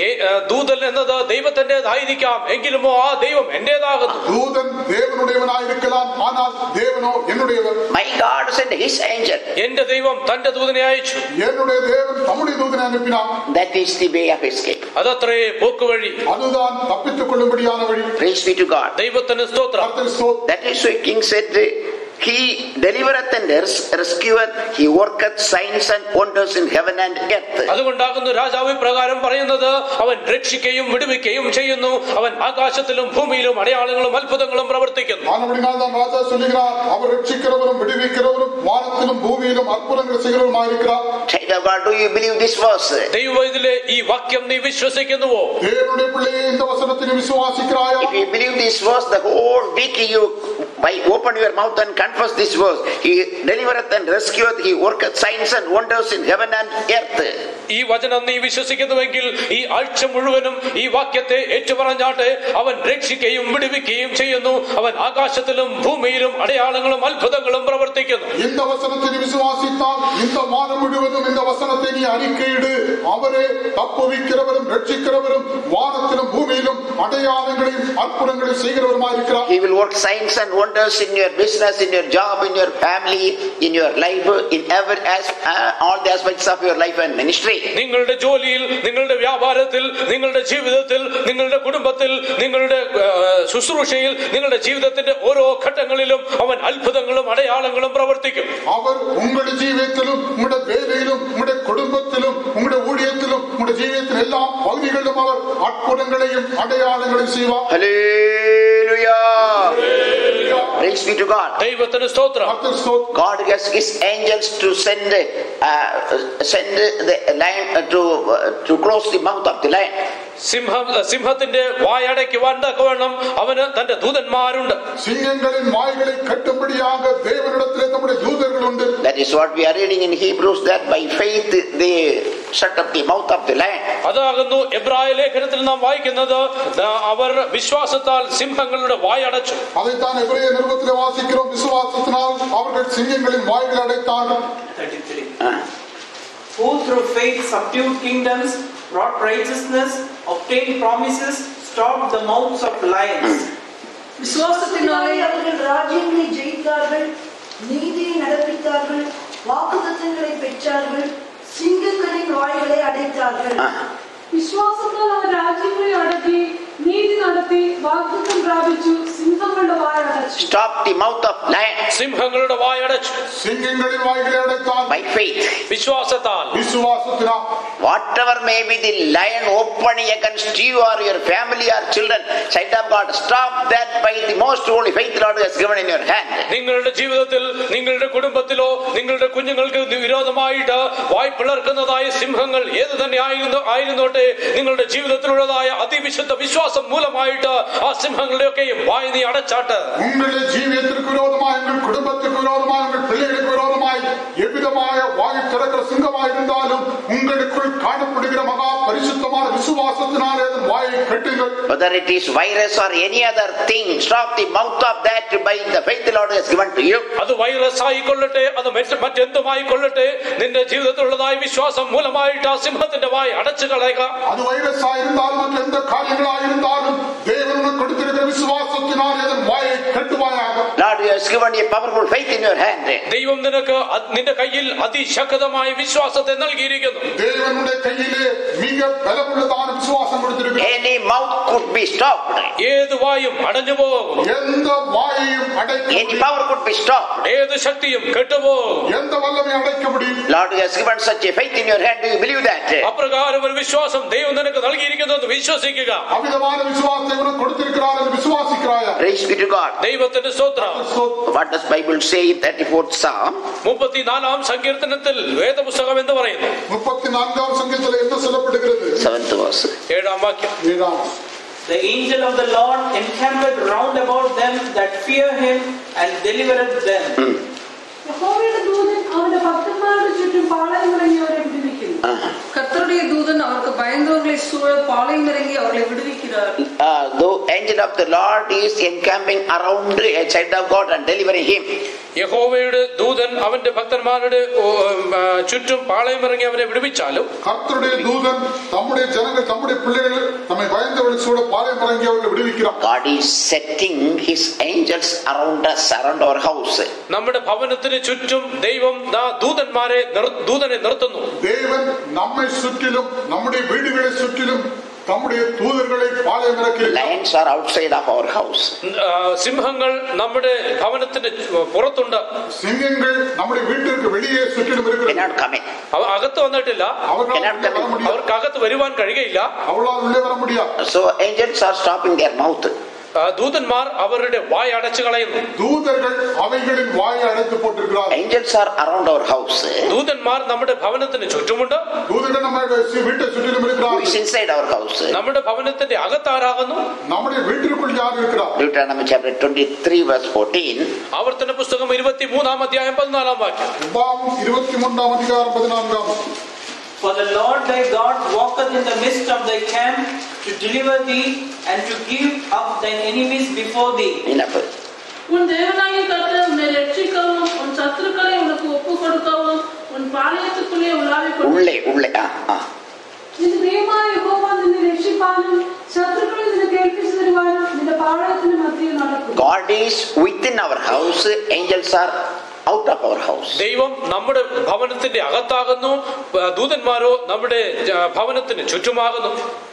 ദൂതൻ എന്നത് ദൈവത്തിന്റേതായിരിക്കാം, എങ്കിലുമോ ആ ദൈവം എന്റേതാകുന്നു. ദൂതൻ ദേവനുടേവനായിരിക്കാം, ஆனால் தேவனோ என்னுடையவர். My God sent his angel. എന്റെ ദൈവം തന്റെ ദൂതനെ അയച്ചു. என்னுடைய தேவன் தம்முடைய தூதனை அனுப்பினார். That is the way of escape. അതത്രേ പോക്കുവഴി. அதுதான் தப்பித்துக் கொள்ளும்படியான வழி. Praise be to God. ദൈവത്തിന് സ്തോത്രം. That is why King said, he delivereth and rescueth, he worketh signs and wonders in heaven and earth. അതുകൊണ്ടാകുന്നു രാജാവ് പ്രകാരം പറയുന്നത്, അവൻ രക്ഷിക്കുകയും വിടുവിക്കുകയും ചെയ്യുന്നു, അവൻ ആകാശത്തിലും ഭൂമിയിലും അടയാളങ്ങളും അത്ഭുതങ്ങളും പ്രവർത്തിക്കുന്നു. ராஜா சொல்லுகிறார், அவர் ரட்சிக்கிறவரும் விடுவிக்கிறவரும் வானத்திலும் பூமியிலும் அற்புதங்கள் செய்கிறவருமாயிருக்கிறார். Child of God, do you believe this verse? ദൈവവേദത്തിലെ ഈ വാക്യം നീ വിശ്വസിക്കുന്നുവോ? தேவனுடைய பிள்ளையே இந்த வசனத்தை விசுவாசிக்கிறாயா? If you believe this verse, the whole week you by open your mouth and confess this verse. He delivereth and rescueth, he worketh signs and wonders in heaven and earth. ഈ വചനം നീ വിശ്വസിക്കുന്നുവെങ്കിൽ ഈ ആഴ്ച മുഴുവനും ഈ വാക്യത്തെ ഏറ്റുപറഞ്ഞാട്ടെ, അവൻ രക്ഷിക്കുകയും വിടുവിക്കുകയും ചെയ്യുന്നു, അവൻ ആകാശത്തിലും ഭൂമിയിലും അടയാളങ്ങളും അത്ഭുതങ്ങളും പ്രവർത്തിക്കുന്നു. இந்த வசனத்தை விசுவாசித்தால் இந்த வாரம் முழுவதும் இந்த வசனத்தை நீ அறிக்கையிடு, அவரே தப்புவிக்கிறவரும் ரட்சிக்கிறவரும் வானத்திலும் பூமியிலும் அடையாளங்களையும் அற்புதங்களையும் செய்கிறவருமாயிருக்கிறார். He will work signs and wonders in your business, in your job, in your family, in your life, in every as uh, all the aspects of your life and ministry. നിങ്ങളുടെ ജോലിയിൽ, നിങ്ങളുടെ വ്യാപാരത്തിൽ, നിങ്ങളുടെ ജീവിതത്തിൽ, നിങ്ങളുടെ കുടുംബത്തിൽ, നിങ്ങളുടെ ശുശ്രൂഷയിൽ, നിങ്ങളുടെ ജീവിതത്തിന്റെ ഓരോ ഘട്ടങ്ങളിലും അവൻ അത്ഭുതങ്ങളും അടയാളങ്ങളും പ്രവർത്തിക്കും. അവർ ഉങ്ങളുടെ ജീവിതത്തിലും ഉങ്ങളുടെ വേലയിലും ഉങ്ങളുടെ കുടുംബത്തിലും ഉങ്ങളുടെ ഊഴിയത്തിലും ഉങ്ങളുടെ ജീവിതത്തിലെ എല്ലാ പകുതികളിലും അവർ അത്ഭുതങ്ങളെയും അടയാളങ്ങളെയും ചെയ്യുവാൻ. Hallelujah. Praise be to God. ദൈവത്തിന് സ്തോത്രം. God has his angels to send uh, send the lion uh, to uh, to close the mouth of the lion. സിംഹം സിംഹത്തിന്റെ വായടയ്ക്കുവാൻ തക്കവണ്ണം അവന് തന്റെ ദൂതന്മാരുണ്ട്. സിംഹങ്ങളിൻ വായ്കളെ കെട്ടുമ്പടിയാക ദേവനിടത്തിലെ നമ്മുടെ ദൂതന്മാരുണ്ട്. That is what we are reading in Hebrews, that by faith they shut up the mouth of the lion. അതാകുന്നു എബ്രായ ലേഖനത്തിൽ നാം വായിക്കുന്നത്, അവർ വിശ്വാസത്താൽ സിംഹങ്ങളുടെ വായടച്ചു. അதைத்தான் എബ്രായ നിരുപത്തിലെ വാസിக்கிறோம், വിശ്വാസത്താൽ അവർ സിംഹങ്ങളിൻ വായ്കൾ അടയ്ത്താர்கள். thirty-three Who through faith subdued kingdoms, brought righteousness, obtained promises, stopped the mouths of lions. விசுவாசத்தினாலே அவர்கள் ராஜ்யங்களை ஜெயித்தார்கள், நீதியை நடப்பித்தார்கள், வாக்குத்தத்தங்களை பெற்றார்கள், சிங்கங்களின் வாய்களை அடைத்தார்கள். വിശ്വാസത്താൽ അവർ രാജ്യങ്ങളെ അടക്കി, നീതി നടത്തി, വാഗ്ദത്തം പ്രാപിച്ചു, സിംഹങ്ങളുടെ വായടച്ചു. Stop the mouth of lion. സിംഹങ്ങളുടെ വായടച്ചു. സിംഹങ്ങളിൻ വായ്കളെ അടയ്ത്താൽ. By faith. വിശ്വാസത്താൽ. വിശ്വാസത്തിനാൽ. Whatever may be the lion opening against you or your family or children, child of God, stop that by the most holy faith Lord has given in your hand. നിങ്ങളുടെ ജീവിതത്തിൽ, നിങ്ങളുടെ കുടുംബത്തിലോ നിങ്ങളുടെ കുഞ്ഞുങ്ങൾക്ക് വിരോധമായിട്ട് വായ് പിളർക്കുന്നതായ സിംഹങ്ങൾ ഏത് തന്നെ ആയിരുന്നു ആയിരുന്നോട്ടെ, നിങ്ങളുടെ ജീവിതത്തിലുള്ളതായ അതിവിശുദ്ധ വിശ്വാസം മൂലമായിട്ട് ആ സിംഹങ്ങളുടെയൊക്കെയും വായ് നീ അടച്ചാട്ട്. നിങ്ങളുടെ ജീവിതത്തിற்கு விரோதமாய், உங்கள் குடும்பத்துக்கு விரோதமாய், உங்கள் பிள்ளைகளுக்கு விரோதமாய் எவ்விதമായ வாய் திறக்கிற சிங்கமாயிருந்தாலும் உங்களுக்குள் காணப்படுகிற மகா பரிசுத்தமான விசுவாசத்தினாலே அதன் வாயை கட்டுங்கள். Whether it is virus or any other thing, stop the mouth of that by the faith the Lord has given to you. അത് വൈറസ് ആയിക്കൊള്ളട്ടെ, അത് മറ്റെന്തുമായിക്കൊള്ളട്ടെ, നിന്റെ ജീവിതത്തിലുള്ളതായ വിശ്വാസം മൂലമായിട്ട് ആ സിംഹത്തിന്റെ വായ് അടച്ചു കളയുക. അത് വൈറസ് ആയിരുന്നാലും മറ്റെന്ത് കാര്യങ്ങളായിരുന്നാലും ദൈവം കൊടുത്തിരിക്കുന്ന വിശ്വാസത്തിനാലെ അതൻ വാயை കെട്ടുവാനാകും. Lord has given a powerful faith in your hand. ദൈവം നിനക്ക് നിന്റെ കയ്യിൽ അതിശക്തമായ വിശ്വാസത്തെ നൽകിയിരിക്കുന്നു. ദൈവന്റെ കയ്യിലെ മിക ബലമുള്ളതാണ് വിശ്വാസം കൊടുത്തിരിക്കുന്നത്. Any mouth could be stopped. ഏത് വായും അടഞ്ഞു പോകും. എന്ത് വായയും അടയ്ക്കും. Any power could be stopped. ഏത് ശക്തിയും കെട്ടുപോകും. എന്ത് വല്ലമേ അടയ്ക്കാൻ முடியும். Lord has given such a faith in your hand. Do you believe that? അപ്രകാരം ഒരു വിശ്വാസം ദൈവം നിനക്ക് നൽകിയിരിക്കുന്നു എന്ന് വിശ്വസിക്കുക. അമിതമായ വിശ്വാസം ദൈവം കൊടുത്തിരിക്കുകയാണ് എന്ന് വിശ്വസിക്കുകയാണ്. Praise be to God. ദൈവത്തിന്റെ സ്തോത്രം. What does Bible say in thirty-fourth Psalm? മുപ്പത്തിനാലാം സങ്കീർത്തനത്തിൽ വേദപുസ്തകം എന്ന് പറയുന്നു. മുപ്പത്തിനാലാം സങ്കീർത്തനത്തിൽ എന്ത് சொல்லப்படுகிறது? Seventh verse. ഏഴാം വാക്യം. ഏഴാം. The angel of the Lord encampeth round about them that fear him and delivereth them. Hmm. യഹോവയുടെ ദൂതൻ അവന്റെ ഭക്തന്മാരുടെ ചുറ്റും പാളയം ഇറങ്ങിയവരെ വിടുവിക്കുന്നു. கர்த்தருடைய தூதன் அவருக்கு பயந்தவர்களை சூழ பாளையம் இறங்கி அவர்களை விடுவிக்கிறார். The angel of the Lord is encamping around a child of God and delivering him. യഹോവയുടെ ദൂതൻ അവന്റെ ഭക്തന്മാരുടെ ചുറ്റും പാളയം ഇറങ്ങി അവരെ വിടുവിച്ചാലും കർത്തരുടെ ദൂതൻ നമ്മുടെ ജനങ്ങൾ നമ്മുടെ പിള്ളേകൾ നമ്മെ ഭയന്നവരുടെ ചൂട് പാളയം ഇറങ്ങി അവരെ വിടുവിക്കണം. God is setting his angels around us, around our house. നമ്മുടെ ഭവനത്തിന് ചുറ്റും ദൈവം ദൂതന്മാരെ ദൂതനെ നിർത്തുന്നു. ദൈവം നമ്മെ ചുറ്റിലും നമ്മുടെ വീടുകളെ ചുറ്റിലും നമ്മുടെ ദൂതർകളെ പാളയം ഇറക്കി. Lions are outside of our house. സിംഹങ്ങൾ നമ്മുടെ ഭവനത്തിന് പുറത്തുണ്ട്. സിംഹങ്ങൾ നമ്മുടെ വീട്ടിற்கு வெளியே ചുറ്റിലും ഇരിക്കുന്നു. Cannot come in. അവ അകത്ത് വന്നിട്ടില്ല. അവർക്ക് അകത്ത് വരുവാൻ കഴിയുകയില്ല. അവളാൽ ഉള്ളിൽ വരാൻ முடியாது. So angels are stopping their mouth. ദൂതന്മാർ അവരുടെ വായ അടച്ചു കളയുന്നു. ദൂതர்கள் അവകളിൽ വായ അടച്ചു പോട്ടിരിക്കുന്നു. Angels are around our house. ദൂതന്മാർ നമ്മുടെ ഭവനത്തിന് ചുറ്റുമുണ്ട്. ദൂതകൾ നമ്മുടെ വീട്ടിന് ചുറ്റിലും ഇരിക്കുന്നു. Who is inside our house? നമ്മുടെ ഭവനത്തിന്റെ അകത്താരാകുന്നു? നമ്മുടെ വീട്ടിനുള്ളിൽ ആർ ഇരിക്കുന്നു? Deuteronomy chapter twenty-three verse fourteen. ആവർത്തന പുസ്തകം ഇരുപത്തിമൂന്നാം അധ്യായം പതിനാലാം വാക്യം. ഉപാമം ഇരുപത്തിമൂന്നാം അധികാരം പതിനാലാം വാക്യം. For the Lord thy God walketh in the midst of thy camp to deliver thee and to give up thine enemies before thee. Enough. உன் தேவனாகிய கர்த்தர் உன்னை ரட்சிக்கவும் உன் சத்துருக்களை உனக்கு ஒப்புக் கொடுக்கவும் உன் பாளையத்துக்குள்ளே உலாவிக் உள்ளே உள்ளே ആ ആ നിന്റെ ദൈവമായ യഹോവ നിന്നെ രക്ഷിപ്പാനും ശത്രുക്കളെ നിനക്ക് ഏൽപ്പിച്ചു തരുവാനും നിന്റെ പാളയത്തിന് മധ്യേ നടക്കും. God is within our house. Angels are out of our house. ദൈവം നമ്മുടെ ഭവനത്തിന്റെ അകത്താകുന്നു. ദൂതന്മാരോ നമ്മുടെ ഭവനത്തിന് ചുറ്റുമാകുന്നു.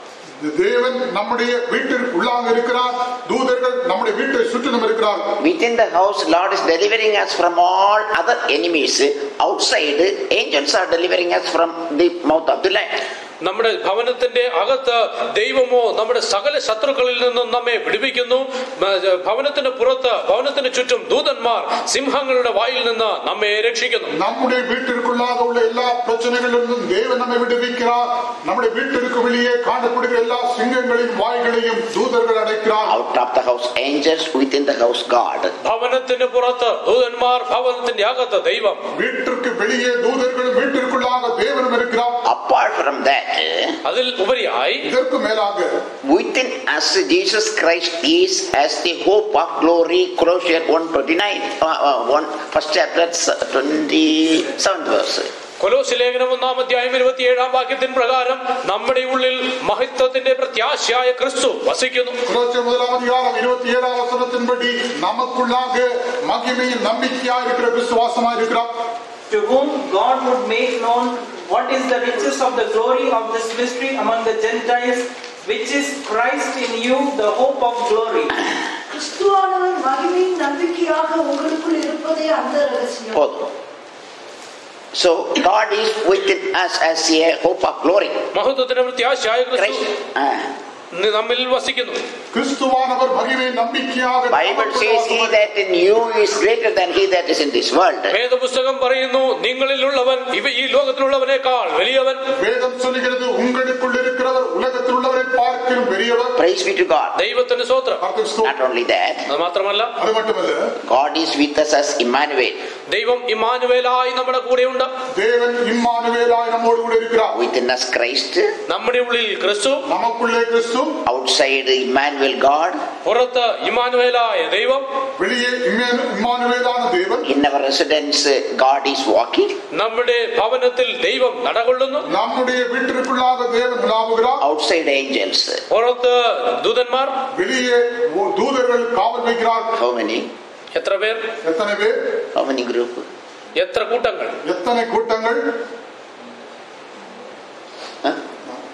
ദേവൻ നമ്മുടെ വീട്ടിൽ ഉള്ളാക ഇരിக்கிறார். ദൂതர்கள் നമ്മുടെ വീട്ടിൽ ചുറ്റിലും ഇരിக்கிறார். Within the house, Lord is delivering us from all other enemies. Outside, angels are delivering us from the mouth of the lion. നമ്മുടെ ഭവനത്തിന്റെ അകത്ത് ദൈവമോ നമ്മുടെ സകല ശത്രുക്കളിൽ നിന്നും നമ്മെ വിടുവിക്കുന്നു. ഭവനത്തിന് പുറത്ത് ഭവനത്തിന് ചുറ്റും ദൂതന്മാർ സിംഹങ്ങളുടെ വായിൽ നിന്ന് നമ്മെ രക്ഷിക്കുന്നു. നമ്മുടെ വീട്ടിற்குள்ளாக എല്ലാ പ്രശ്നങ്ങളിൽ നിന്നും ദൈവം നമ്മെ വിടുവിக்கிறார். നമ്മുടെ വീട്ടിற்கு வெளியே കാണപ്പെടുന്ന എല്ലാ സിംഹങ്ങളെയും വായ്കളെയും ദൂതர்கள் അടയ്க்கிறார். Out of the house, angels. Within the house, God. ഭവനത്തിന് പുറത്ത് ദൂതന്മാർ, ഭവനത്തിന്റെ അകത്ത് ദൈവം. വീട്ടിற்கு வெளியே ദൂതர்கள், വീട്ടിற்குள்ளாக தேவனும் இருக்கிறார். Apart from that, അതിൽ ഉപരിയായി இதற்கு மேலாக within us Jesus Christ is as the hope of glory. Colossians one twenty-nine, uh, uh, one first chapter twenty-seventh verse. കൊലോസ്യ ലേഖനം ഒന്നാം അധ്യായം ഇരുപത്തിയേഴാം വാക്യത്തിൻ പ്രകാരം നമ്മുടെ ഉള്ളിൽ മഹത്വത്തിന്റെ പ്രത്യാശയായ ക്രിസ്തു വസിക്കുന്നു. കൊലോസ്യ முதலாம் அதிகாரம் இருபத்தேழாம் வசனத்தின்படி நமக்குள்ளாக மகிமையின் நம்பிக்கையாய் இருக்கிற கிறிஸ்து வாசமாய் இருக்கிறார். To whom God would make known what is the riches of the glory of this mystery among the Gentiles, which is Christ in you, the hope of glory. கிறிஸ்துவானவர் மகிமையின் நம்பிக்கையாக உங்களுக்குள் இருப்பதே அந்த ரகசியம். So God is within us as a hope of glory. മഹത്വത്തിന്റെ പ്രത്യാശയായ ക്രിസ്തു നമ്മിൽ വസിക്കുന്നു. ക്രിസ്തുവാനവർ മഹിമയെ നമ്പിക്കയാക. Bible says he that in you is greater than he that is in this world. വേദപുസ്തകം പറയുന്നു നിങ്ങളിലുള്ളവൻ ഇവ ഈ ലോകത്തിലുള്ളവനേക്കാൾ വലിയവൻ. വേദം சொல்கிறது உங்களுக்குள் இருக்கிறவர் உலகத்திலுள்ளவரை பார்க்கிலும் பெரியவர். Praise be to God. ദൈവത്തിന് സ്തോത്രം. Not only that, അത് മാത്രമല്ല അത് മാത്രമല്ല God is with us as Emmanuel. ദൈവം ഇമ്മാനുവേലായി നമ്മുടെ കൂടെയുണ്ട്. ദേവൻ ഇമ്മാനുവേലായി നമ്മോട് കൂടെ ഇരിக்கிறார். Within us Christ. നമ്മുടെ ഉള്ളിൽ ക്രിസ്തു. നമുക്കുള്ളേ ക്രിസ്തു. Outside Emmanuel God. പുറത്ത് ഇമ്മാനുവേലായ ദൈവം. വെളിയെ ഇമ്മാനുവേലായ ദൈവം. In our residence God is walking. നമ്മുടെ ഭവനത്തിൽ ദൈവം നടകൊള്ളുന്നു. നമ്മുടെ വീട്ടിற்குள்ளாக தேவன் உலாவுகிறார். Outside angels. പുറത്ത് ദൂതന്മാർ. വെളിയെ ദൂതர்கள் കാവൽ வைக்கிறார்கள். How many? എത്ര പേർ? എത്ര പേർ? How many group? എത്ര കൂട്ടങ്ങൾ? എത്ര കൂട്ടങ്ങൾ?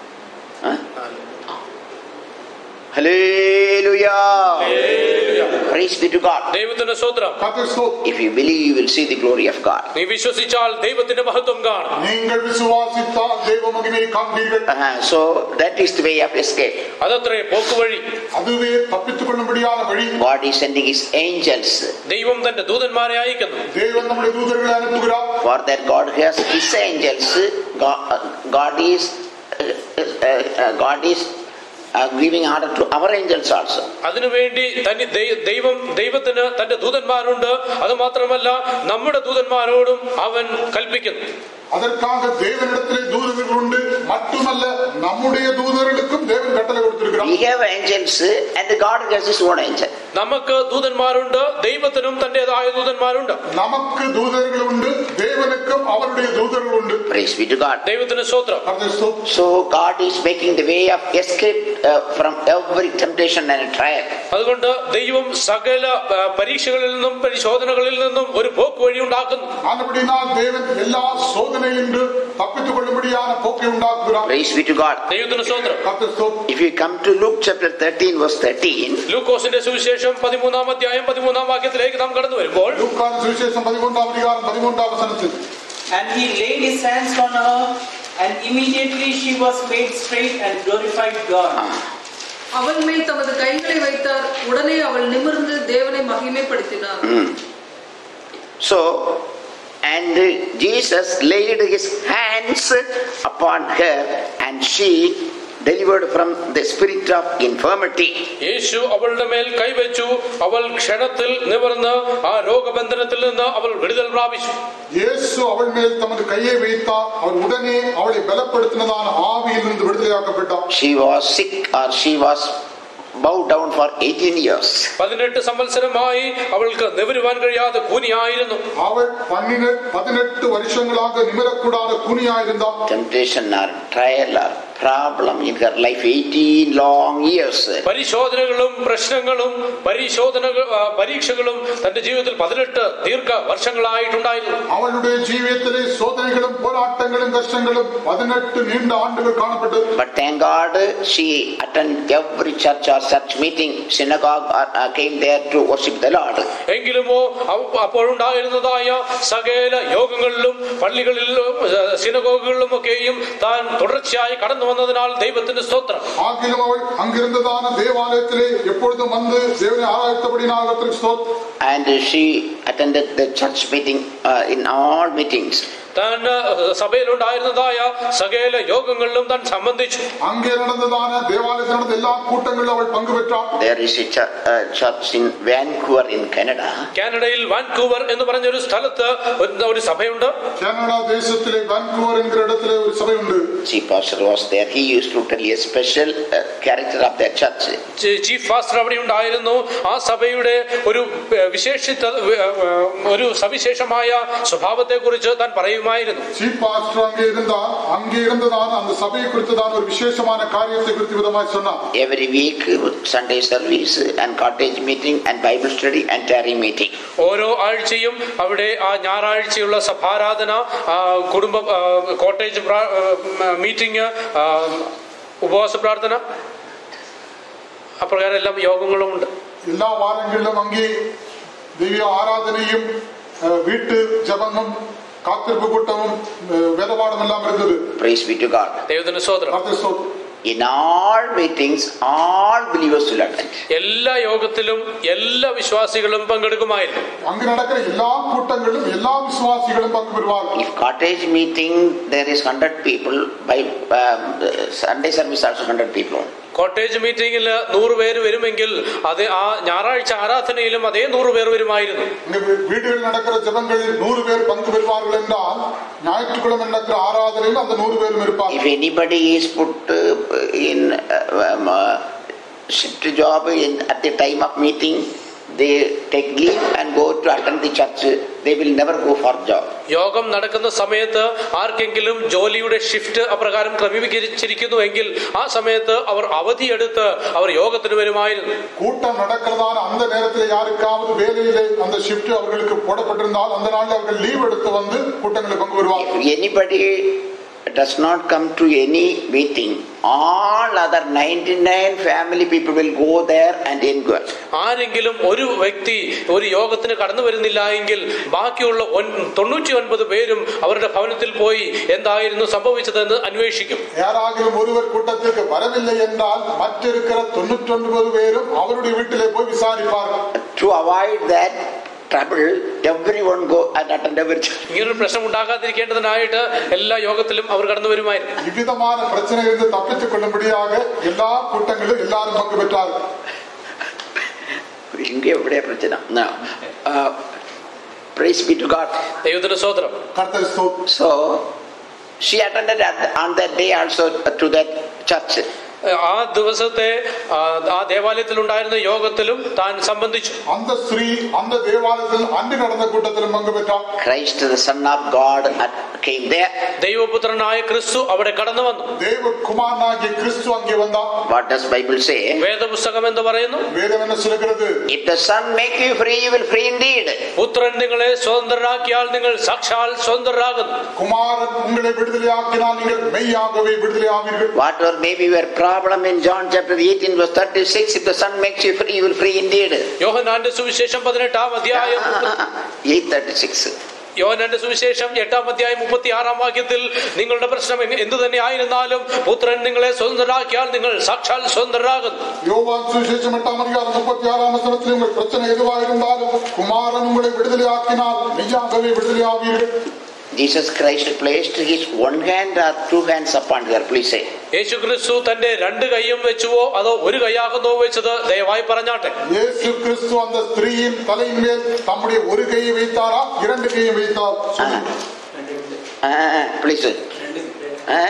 Hallelujah. Hallelujah. Praise be to God. ദൈവത്തിന്റെ സ്തോത്രം. கர்த்தர் ஸ்தோத்திரம். If you believe, you will see the glory of God. നീ വിശ്വസിച്ചാൽ ദൈവത്തിന്റെ മഹത്വം കാണും. நீங்கள் விசுவாசித்தால் தேவ மகிமையை காண்பீர்கள். Uh, so that is the way of escape. അതത്രേ പോക്കുവഴി. அதுவே தப்பித்துக் கொள்ளும்படியான வழி. God is sending his angels. ദൈവം തന്റെ ദൂതന്മാരെ അയക്കുന്നു. தேவன் நம்முடைய தூதர்களை அனுப்புகிறார். For that God has his angels. God, uh, God is uh, uh, God is uh, giving order to our angels also. അതിനുവേണ്ടി തന്നെ ദൈവം ദൈവത്തിന് തന്റെ ദൂതന്മാരുണ്ട്. അത് മാത്രമല്ല നമ്മുടെ ദൂതന്മാരോടും അവൻ കൽപ്പിക്കുന്നു. அதற்காக தேவனிடத்திலே தூதர்கள் உண்டு. மட்டுமல்ல நம்முடைய தூதர்களுக்கும் தேவன் கட்டளை கொடுத்திருக்கிறார். We have angels and God has his own angel. നമുക്ക് ദൂതന്മാരുണ്ട്, ദൈവത്തിനും തന്റേതായ ദൂതന്മാരുണ്ട്. നമുക്ക് ദൂതர்கள் ഉണ്ട്, ദേവനുക്കും അവരുടെ ദൂതர்கள் ഉണ്ട്. Praise be to God. ദൈവത്തിന് സ്തോത്രം. So God is making the way of escape uh, from every temptation and trial. അതുകൊണ്ട് ദൈവം സകല പരീക്ഷകളിൽ നിന്നും പരിശോധനകളിൽ നിന്നും ഒരു പോക്ക് വഴി ഉണ്ടാക്കുന്നു. ആനപടിനാൽ ദേവൻ എല്ലാ ശോധനയിൽ നിന്ന് തപ്പിത്തുകൊള്ളുമ്പടിயான പോക്ക് ഉണ്ടാക്കുകയാണ്. Praise be to God. ദൈവത്തിന് സ്തോത്രം. If you come to Luke chapter thirteen verse thirteen, ലൂക്കോസിന്റെ സുവിശേഷം പതിമൂന്നാം അധ്യായം പതിമൂന്നാം വാക്യത്തിലേക്ക് നാം കടന്നു വരുമ്പോൾ, ലൂക്കായുടെ സുവിശേഷം പതിമൂന്നാം അധികാരം പതിമൂന്നാം വചനത്തിൽ, And he laid his hands on her, and immediately she was made straight and glorified God. அவள் மேல் தமது கைகளை வைத்தார், உடனே அவள் நிமிர்ந்து தேவனை மகிமைப்படுத்தினார். So, and Jesus laid his hands upon her, and she delivered from the spirit of infirmity. യേശു അവളുടെ മേൽ കൈവച്ചു, അവൾ ക്ഷണത്തിൽ നിവർന്ന് ആ രോഗബന്ധനത്തിൽ നിന്ന് അവൾ വിടുതൽ പ്രാപിച്ചു. യേശു അവൾ മേൽ തമது கையை வைத்தார், அவர் உடனே அவளை பலப்படுத்தினதான ஆவியில் இருந்து விடுதலையாக்கப்பட்டார். She was sick, or she was bowed down for eighteen years. പതിനെട്ട് സംവത്സരമായി അവൾക്ക് നിവരുവാൻ കഴിയാതെ കൂനിയായിരുന്നു. അവൾ പതിനെട്ട് വർഷങ്ങളാக നിമിരക്കൂടാതെ കൂനിയായിരുന്ന temptation or trial or problem in her life eighteen long years. പരിശോധനകളും പ്രശ്നങ്ങളും പരിശോധനകൾ പരീക്ഷകളും തന്റെ ജീവിതത്തിൽ പതിനെട്ട് ദീർഘ വർഷങ്ങളായിട്ടുണ്ടായിരുന്നു. അവളുടെ ജീവിതത്തിലെ ശോധനകളും പോരാട്ടങ്ങളും കഷ്ടങ്ങളും പതിനെട്ട് നീണ്ട ആണ്ടുകൾ കാണപ്പെട്ടു. But thank God she attended every church or church meeting, synagogue, or uh, came there to worship the Lord. എങ്കിലുമോ അപ്പോഴുണ്ടായിരുന്നതായ സകല യോഗങ്ങളിലും പള്ളികളിലും സിനഗോഗുകളിലും ഒക്കെയും താൻ തുടർച്ചയായി കടന്നു വന്നതിനാൽ ദൈവത്തിന്റെ സ്തോത്രം. ആകിലും അവൾ അങ്ങിരുന്നതാന ദേവാലയത്തിലെ എപ്പോഴും വന്ന് ദൈവനെ ആരാധിച്ചപടിയാൽ കർത്തൃ സ്തോത്രം. And she attended the church meeting uh, in all meetings. താൻ സഭയിലുണ്ടായിരുന്നതായ സകല യോഗങ്ങളിലും താൻ സംബന്ധിച്ചു. അங்கே നടന്നതാന ദേവാലയത്തിൽ നടന്ന എല്ലാ കൂട്ടങ്ങളിലും അവൾ പങ്കുപെട്ടാൾ. There is a ch- uh, church in Vancouver in Canada. കാനഡയിൽ വാൻകൂവർ എന്ന് പറഞ്ഞ ഒരു സ്ഥലത്ത് ഒരു സഭയുണ്ട്. കാനഡ ദേശത്തിലെ വാൻകൂവർ എന്ന ഇടത്തിലെ ഒരു സഭയുണ്ട്. Chief pastor was there. He used to tell a special uh, character of that church. Chief pastor അവിടെ ഉണ്ടായിരുന്നു. ആ സഭയുടെ ഒരു വിശേഷിത ഒരു സവിശേഷമായ സ്വഭാവത്തെ കുറിച്ച് താൻ പറയുമായിരുന്നു. ചീഫ് പാസ്റ്റർ അங்கே இருந்தார். அங்கே இருந்ததான அந்த சபையை குறித்ததான ஒரு விசேஷமான காரியத்தை குறித்து விதமாய் சொன்னார். Every week Sunday service and cottage meeting and Bible study and tarry meeting. ഓരോ ആഴ്ചയും അവിടെ ആ ഞായറാഴ്ചയുള്ള സഭാരാധന, കുടുംബ കോട്ടേജ് മീറ്റിംഗ്, ഉപവാസ പ്രാർത്ഥന, അപ്രകാരം എല്ലാം യോഗങ്ങളും ഉണ്ട്. എല്ലാ വാരങ്ങളിലും അங்கே ദൈവ ആരാധനയും വീട്ടു ജപങ്ങളും കാത്തിരിപ്പ് കൂട്ടവും വേദപാഠം എല്ലാം ഇരുന്നത്. Praise be to God. ദൈവത്തിന് സ്തോത്രം. In all meetings, all believers will attend. എല്ലാ യോഗത്തിലും എല്ലാ വിശ്വാസികളും പങ്കെടുക്കുമായിരുന്നു. അങ്ങനെ നടക്കുന്ന എല്ലാ കൂട്ടങ്ങളിലും എല്ലാ വിശ്വാസികളും പങ്കുപെടുവാർ. If cottage meeting there is hundred people, by um, Sunday service also hundred people. Cottage മീറ്റിംഗിൽ നൂറ് പേര് വരുമെങ്കിൽ അത് ആ ഞായറാഴ്ച ആരാധനയിലും അതേ നൂറ് പേർ വരുമായിരുന്നു. വീടുകളിൽ നടക്കുന്ന ജപങ്ങളിൽ നൂറ് പേർ പങ്കുപെടുവാர்கள் என்றால் ஞாயிற்றுக்கிழமை நடக்கிற ஆராதனையில் அந்த நூறு பேரும் இருப்பார்கள். If anybody is put uh, in uh, um, uh, shift job in at the time of meeting, they take leave and go to attend the church. They will never go for job. യോഗം നടക്കുന്ന സമയത്ത് ആർക്കെങ്കിലും ജോലിയുടെ shift അപ്രകാരം ക്രമീകരിച്ചിരിക്കുന്നുവെങ്കിൽ ആ സമയത്ത് അവർ അവധിയെടുത്ത് അവർ യോഗത്തിന് വരുമായിരുന്നു. കൂട്ടം നടക്കുന്നതാണ് அந்த நேரத்தில் யாருக்காவது வேலையிலே அந்த ஷிஃப்ட் அவங்களுக்கு போடப்பட்டிருந்தால் அந்த நாளில் அவர்கள் லீவ் எடுத்து வந்து கூட்டங்களில் பங்கு பெறுவார்கள். If anybody does not come to any meeting, all other ninety-nine family people will go there and inquire. ആരെങ്കിലും ഒരു വ്യക്തി ഒരു യോഗത്തിന് കടന്നു വരുന്നില്ല എങ്കിൽ ബാക്കിയുള്ള തൊണ്ണൂറ്റി ഒൻപത് പേരും അവരുടെ ഭവനത്തിൽ പോയി എന്തായിരുന്നു സംഭവിച്ചതെന്ന് അന്വേഷിക്കും. யாராகிலும் ஒருவர் கூட்டத்திற்கு வரவில்லை என்றால் மற்றிருக்கிற தொண்ணூற்றி ஒன்பது பேரும் அவருடைய வீட்டிலே போய் விசாரிப்பார்கள். To avoid that trouble, everyone go and attend every church. ഇങ്ങനൊരു പ്രശ്നം ഉണ്ടാകാതിരിക്കേണ്ടതിനായിട്ട് എല്ലാ യോഗത്തിലും അവർ കടന്നു വരുമായിരുന്നു. വിവിധമായ പ്രശ്നങ്ങളിൽ നിന്ന് തപ്പിച്ചു കൊള്ളുമ്പടിയാക എല്ലാ കൂട്ടങ്ങളിലും എല്ലാവരും പങ്കുപറ്റാറ്. ഇങ്ങ എവിടെ പ്രശ്നം? Now, uh, praise be to God. ദൈവത്തിന്റെ സ്തോത്രം. കർത്താവിന്റെ സ്തോത്രം. So she attended at, on that day also to that church. ആ ദിവസത്തെ ആ ദേവാലയത്തിൽ ഉണ്ടായിരുന്ന യോഗത്തിലും താൻ സംബന്ധിച്ചു. അന്ത സ്ത്രീ അന്ത ദേവാലയത്തിൽ അന്തി നടന്ന കൂട്ടത്തിലും പങ്കുപെട്ട. Christ the Son of God came there. ദൈവപുത്രനായ ക്രിസ്തു അവിടെ കടന്നു വന്നു. ദൈവകുമാരനായ ക്രിസ്തു അങ്ങേ വന്ന. What does Bible say? വേദപുസ്തകം എന്ത് പറയുന്നു? വേദം என்ன சொல்கிறது? If the Son make you free, you will free indeed. പുത്രൻ നിങ്ങളെ സ്വതന്ത്രരാക്കിയാൽ നിങ്ങൾ സാക്ഷാൽ സ്വതന്ത്രരാകുന്നു. കുമാരൻ നിങ്ങളെ വിടുതലയാക്കിയാൽ നിങ്ങൾ മെയ്യാകவே വിടുതലയാവീர்கள். Whatever maybe your problem in John chapter eighteen verse thirty-six, if the Son makes you free, you will free indeed. യോഹന്നാന്റെ സുവിശേഷം പതിനെട്ടാം അധ്യായം eight thirty-six. യോഹന്നാന്റെ സുവിശേഷം എട്ടാം അധ്യായം മുപ്പത്തിയാറാം വാക്യത്തിൽ നിങ്ങളുടെ പ്രശ്നം എന്തു തന്നെ ആയിരുന്നാലും പുത്രൻ നിങ്ങളെ സ്വതന്ത്രരാക്കിയാൽ നിങ്ങൾ സാക്ഷാൽ സ്വതന്ത്രരാകുന്നു. യോഹന്നാൻ സുവിശേഷം എട്ടാം അധ്യായം മുപ്പത്തിയാറാം വചനത്തിൽ നിങ്ങൾ പ്രശ്നം ഏതുവായിരുന്നാലും കുമാരൻ നിങ്ങളെ വിടുതലയാക്കിയാൽ മെയ്യാകவே വിടുതലയാവീர்கள். Jesus Christ placed his one hand or two hands upon her, please say. യേശു ക്രിസ്തു തന്റെ രണ്ട് കൈയും വെച്ചുവോ അതോ ഒരു കൈയാകുന്നോ വെച്ചത് ദയവായി പറഞ്ഞാട്ടെ. യേശു ക്രിസ്തു அந்த ஸ்திரீயின் தலையின்மேல் தம்முடைய ஒரு கையை வைத்தாரா இரண்டு கையை வைத்தார்? Ah, please. Ah,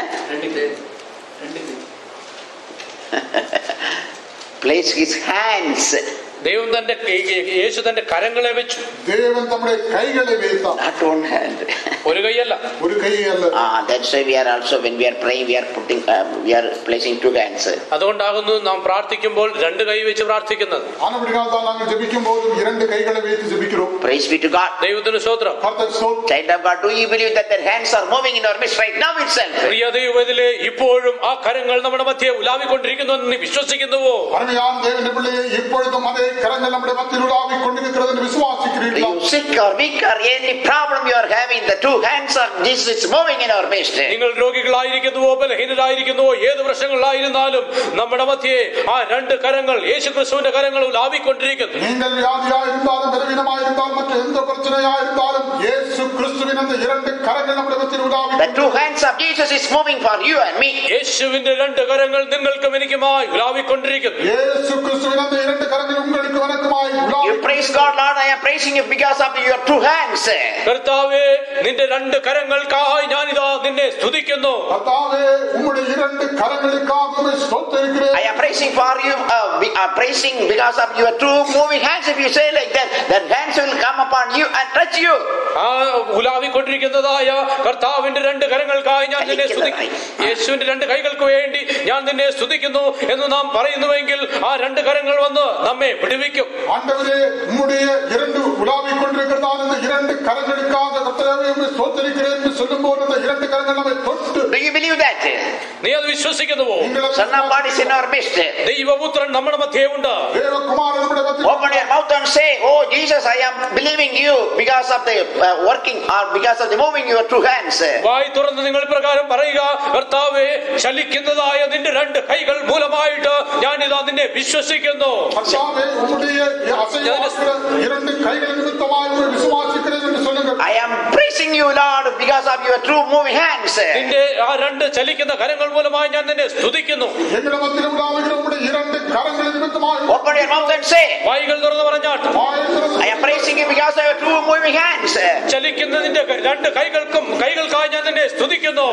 place his hands. ദൈവം തന്റെ യേശു തന്റെ കരങ്ങളെ വെച്ചു. ദേവൻ തമ്മുടെ കൈകളെ വെയ്ത്താർ. Not one hand. ഒരു കൈയല്ല. ഒരു കൈയല്ല. Ah, that's why we are also when we are praying we are putting uh, we are placing two hands. അതുകൊണ്ടാകുന്നു നാം പ്രാർത്ഥിക്കുമ്പോൾ രണ്ട് കൈ വെച്ച് പ്രാർത്ഥിക്കുന്നത്. ആനപടിയാൽ നാം ജപിക്കുമ്പോഴും രണ്ട് കൈകളെ വെച്ച് ജപിക്കുന്നു. Praise be to God. ദൈവത്തിന് സ്തോത്രം. കർത്താവിന്റെ സ്തോത്രം. Child of God, do you believe that their hands are moving in our midst right now itself? പ്രിയ ദൈവത്തിലെ ഇപ്പോഴും ആ കരങ്ങൾ നമ്മുടെ മധ്യേ ഉലാവിക്കൊണ്ടിരിക്കുന്നു എന്ന് നീ വിശ്വസിക്കുന്നുവോ? അരുമയാൻ ദൈവത്തിന്റെ പിള്ളയെ ഇപ്പോഴും അതേ കരങ്ങൾ നമ്മുടെ മധ്യയിൽ ഉലാവിക്കൊണ്ടിരിക്കുന്നതിന് വിശ്വസിക്കുന്നുണ്ടോ? You sick or weak or any problem you are having, the two hands of Jesus is moving in our midst. നിങ്ങൾ രോഗികളായിരിക്കുന്നുവോ ബലഹീനരായിരിക്കുന്നുവോ ഏത് പ്രശ്നങ്ങളായിരുന്നാലും നമ്മുടെ മധ്യേ ആ രണ്ട് കരങ്ങൾ യേശുക്രിസ്തുവിന്റെ കരങ്ങൾ ഉലാവിക്കൊണ്ടിരിക്കുന്നു. നിങ്ങൾ വ്യാധിയായിരുന്നാലും ബലഹീനമായിരുന്നാലും മറ്റ് എന്ത് പ്രശ്നമായിരുന്നാലും യേശുക്രിസ്തുവിന്റെ அந்த இரண்டு കരങ്ങൾ നമ്മുടെ മധ്യയിൽ ഉലാവി. The two hands of Jesus is moving for you and me. യേശുവിന്റെ രണ്ട് കരങ്ങൾ നിങ്ങൾക്കും എനിക്കുമായി ഉലാവിക്കൊണ്ടിരിക്കുന്നു. യേശുക്രിസ്തുവിന്റെ அந்த இரண்டு കരങ്ങൾ உங்களுக்கு எனக்குമായി ഉലാവി. You praise God, Lord, I am praising you because of your two hands. കർത്താവേ നിന്റെ രണ്ട് കരങ്ങൾക്കായി ഞാനിതാ നിന്നെ സ്തുതിക്കുന്നു. കർത്താവേ ഉമ്മുடைய இரண்டு കരങ്ങൾക്കായി സ്തുതിക്കുന്നു. I am praising for you uh, we are praising because of your two moving hands. If you say like that, that hands will come upon you and touch you. ആ ഉലാവിക്കൊണ്ടിരിക്കുന്നതായ കർത്താവിന്റെ രണ്ട് കരങ്ങൾക്കായി ഞാൻ നിന്നെ സ്തുതിക്കുന്നു. യേശുവിന്റെ രണ്ട് കൈകൾക്ക് വേണ്ടി ഞാൻ നിന്നെ സ്തുതിക്കുന്നു എന്ന് നാം പറയുന്നുവെങ്കിൽ ആ രണ്ട് കരങ്ങൾ വന്ന് നമ്മെ വിടുവിക്കും. ஆண்டவரே உம்முடைய இரண்டு உலாவிக்கொண்டிருக்கிறதான இந்த இரண்டு கரங்களுக்காக கர்த்தாவே உம்மை ஸ்தோத்திரிக்கிறேன் என்று சொல்லும்போது அந்த இரண்டு கரங்கள் நம்மை தொட்டு. Do you believe that? നീ അത് വിശ്വസിക്കുന്നുവോ? Son of God is in our midst. ദൈവപുത്രൻ നമ്മുടെ മധ്യേ ഉണ്ട്. ദേവകുമാരൻ നമ്മുടെ മധ്യേ. Open your mouth and say, oh Jesus, I am believing you because of the uh, working or because of the moving your two hands. വായി തുറന്ന് നിങ്ങൾ പ്രകാരം പറയുക, കർത്താവേ ചലിക്കുന്നതായ നിന്റെ രണ്ട് കൈകൾ മൂലമായിട്ട് ഞാൻ ഇതാ നിന്നെ വിശ്വസിക്കുന്നു. കർത്താവേ ഉമ്മുடைய അസൈവാക്കിற இரண்டு கைகள் நிமித்தமாய் உம்மை விசுவாசிக்கிறேன் என்று சொல்லுங்கள். I am praising you, Lord, because of your two moving hands. നിന്റെ ആ രണ്ട് ചലിക്കുന്ന കരങ്ങൾ മൂലമായി ഞാൻ നിന്നെ സ്തുതിക്കുന്നു. ഞങ്ങളുടെ മധ്യയിൽ ഉലാവുന്ന ഉമ്മുடைய இரண்டு കരങ്ങൾ നിമിത്തമായി. Open your mouth and say, വായികൾ തുറന്ന് പറഞ്ഞാട്ട്, I am praising you because of your two moving hands. ചലിക്കുന്ന നിന്റെ രണ്ട് കൈകൾക്കും കൈകൾക്കായി ഞാൻ നിന്നെ സ്തുതിക്കുന്നു.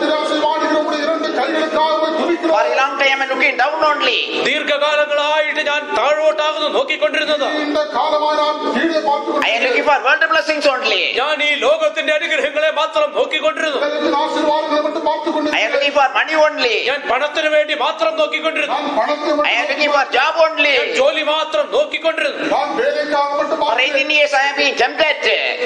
For a long time I am looking down only. ദീർഘകാലങ്ങളായിട്ട് ഞാൻ താഴോട്ടാകുന്നു നോക്കിക്കൊണ്ടിരുന്നത്. I am looking for world blessings only. ഞാൻ ഈ ലോകത്തിന്റെ അനുഗ്രഹങ്ങളെ മാത്രം നോക്കിക്കൊണ്ടിരുന്നു. I am looking for money only. ഞാൻ പണത്തിന് വേണ്ടി മാത്രം നോക്കിക്കൊണ്ടിരുന്നു. I am looking for job only. ഞാൻ ജോലി മാത്രം നോക്കിക്കൊണ്ടിരുന്നു. For eighteen years I have been tempted.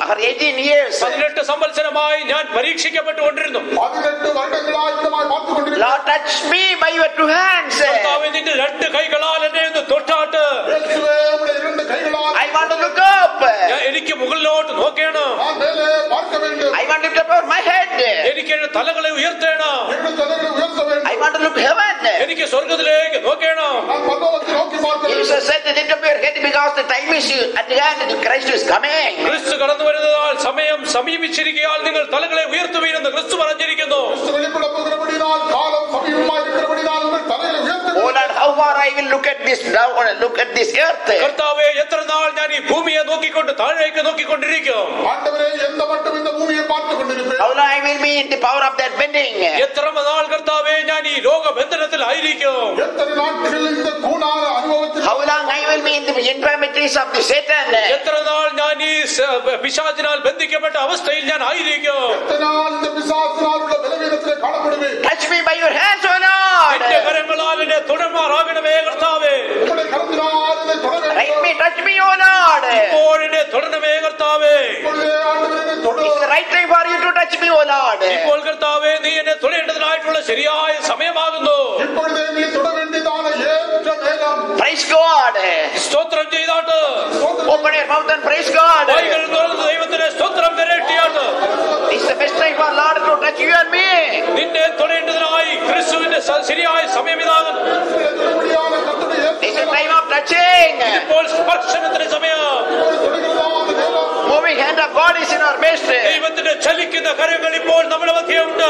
for eighteen years. പതിനെട്ട് സംവത്സരമായി ഞാൻ പരീക്ഷിക്കപ്പെട്ടുകൊണ്ടിരുന്നു. പതിനെട്ട് വർഷങ്ങളായി ഇതുമായി പാർത്തുകൊണ്ടിരുന്നു. Lord, touch me by your two hands. കർത്താവേ, നിന്റെ രണ്ട് കൈകളാൽ എന്നെ ഒന്ന് തൊട്ടാട്ട്. യേശുവേ, നമ്മുടെ രണ്ട് കൈകളാൽ I want to look up. എനിക്ക് മുകളിലോട്ട് നോക്കണം. ഞാൻ മേലെ പാർക്ക வேண்டும். I want to lift up over my head. എനിക്ക് എന്റെ തലകളെ ഉയർത്തണം. എന്റെ തലകളെ ഉയർത്ത வேண்டும். I want to look heaven. എനിക്ക് സ്വർഗ്ഗത്തിലേക്ക് നോക്കണം. ഞാൻ പരലോകത്തിൽ നോക്കി പാർക്ക வேண்டும். Jesus said to lift up your head because the time is at hand and Christ is coming. ക്രിസ്തു കടന്നു വരുന്നതാൽ സമയം സമീപിച്ചിരിക്കയാൽ നിങ്ങൾ തലകളെ ഉയർത്തുവീരെന്ന് ക്രിസ്തു പറഞ്ഞിരിക്കുന്നു. ക്രിസ്തു വെളിപ്പെടുന്നതിനാൽ കാലം സമീപമായിരിക്കുന്നതിനാൽ നിങ്ങൾ തലകളെ ഉയർത്തുക. Oh Lord, how far I will look at this down, look at this earth. കർത്താവേ, എത്ര നാൾ ഞാൻ ഈ ഭൂമിയെ നോക്കിക്കൊണ്ട് താഴേക്ക് നോക്കിക്കൊണ്ടിരിക്കും. ആണ്ടവരെ, എന്ത മട്ടും இந்த ഭൂമിയെ പാർത്തുകൊണ്ടിരിക്കും. How long I will be in the power of that bending. എത്ര നാൾ കർത്താവേ ഞാൻ ഈ രോഗബന്ധനത്തിലായിരിക്കും. എത്ര നാളുകൾ இந்த കൂണാര അനുഭവത്തിൽ. How long I will be in the infirmities of the Satan. എത്ര നാൾ ഞാൻ ഈ പിശാചിനാൽ ബന്ധിക്കപ്പെട്ട അവസ്ഥയിൽ ഞാൻ ആയിരിക്കും. എത്ര നാൾ இந்த പിശാചിനാലുള്ള ബലവീനത്തിലെ കാണപ്പെടുവേൻ. Touch me by your hands, O Lord. നിന്റെ കരങ്ങളാൽ എന്നെ തൊടുമാറാകണമേ കർത്താവേ. നിങ്ങളുടെ കരങ്ങളാൽ എന്നെ തൊടണം. Right me, touch me, O Lord. ഇപ്പോൾ എന്നെ തൊടണമേ കർത്താവേ. ഇപ്പോഴേ ആണ്ടവരെ എന്നെ തൊടണം. It's the right time for you to touch me, O Lord. ഇപ്പോൾ കർത്താവേ, നീ എന്നെ തൊടേണ്ടതിനായിട്ടുള്ള ശരിയായ സമയമാകുന്നു. ഇപ്പോഴേ നീ തൊട വേണ്ടിയതാണ് ഏറ്റവും വേഗം. Praise God. സ്തോത്രം ചെയ്താട്ട്. Open your mouth and praise God. വായ്കൾ തുറന്ന് ദൈവത്തിന്റെ സ്തോത്രം കരയറ്റിയാട്ട്. It's the best time for Lord to touch you and me. നിന്നെ തൊടേണ്ടതിനായി ക്രിസ്തുവിന്റെ ശരിയായ സമയം ഇതാകുന്നു. It's the time of touching. ഇപ്പോൾ സ്പർശനത്തിന്റെ സമയം. Moving hand of God is in our midst. ദൈവത്തിന്റെ ചലിക്കുന്ന കരങ്ങൾ ഇപ്പോൾ നമ്മുടെ മധ്യമുണ്ട്.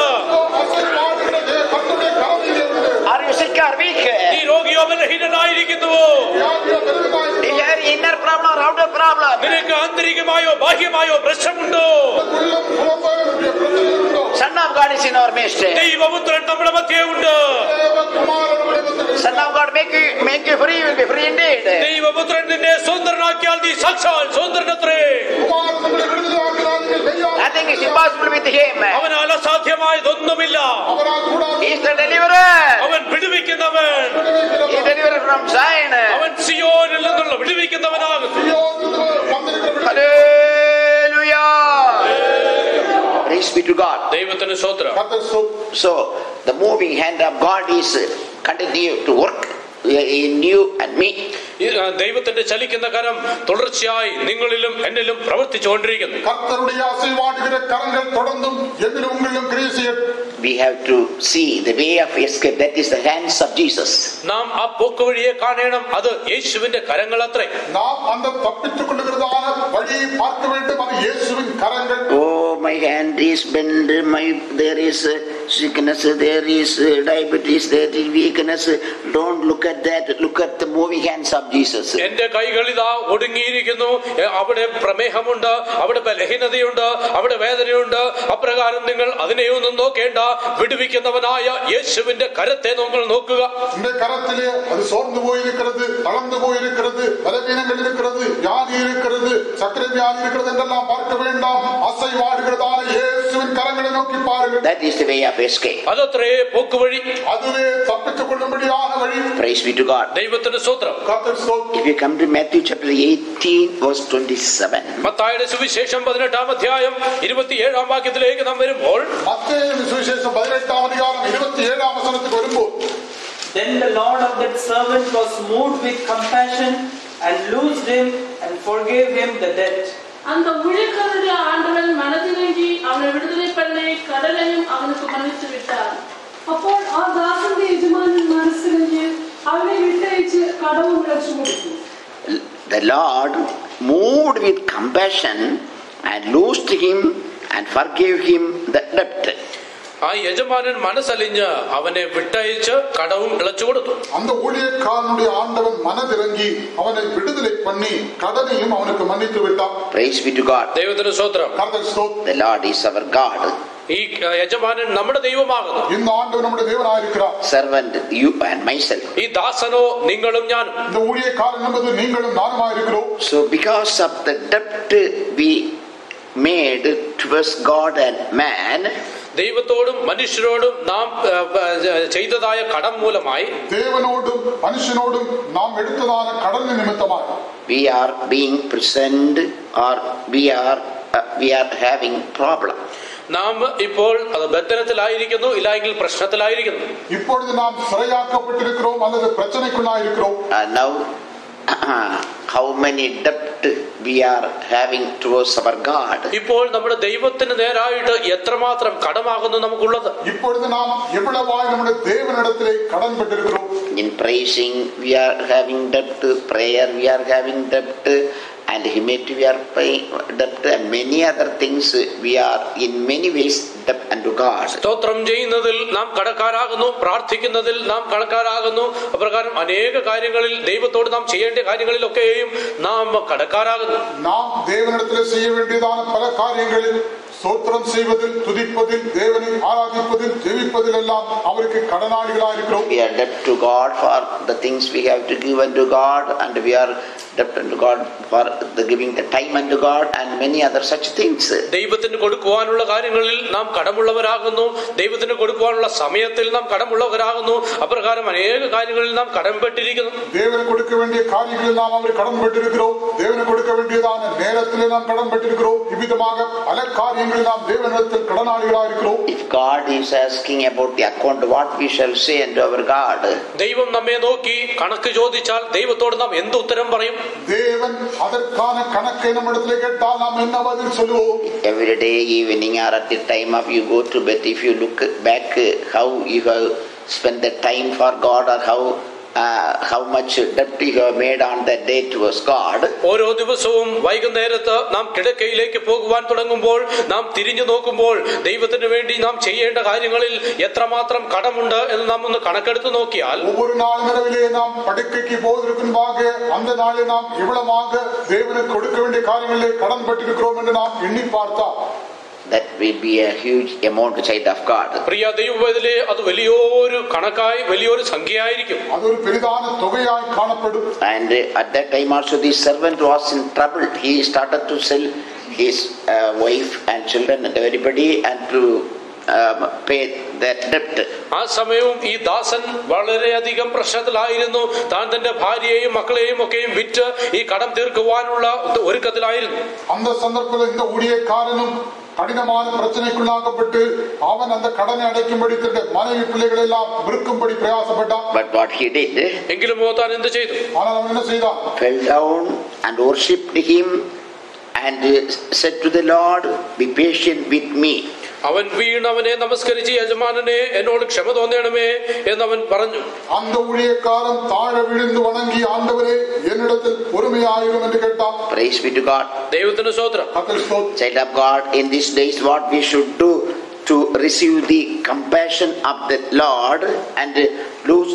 Are you sick or weak? നീ രോഗിയോ ബലഹീനനായിരിക്കുന്നുവോ? Do you have inner problem or outer problem? നിനക്ക് ആന്തരികമായോ ബാഹ്യമായോ പ്രശ്നമുണ്ടോ? Son of God is in our midst. ദൈവപുത്രൻ നമ്മുടെ മധ്യമുണ്ട്. Son of God make you make you free, will be free indeed. ദൈവപുത്രൻ നിന്നെ സ്വതന്ത്രനാക്കിയാൽ നീ സാക്ഷാൽ സ്വതന്ത്രനത്രേ. Nothing is impossible with him. അവനാൽ അസാധ്യമായതൊന്നുമില്ല. He is the deliverer. അവൻ വിടുവിക്കുന്നവൻ. He delivered from Zion. അവൻ സിയോനിൽ നിന്നുള്ള വിടുവിക്കുന്നവനാകും. Hallelujah. Praise be to God. ദൈവത്തിന് സ്തോത്രം. So the moving hand of God is continue to work in you and me. ദൈവത്തിന്റെ ചലിക്കുന്ന കരം തുടർച്ചയായി നിങ്ങളിലും എന്നിലും പ്രവർത്തിച്ചുകൊണ്ടിരിക്കുന്നു. കർത്തരുடைய അസൈവാടുகிற കരങ്ങൾ தொடர்ந்தும் എന്നിലും ഉങ്ങളിലും ക്രിയ ചെയ്യട്ടെ. We have to see the way of escape, that is the hands of Jesus. നാം ആ പോക്കുവഴിയെ കാണണം, അത് യേശുവിന്റെ കരങ്ങളത്രേ. നാം அந்த தப்பித்துக் கொள்ளுகிறதான வழியை பார்க்க வேண்டும், அது இயேசுவின் கரங்கள். Oh, my hand is bent, my there is sickness, there is diabetes, there is weakness. Don't look at that, look at the moving hands of Jesus. എന്റെ കൈകൾ ഇതാ ഒടുങ്ങിയിരിക്കുന്നു, അവിടെ പ്രമേഹമുണ്ട്, അവിടെ ബലഹീനതയുണ്ട്, അവിടെ വേദനയുണ്ട്. അപ്രകാരം നിങ്ങൾ അതിനെയൊന്നും നോക്കേണ്ട. വിടുവിക്കുന്നവനായ യേശുവിന്റെ കരത്തെ നമ്മൾ നോക്കുക. இந்த கரத்திலே அது சோர்ந்து போயிருக்கிறது, தளர்ந்து போயிருக்கிறது, பலவீனங்கள் இருக்கிறது, வியாதி இருக்கிறது, சர்க்கரை வியாதி இருக்கிறது என்றெல்லாம் பார்க்க வேண்டாம். அசைவாடுகிறதான இயேசுவின் கரங்களை நோக்கி பாருங்கள். That is the way of escape. അതത്രേ പോക്കുവഴി. அதுவே தப்பித்துக் கொள்ளும்படியான வழி. Praise be to God. ദൈവത്തിന്റെ സ്തോത്രം. கர்த்தர் ஸ்தோத்திரம். If you come to Matthew chapter eighteen verse twenty-seven. മത്തായിയുടെ സുവിശേഷം പതിനെട്ടാം അധ്യായം ഇരുപത്തിയേഴാം വാക്യത്തിലേക്ക് നാം വരുമ്പോൾ, മത്തായിയുടെ സുവിശേഷം പതിനെട്ടാം അധ്യായം ഇരുപത്തിയേഴാം വചനത്തിൽ വരുമ്പോൾ, Then the Lord of that servant was moved with compassion and loosed him and forgave him the debt. அந்த ஊழியக்காரருடைய ஆண்டவன் மனதிறங்கி அவனை விடுதலை பண்ணி கடலையும் அவனுக்கு மன்னித்து விட்டார். അപ്പോൾ ആ ദാസന്റെ യജമാനൻ മനസ്സിലിഞ്ഞ് അവനെ വിട്ടയച്ച് കടവും അടച്ചു കൊടുത്തു. The Lord moved with compassion and loosed him and forgave him the debt. ആ യജമാനൻ മനസ്സലിഞ്ഞ് അവനെ വിട്ടയച്ച് കടവും ഇളച്ചു കൊടുത്തു. அந்த ஊழியக்காரனுடைய ஆண்டவன் மனதிறங்கி அவனை விடுதலை பண்ணி கடனையும் அவனுக்கு மன்னித்து விட்டார். Praise be to God. ദൈവത്തിന് സ്തോത്രം. கர்த்தர் ஸ்தோத்திரம். The Lord is our God. ഈ യജമാനൻ നമ്മുടെ ദൈവമാകുന്നു. இந்த ஆண்டவர் நம்முடைய தேவனாய் இருக்கிறார். Servant, you and myself. ഈ ദാസനോ നിങ്ങളും ഞാനും. இந்த ஊழியக்காரன் என்பது நீங்களும் நானுமாய் இருக்கிறோம். So because of the debt we made towards God and man, ദൈവത്തോടും മനുഷ്യരോടും നാം ചെയ്തതായ കടം മൂലമായി, தேவனோடும் மனுஷனோடும் நாம் எடுத்ததான கடனின் நிமித்தமாய், we are being present or we are uh, we are having problem. നാം ഇപ്പോൾ അത് ബന്ധനത്തിലായിരിക്കുന്നു, ഇല്ലെങ്കിൽ പ്രശ്നത്തിലായിരിക്കുന്നു. இப்பொழுது நாம் சிறையாக்கப்பட்டிருக்கிறோம் அல்லது பிரச்சனைக்குள்ளாயிருக்கிறோம். Now how many debt we are having towards our God. ഇപ്പോൾ നമ്മുടെ ദൈവത്തിന് നേരായിട്ട് എത്രമാത്രം കടമാകുന്നു നമുക്കുള്ളത്. இப்பொழுது நாம் எவ்வளவாய் நம்முடைய தேவனிடத்திலே கடன்பட்டிருக்கிறோம். In praising we are having debt, prayer we are having debt, and humility we are paying debt, and many other things we are in many ways debt unto God. സ്തോത്രം ചെയ്യുന്നതിൽ നാം കടക്കാരാകുന്നു, പ്രാർത്ഥിക്കുന്നതിൽ നാം കടക്കാരാകുന്നു. അപ്രകാരം അനേക കാര്യങ്ങളിൽ ദൈവത്തോട് നാം ചെയ്യേണ്ട കാര്യങ്ങളിലൊക്കെയും നാം കടക്കാരാകുന്നു. നാം ദൈവനിടത്തിൽ ചെയ്യ വേണ്ടിയതാണ് പല കാര്യങ്ങളിൽ സ്തോത്രം செய்வதில், துதிப்பதில், தேவனை ஆராதிப்பதில், ஜெபிப்பதிலெல்லாம் அவருக்கு கடனாளிகளாயிருக்கிறோம். We are debt to God for the things we have to give unto God, and we are debt unto God for the giving the time unto God, and many other such things. ദൈവത്തിന് കൊടുക്കുവാനുള്ള കാര്യങ്ങളിൽ നാം കടമുള്ളവരാകുന്നു, ദൈവത്തിന് കൊടുക്കുവാനുള്ള സമയത്തിൽ നാം കടമുള്ളവരാകുന്നു. അപ്രകാരം അനേക കാര്യങ്ങളിൽ നാം കടംപെട്ടിരിക്കുന്നു. தேவனை கொடுக்க வேண்டிய காரியங்களில் நாம் அவர் கடன்பட்டிருக்கிறோம். தேவனை கொடுக்க வேண்டியதான நேரத்தில் நாம் கடன்பட்டிருக்கிறோம். இவ்விதமாக பல காரியங்களில் நாம் தேவனிடத்தில் கடனாளிகளாக இருக்கிறோம். If God is asking about the account, what we shall say unto our God? ദൈവം നമ്മെ നോക്കി കണക്ക് ചോദിച്ചാൽ ദൈവത്തോട് നാം എന്ത് ഉത്തരം പറയും? தேவன் அதற்கான கணக்கை நம்மிடத்தில் கேட்டால் நாம் என்ன பதில் சொல்லுவோம்? Every day evening or at the time of you go to bed, if you look back how you have spent the time for God, or how Uh, how much debt you have made on that day towards God. ഓരോ ദിവസവും വൈകുന്നേരത്ത് നാം കിടക്കയിലേക്ക് പോകുവാൻ തുടങ്ങുമ്പോൾ നാം തിരിഞ്ഞു നോക്കുമ്പോൾ ദൈവത്തിന് വേണ്ടി നാം ചെയ്യേണ്ട കാര്യങ്ങളിൽ എത്രമാത്രം കടമുണ്ട് എന്ന് നാം ഒന്ന് കണക്കെടുത്ത് നോക്കിയാൽ ஒவ்வொரு நாள் இரவிலே நாம் படுக்கைக்கு போவதற்கு முன்பாக அந்த நாளில் நாம் எவ்வளவாக தேவனுக்கு கொடுக்க வேண்டிய காரியங்களிலே கடன்பட்டிருக்கிறோம் என்று நாம் எண்ணி பார்த்தால் that will be a huge amount child of God. പ്രിയ ദൈവവേദലേ അത് വലിയൊരു കണക്കായി വലിയൊരു സംഖ്യയായിരിക്കും. അതൊരു പെരിതാന തുകയായി കാണപ്പെടും. And at that time also the servant was in trouble. He started to sell his uh, wife and children and everybody and to um, pay that debt. ആ സമയവും ഈ ദാസൻ വളരെയധികം പ്രശ്നത്തിലായിരുന്നു. താൻ തന്റെ ഭാര്യയെയും മക്കളെയും ഒക്കെയും വിറ്റ് ഈ കടം തീർക്കുവാനുള്ള ഒരുക്കത്തിലായിരുന്നു. அந்த சந்தர்ப்பத்தில் இந்த ஊழியக்காரனும் கடினமான பிரச்சனைக்குள்ளாகப்பட்டு அவன் அந்த கடனை அடைக்கும்படி தன்னுடைய மனைவி பிள்ளைகளை எல்லாம் விற்கும்படி பிரயாசப்பட்டான். But what he did, എങ്കിലും താൻ എന്ത് ചെയ്തു? ஆனால் அவன் என்ன செய்தான்? Fell down and worshipped him and said to the Lord, be patient with me. അവൻ വീണവനെ നമസ്കരിച്ച് യജമാനനെ എന്നോട് ക്ഷമ തോന്നണമേ എന്നവൻ പറഞ്ഞു. அந்த ஊழியக்காரன் தாழ விழுந்து வணங்கி ஆண்டவரே என்னிடത്തിൽ பொறுமையாயிரும் என்று கேட்டான். Praise be to God. ദൈവത്തിന് സ്തോത്രം. Child of God, in these days what we should do to receive the compassion of the Lord and lose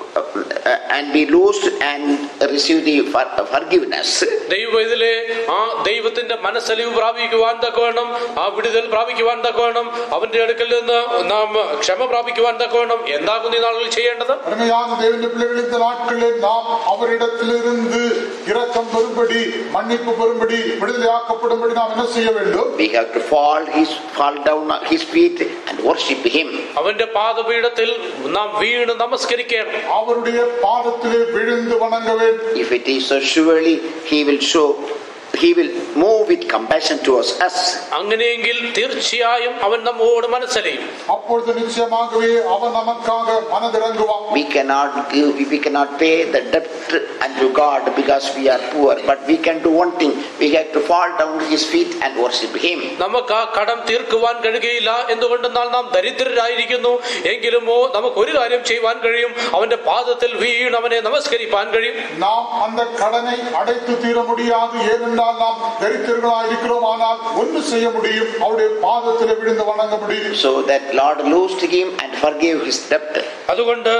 uh, and be loosed and receive the forgiveness. ദൈവവേദലേ ആ ദൈവത്തിന്റെ മനസ്സലിവ് പ്രാപിക്കുവാൻ തക്കവണ്ണം, ആ വിടുതൽ പ്രാപിക്കുവാൻ തക്കവണ്ണം, അവന്റെ അടുക്കൽ നിന്ന് നാം ക്ഷമ പ്രാപിക്കുവാൻ തക്കവണ്ണം എന്താകുന്നു ഈ നാളുകളിൽ ചെയ്യേണ്ടത്? அருமையான தேவனுடைய பிள்ளைகள், இந்த நாட்களில் நாம் அவரிடத்திலிருந்து இரக்கம் பெறும்படி, மன்னிப்பு பெறும்படி, விடுதலையாக்கப்படும்படி நாம் என்ன செய்ய வேண்டும்? We have to fall his fall down at his feet and worship him. അവന്റെ പാദപീഠത്തിൽ നാം വീണ് നമസ്കരിക്കണം. அவருடைய பாதத்திலே விழுந்து வணங்க வேண்டும். If it is so, surely he will show he will move with compassion towards us. അങ്ങനെയെങ്കിൽ തീർച്ചയായും അവൻ നമ്മോട് മനസ്സലിയും. அப்பொழுது நிச்சயமாகவே அவன் நமக்காக மனதிறங்குவான். We cannot give, we cannot pay the debt unto God because we are poor, but we can do one thing. We have to fall down to his feet and worship him. നമുക്ക് ആ കടം തീർക്കുവാൻ കഴിയുകയില്ല. എന്തുകൊണ്ടെന്നാൽ നാം ദരിദ്രരായിരിക്കുന്നു. എങ്കിലുമോ നമുക്ക് ഒരു കാര്യം ചെയ്യുവാൻ കഴിയും, അവന്റെ പാദത്തിൽ വീണ് അവനെ നമസ്കരിപ്പാൻ കഴിയും. നാം அந்த கடனை அடைத்து தீர முடியாது. ஏனென்றால் நாம் தரித்திரர்களாக இருக்கிறோம். ஆனால் ஒன்று செய்ய முடியும், அவருடைய பாதத்தில் விழுந்து வணங்க முடியும். So that Lord loosed him and forgave his debt. അതുകൊണ്ട്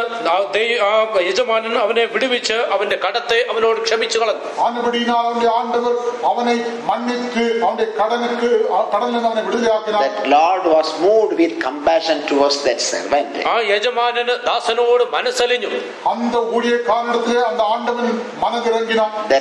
യജമാനൻ അവനെ വിടുവിച്ച് അവന്റെ കടത്തെ അവനോട് ക്ഷമിച്ചു കളഞ്ഞു. ஆனபடியினால் அவனுடைய ஆண்டவர் அவனை மன்னித்து அவனுடைய கடனுக்கு கடனில் அவனை விடுதலையாக்கினார். That Lord was moved with compassion towards that servant. ആ യജമാനന് ദാസനോട് മനസ്സലിഞ്ഞു. அந்த ஊழியக்காரனிடத்திலே அந்த ஆண்டவன் மனதிறங்கினான். That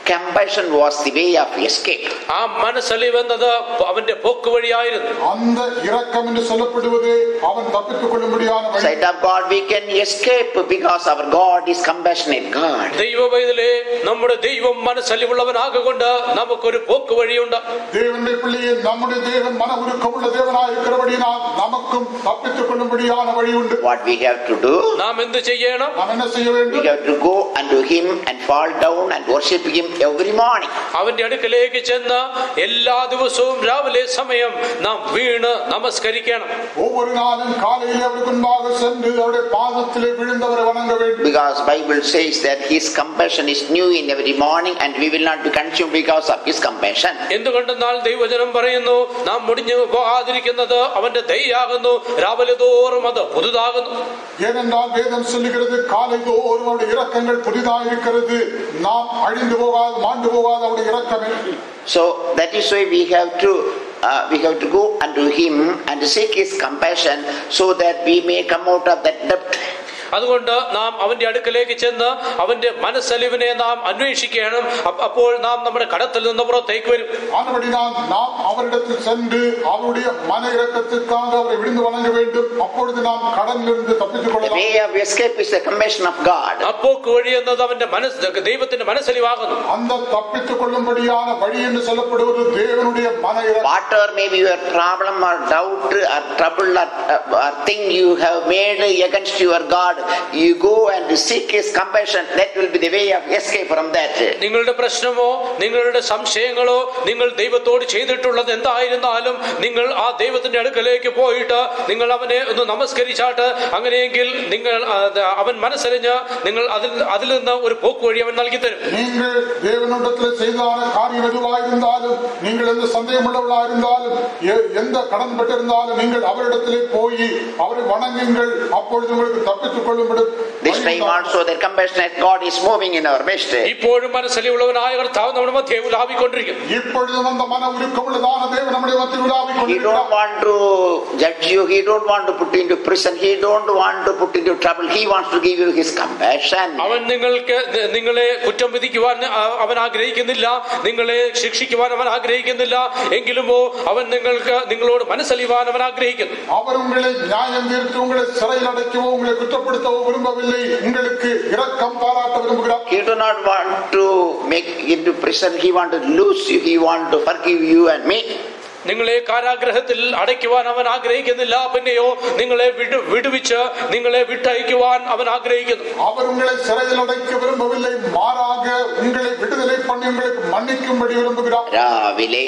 compassion was the way of escape. ആ മനസ്സലിവ് എന്നത് അവന്റെ പോക്ക് വഴിയായിരുന്നു. அந்த இரக்கம் என்று சொல்லப்படுவது அவன் தப்பித்துக் கொள்ளும்படியான வழி. Side of God we can escape because our God is compassionate God. ദൈവവേദലേ നമ്മുടെ ദൈവം മനസ്സലിവുള്ളവനാകൊണ്ട് നമുക്കൊരു പോക്ക് വഴിയുണ്ട്. தேவனுடைய பிள்ளையே நம்முடைய தேவன் மன உருக்கமுள்ள தேவனாய் இருக்கிறபடியால் நமக்கும் தப்பித்துக் கொள்ளும்படியான வழி உண்டு. What we have to do? നാം എന്ത് ചെയ്യണം? நாம் என்ன செய்ய வேண்டும்? We have to go unto him and fall down and worship him every morning. അവന്റെ അടുക്കലേക്ക് ചെന്ന് എല്ലാ ദിവസവും രാവിലെ സമയം നാം വീണ് നമസ്കരിക്കണം. ஒவ்வொரு நாளும் காலையிலே அவருக்கு முன்பாக சென்று அவருடைய பாதத்திலே விழுந்தவரை வணங்க வேண்டும். Because Bible says that his compassion is new in every morning and we will not be consumed because of his compassion. എന്തുകൊണ്ടെന്നാൽ ദൈവവചനം പറയുന്നു നാം മുടിഞ്ഞു പോകാതിരിക്കുന്നത് അവന്റെ ദയയാകുന്നു, രാവിലെ തോറും അത് പുതുതാകുന്നു. ஏனென்றால் வேதம் சொல்லுகிறது காலை தோறும் அவருடைய இரக்கங்கள் புதிதாக இருக்கிறது, நாம் அழிந்து போகாது மாண்டு போகாது அவருடைய இரக்கமே. So that is why we have to uh, we have to go unto him and seek his compassion so that we may come out of that debt. അതുകൊണ്ട് നാം അവന്റെ അടുക്കലേക്ക് ചെന്ന് അവന്റെ മനസ്സലിവിനെ നാം അന്വേഷിക്കണം. അപ്പോൾ നാം നമ്മുടെ കടത്തിൽ നിന്ന് പുറത്തേക്ക് വരും. ஆனபடியால் நாம் அவரிடத்தில் சென்று அவருடைய மன இரக்கத்திற்காக அவரை விழுந்து வணங்க வேண்டும். அப்பொழுது நாம் கடனிலிருந்து தப்பித்துக் The கொள்ளலாம். way of escape is the compassion of God. അപ്പോക്ക് വഴി എന്നത് അവന്റെ മനസ്സ് ദൈവത്തിന്റെ മനസ്സലിവാകുന്നു. அந்த தப்பித்துக் கொள்ளும்படியான வழி என்று சொல்லப்படுவது தேவனுடைய மன இரக்கம். Whatever may be your problem or doubt or trouble or, or thing you have made against your God, you go and seek his compassion. That will be the way of escape from that. നിങ്ങളുടെ പ്രശ്നമോ നിങ്ങളുടെ സംശയങ്ങളോ നിങ്ങൾ ദൈവത്തോട് ചെയ്തിട്ടുള്ളത് എന്തായിരുന്നാലും നിങ്ങൾ ആ ദൈവത്തിന്റെ അടുക്കലേക്ക് പോയിട്ട് നിങ്ങൾ അവനെ ഒന്ന് നമസ്കരിച്ചാട്ട് അങ്ങനെയെങ്കിൽ നിങ്ങൾ അവൻ മനസ്സറിഞ്ഞ് നിങ്ങൾ അതിൽ അതിൽ നിന്ന് ഒരു പോക്ക് വഴി അവൻ നൽകി തരും. നിങ്ങൾ தேவனிடத்தில் செய்தான காரியம் எதுவாயிருந்தாலும் நீங்கள் எந்த சந்தேகமுள்ளவர்களாயிருந்தாலும் எந்த கடன் பட்டிருந்தாலும் நீங்கள் அவரிடத்திலே போய் அவரை வணங்குங்கள். அப்பொழுது உங்களுக்கு தப்பித்துக் This time also the compassionate God is moving in our midst. ഇപ്പോഴും മനസ്സലിവുള്ളവനായ കർത്താവ് നമ്മുടെ മധ്യേ ഉലാവിക്കൊണ്ടിരിക്കുന്നു. ഇപ്പോഴും அந்த மன உருக்கமுள்ளதான தேவன் நம்முடைய மத்தியில் உலாவிக்கொண்டிருக்கிறார். He don't want to judge you, he don't want to put you into prison, he don't want to put you into trouble, he wants to give you his compassion. അവൻ നിങ്ങൾക്ക് നിങ്ങളെ കുറ്റം വിധിക്കുവാൻ അവൻ ആഗ്രഹിക്കുന്നില്ല, നിങ്ങളെ ശിക്ഷിക്കുവാൻ അവൻ ആഗ്രഹിക്കുന്നില്ല. എങ്കിലുമോ അവൻ നിങ്ങൾക്ക് നിങ്ങളോട് മനസ്സലിവാൻ അവൻ ആഗ്രഹിക്കുന്നു. അവർ உங்களை நியாயம் தீர்த்து உங்களை சிறையில் அடைக்கவோ உங்களை குற்றப்படுத்தவோ விரும்பவில்லை, உங்களுக்கு இரக்கம் பாராட்ட விரும்புகிறார். He do not want to make into prison, he want to loose you, he want to forgive you and me. നിങ്ങളെ കാരാഗ്രഹത്തിൽ അടയ്ക്കുവാൻ അവൻ ആഗ്രഹിക്കുന്നില്ല, പിന്നെയോ നിങ്ങളെ വിടു വിടുവിച്ച് നിങ്ങളെ വിട്ടയക്കുവാൻ അവൻ ആഗ്രഹിക്കുന്നു. അവർ ഉങ്ങളെ സിറയിൽ അടയ്ക്ക വിരുമ്പവിல்லை, മാറാക ഉങ്ങളെ വിടുതலை பண்ணி உங்களுக்கு மன்னிக்கும்படி விரும்புகிறார். രാവിലെ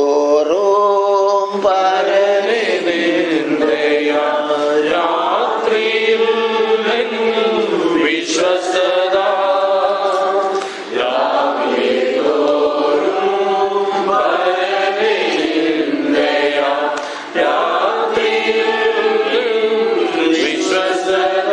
തോറും പരനേ നിന്ദയാ രാത്രിയിൽ വിശ്വസ്തത രാവിലെ തോറും പരനേ നിന്ദയാ രാത്രിയിൽ വിശ്വസ്തത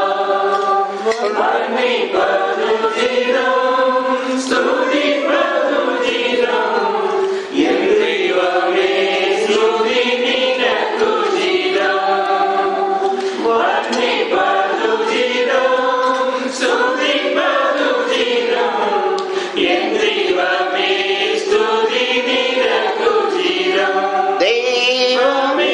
മന്നി പതുജിരം സ്തുതി പതുജിരം യന്ത്രിവമേ സ്തുതി നിനക്കുജിരം മന്നി പതുജിരം സ്തുതി പതുജിരം യന്ത്രിവമേ സ്തുതി നിനക്കുജിരം ദൈവമേ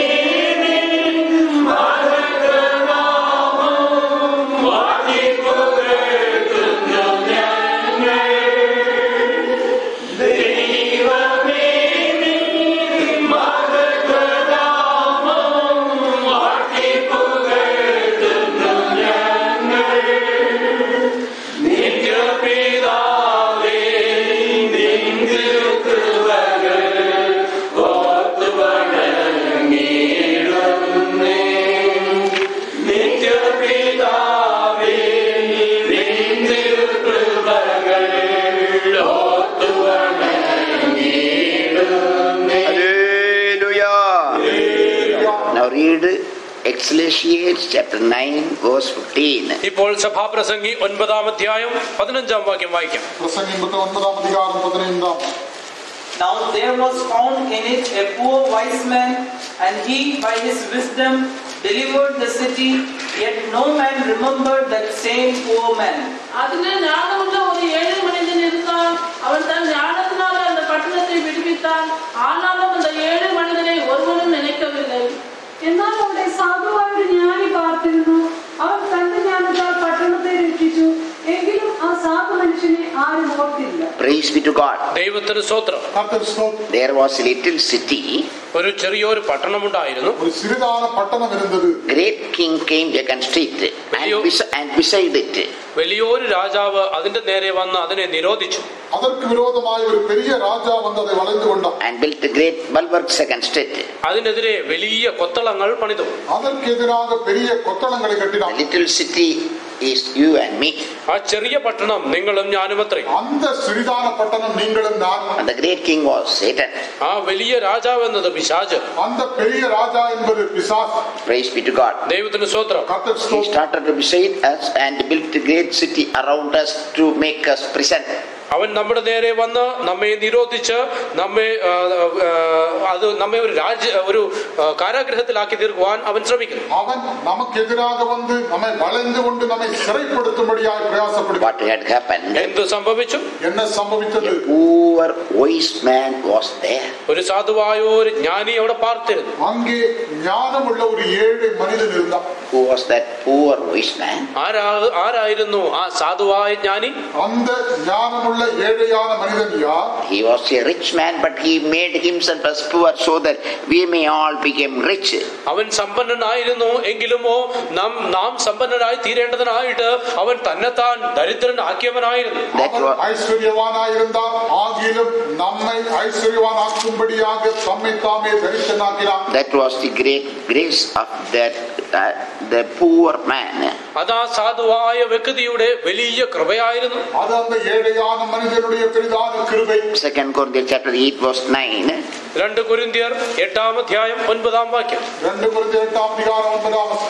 Ecclesiastes chapter nine verse fifteen. ഇപ്പോൾ സഭാപ്രസംഗി ഒൻപതാം അധ്യായം പതിനഞ്ചാം വാക്യം വായിക്കാം. പ്രസംഗി ഒൻപതാം അധികാരം പതിനഞ്ചാം. Now there was found in it a poor wise man, and he by his wisdom delivered the city, yet no man remembered that same poor man. അതിന് ജ്ഞാനമുള്ള ഒരു ഏഴ് മനുഷ്യൻ இருந்தான். அவன் தன் ஞானத்தினாலே அந்த பட்டணத்தை விடுவித்தான். ஆனாலும் அந்த ஏழு மனிதனை ஒருவனும் நினைக்கவில்லை. എന്നാൽ അവിടെ സാധുവായ ഒരു ജ്ഞാനി പാർത്തിരുന്നു. അവൻ തന്റെ ജ്ഞാനത്താൽ പട്ടണത്തെ രക്ഷിച്ചു. എങ്കിലും ആ സാധു മനുഷ്യനെ ആരും ഓർത്തില്ല. Praise be to God. ദൈവത്തിന് സ്തോത്രം. There was a little city. ഒരു ചെറിയൊരു പട്ടണമുണ്ടായിരുന്നു. ഒരു സിരിദാന പട്ടണം ഇരുന്നത്. Great king came against it and beside it. വലിയൊരു രാജാവ് അതിന്റെ നേരെ വന്ന് അതിനെ നിരോധിച്ചു. அதற்கு விரோதமாய் ஒரு பெரிய ராஜா வந்து அதை வளைந்து கொண்டான். And built great bulwarks against it. അതിനെതിരെ വലിയ കൊത്തളങ്ങൾ പണിതു. அதற்கு எதிராக பெரிய கொத்தளங்களை கட்டினான். The little city is you and me. ആ ചെറിയ പട്ടണം നിങ്ങളും ഞാനും അത്രേ. அந்த சிறிதான பட்டணம் நீங்களும் நானும். And the great king was Satan. ആ വലിയ രാജാവ് എന്നത് പിശാച്. அந்த பெரிய ராஜா என்பது பிசாசு. Praise be to God. ദൈവത്തിന് സ്തോത്രം. He started to beside us and built a great city around us to make us prison. അവൻ നമ്മുടെ നേരെ വന്ന് നമ്മെ നിരോധിച്ച് നമ്മെ അത് നമ്മെ ഒരു രാജ്യ ഒരു കാരാഗ്രഹത്തിലാക്കി തീർക്കുവാൻ അവൻ ശ്രമിക്കുന്നു. അവൻ നമുക്കെതിരാக வந்து നമ്മെ വളഞ്ഞുകൊണ്ട് നമ്മെ സിറപ്പെടുത്തുമ്പടിയായി പ്രയാസപ്പെടുന്നു. What had happened? എന്തു സംഭവിച്ചു? என்ன സംഭവിച്ചത്? A poor wise man was there. ഒരു സാധുവായ ഒരു ജ്ഞാനി അവിടെ പാർത്തിരുന്നു. அங்கே ஞானமுள்ள ஒரு ஏழை மனிதன் இருந்தான். Who was that poor wise man? ആരാ ആരായിരുന്നു ആ സാധുവായ ജ്ഞാനി? அந்த ஞானமுள்ள ஏழையான மனிதன் யார்? He was a rich man, but he made himself as poor so that we may all become rich. അവൻ സമ്പന്നനായിരുന്നു എങ്കിലുമോ നാം നാം സമ്പന്നരായി തീരേണ്ടതിനായിട്ട് അവൻ തന്നെത്താൻ ദരിദ്രനാക്കിയവനായിരുന്നു. ഐശ്വര്യവാനായിരുന്നാൽ ആകിലും നമ്മെ ഐശ്വര്യവാനാക്കുമ്പടിയാക നമ്മെ താമേ ദരിദ്രനാക്കിനാൻ. That was the great grace of that uh, the poor man. അതാ സാധുവായ വ്യക്തിയുടെ വലിയ കൃപയായിരുന്നു. അത് அந்த ஏழையான മനുഷ്യരുടെ പെരിതാന കൃപை. Second Corinthians chapter eight verse nine. രണ്ട് കൊരിന്ത്യർ എട്ടാം അധ്യായം ഒൻപതാം വാക്യം. രണ്ട് കൊരിന്ത്യർ എട്ടാം അധ്യായം ഒൻപതാം വാക്യം.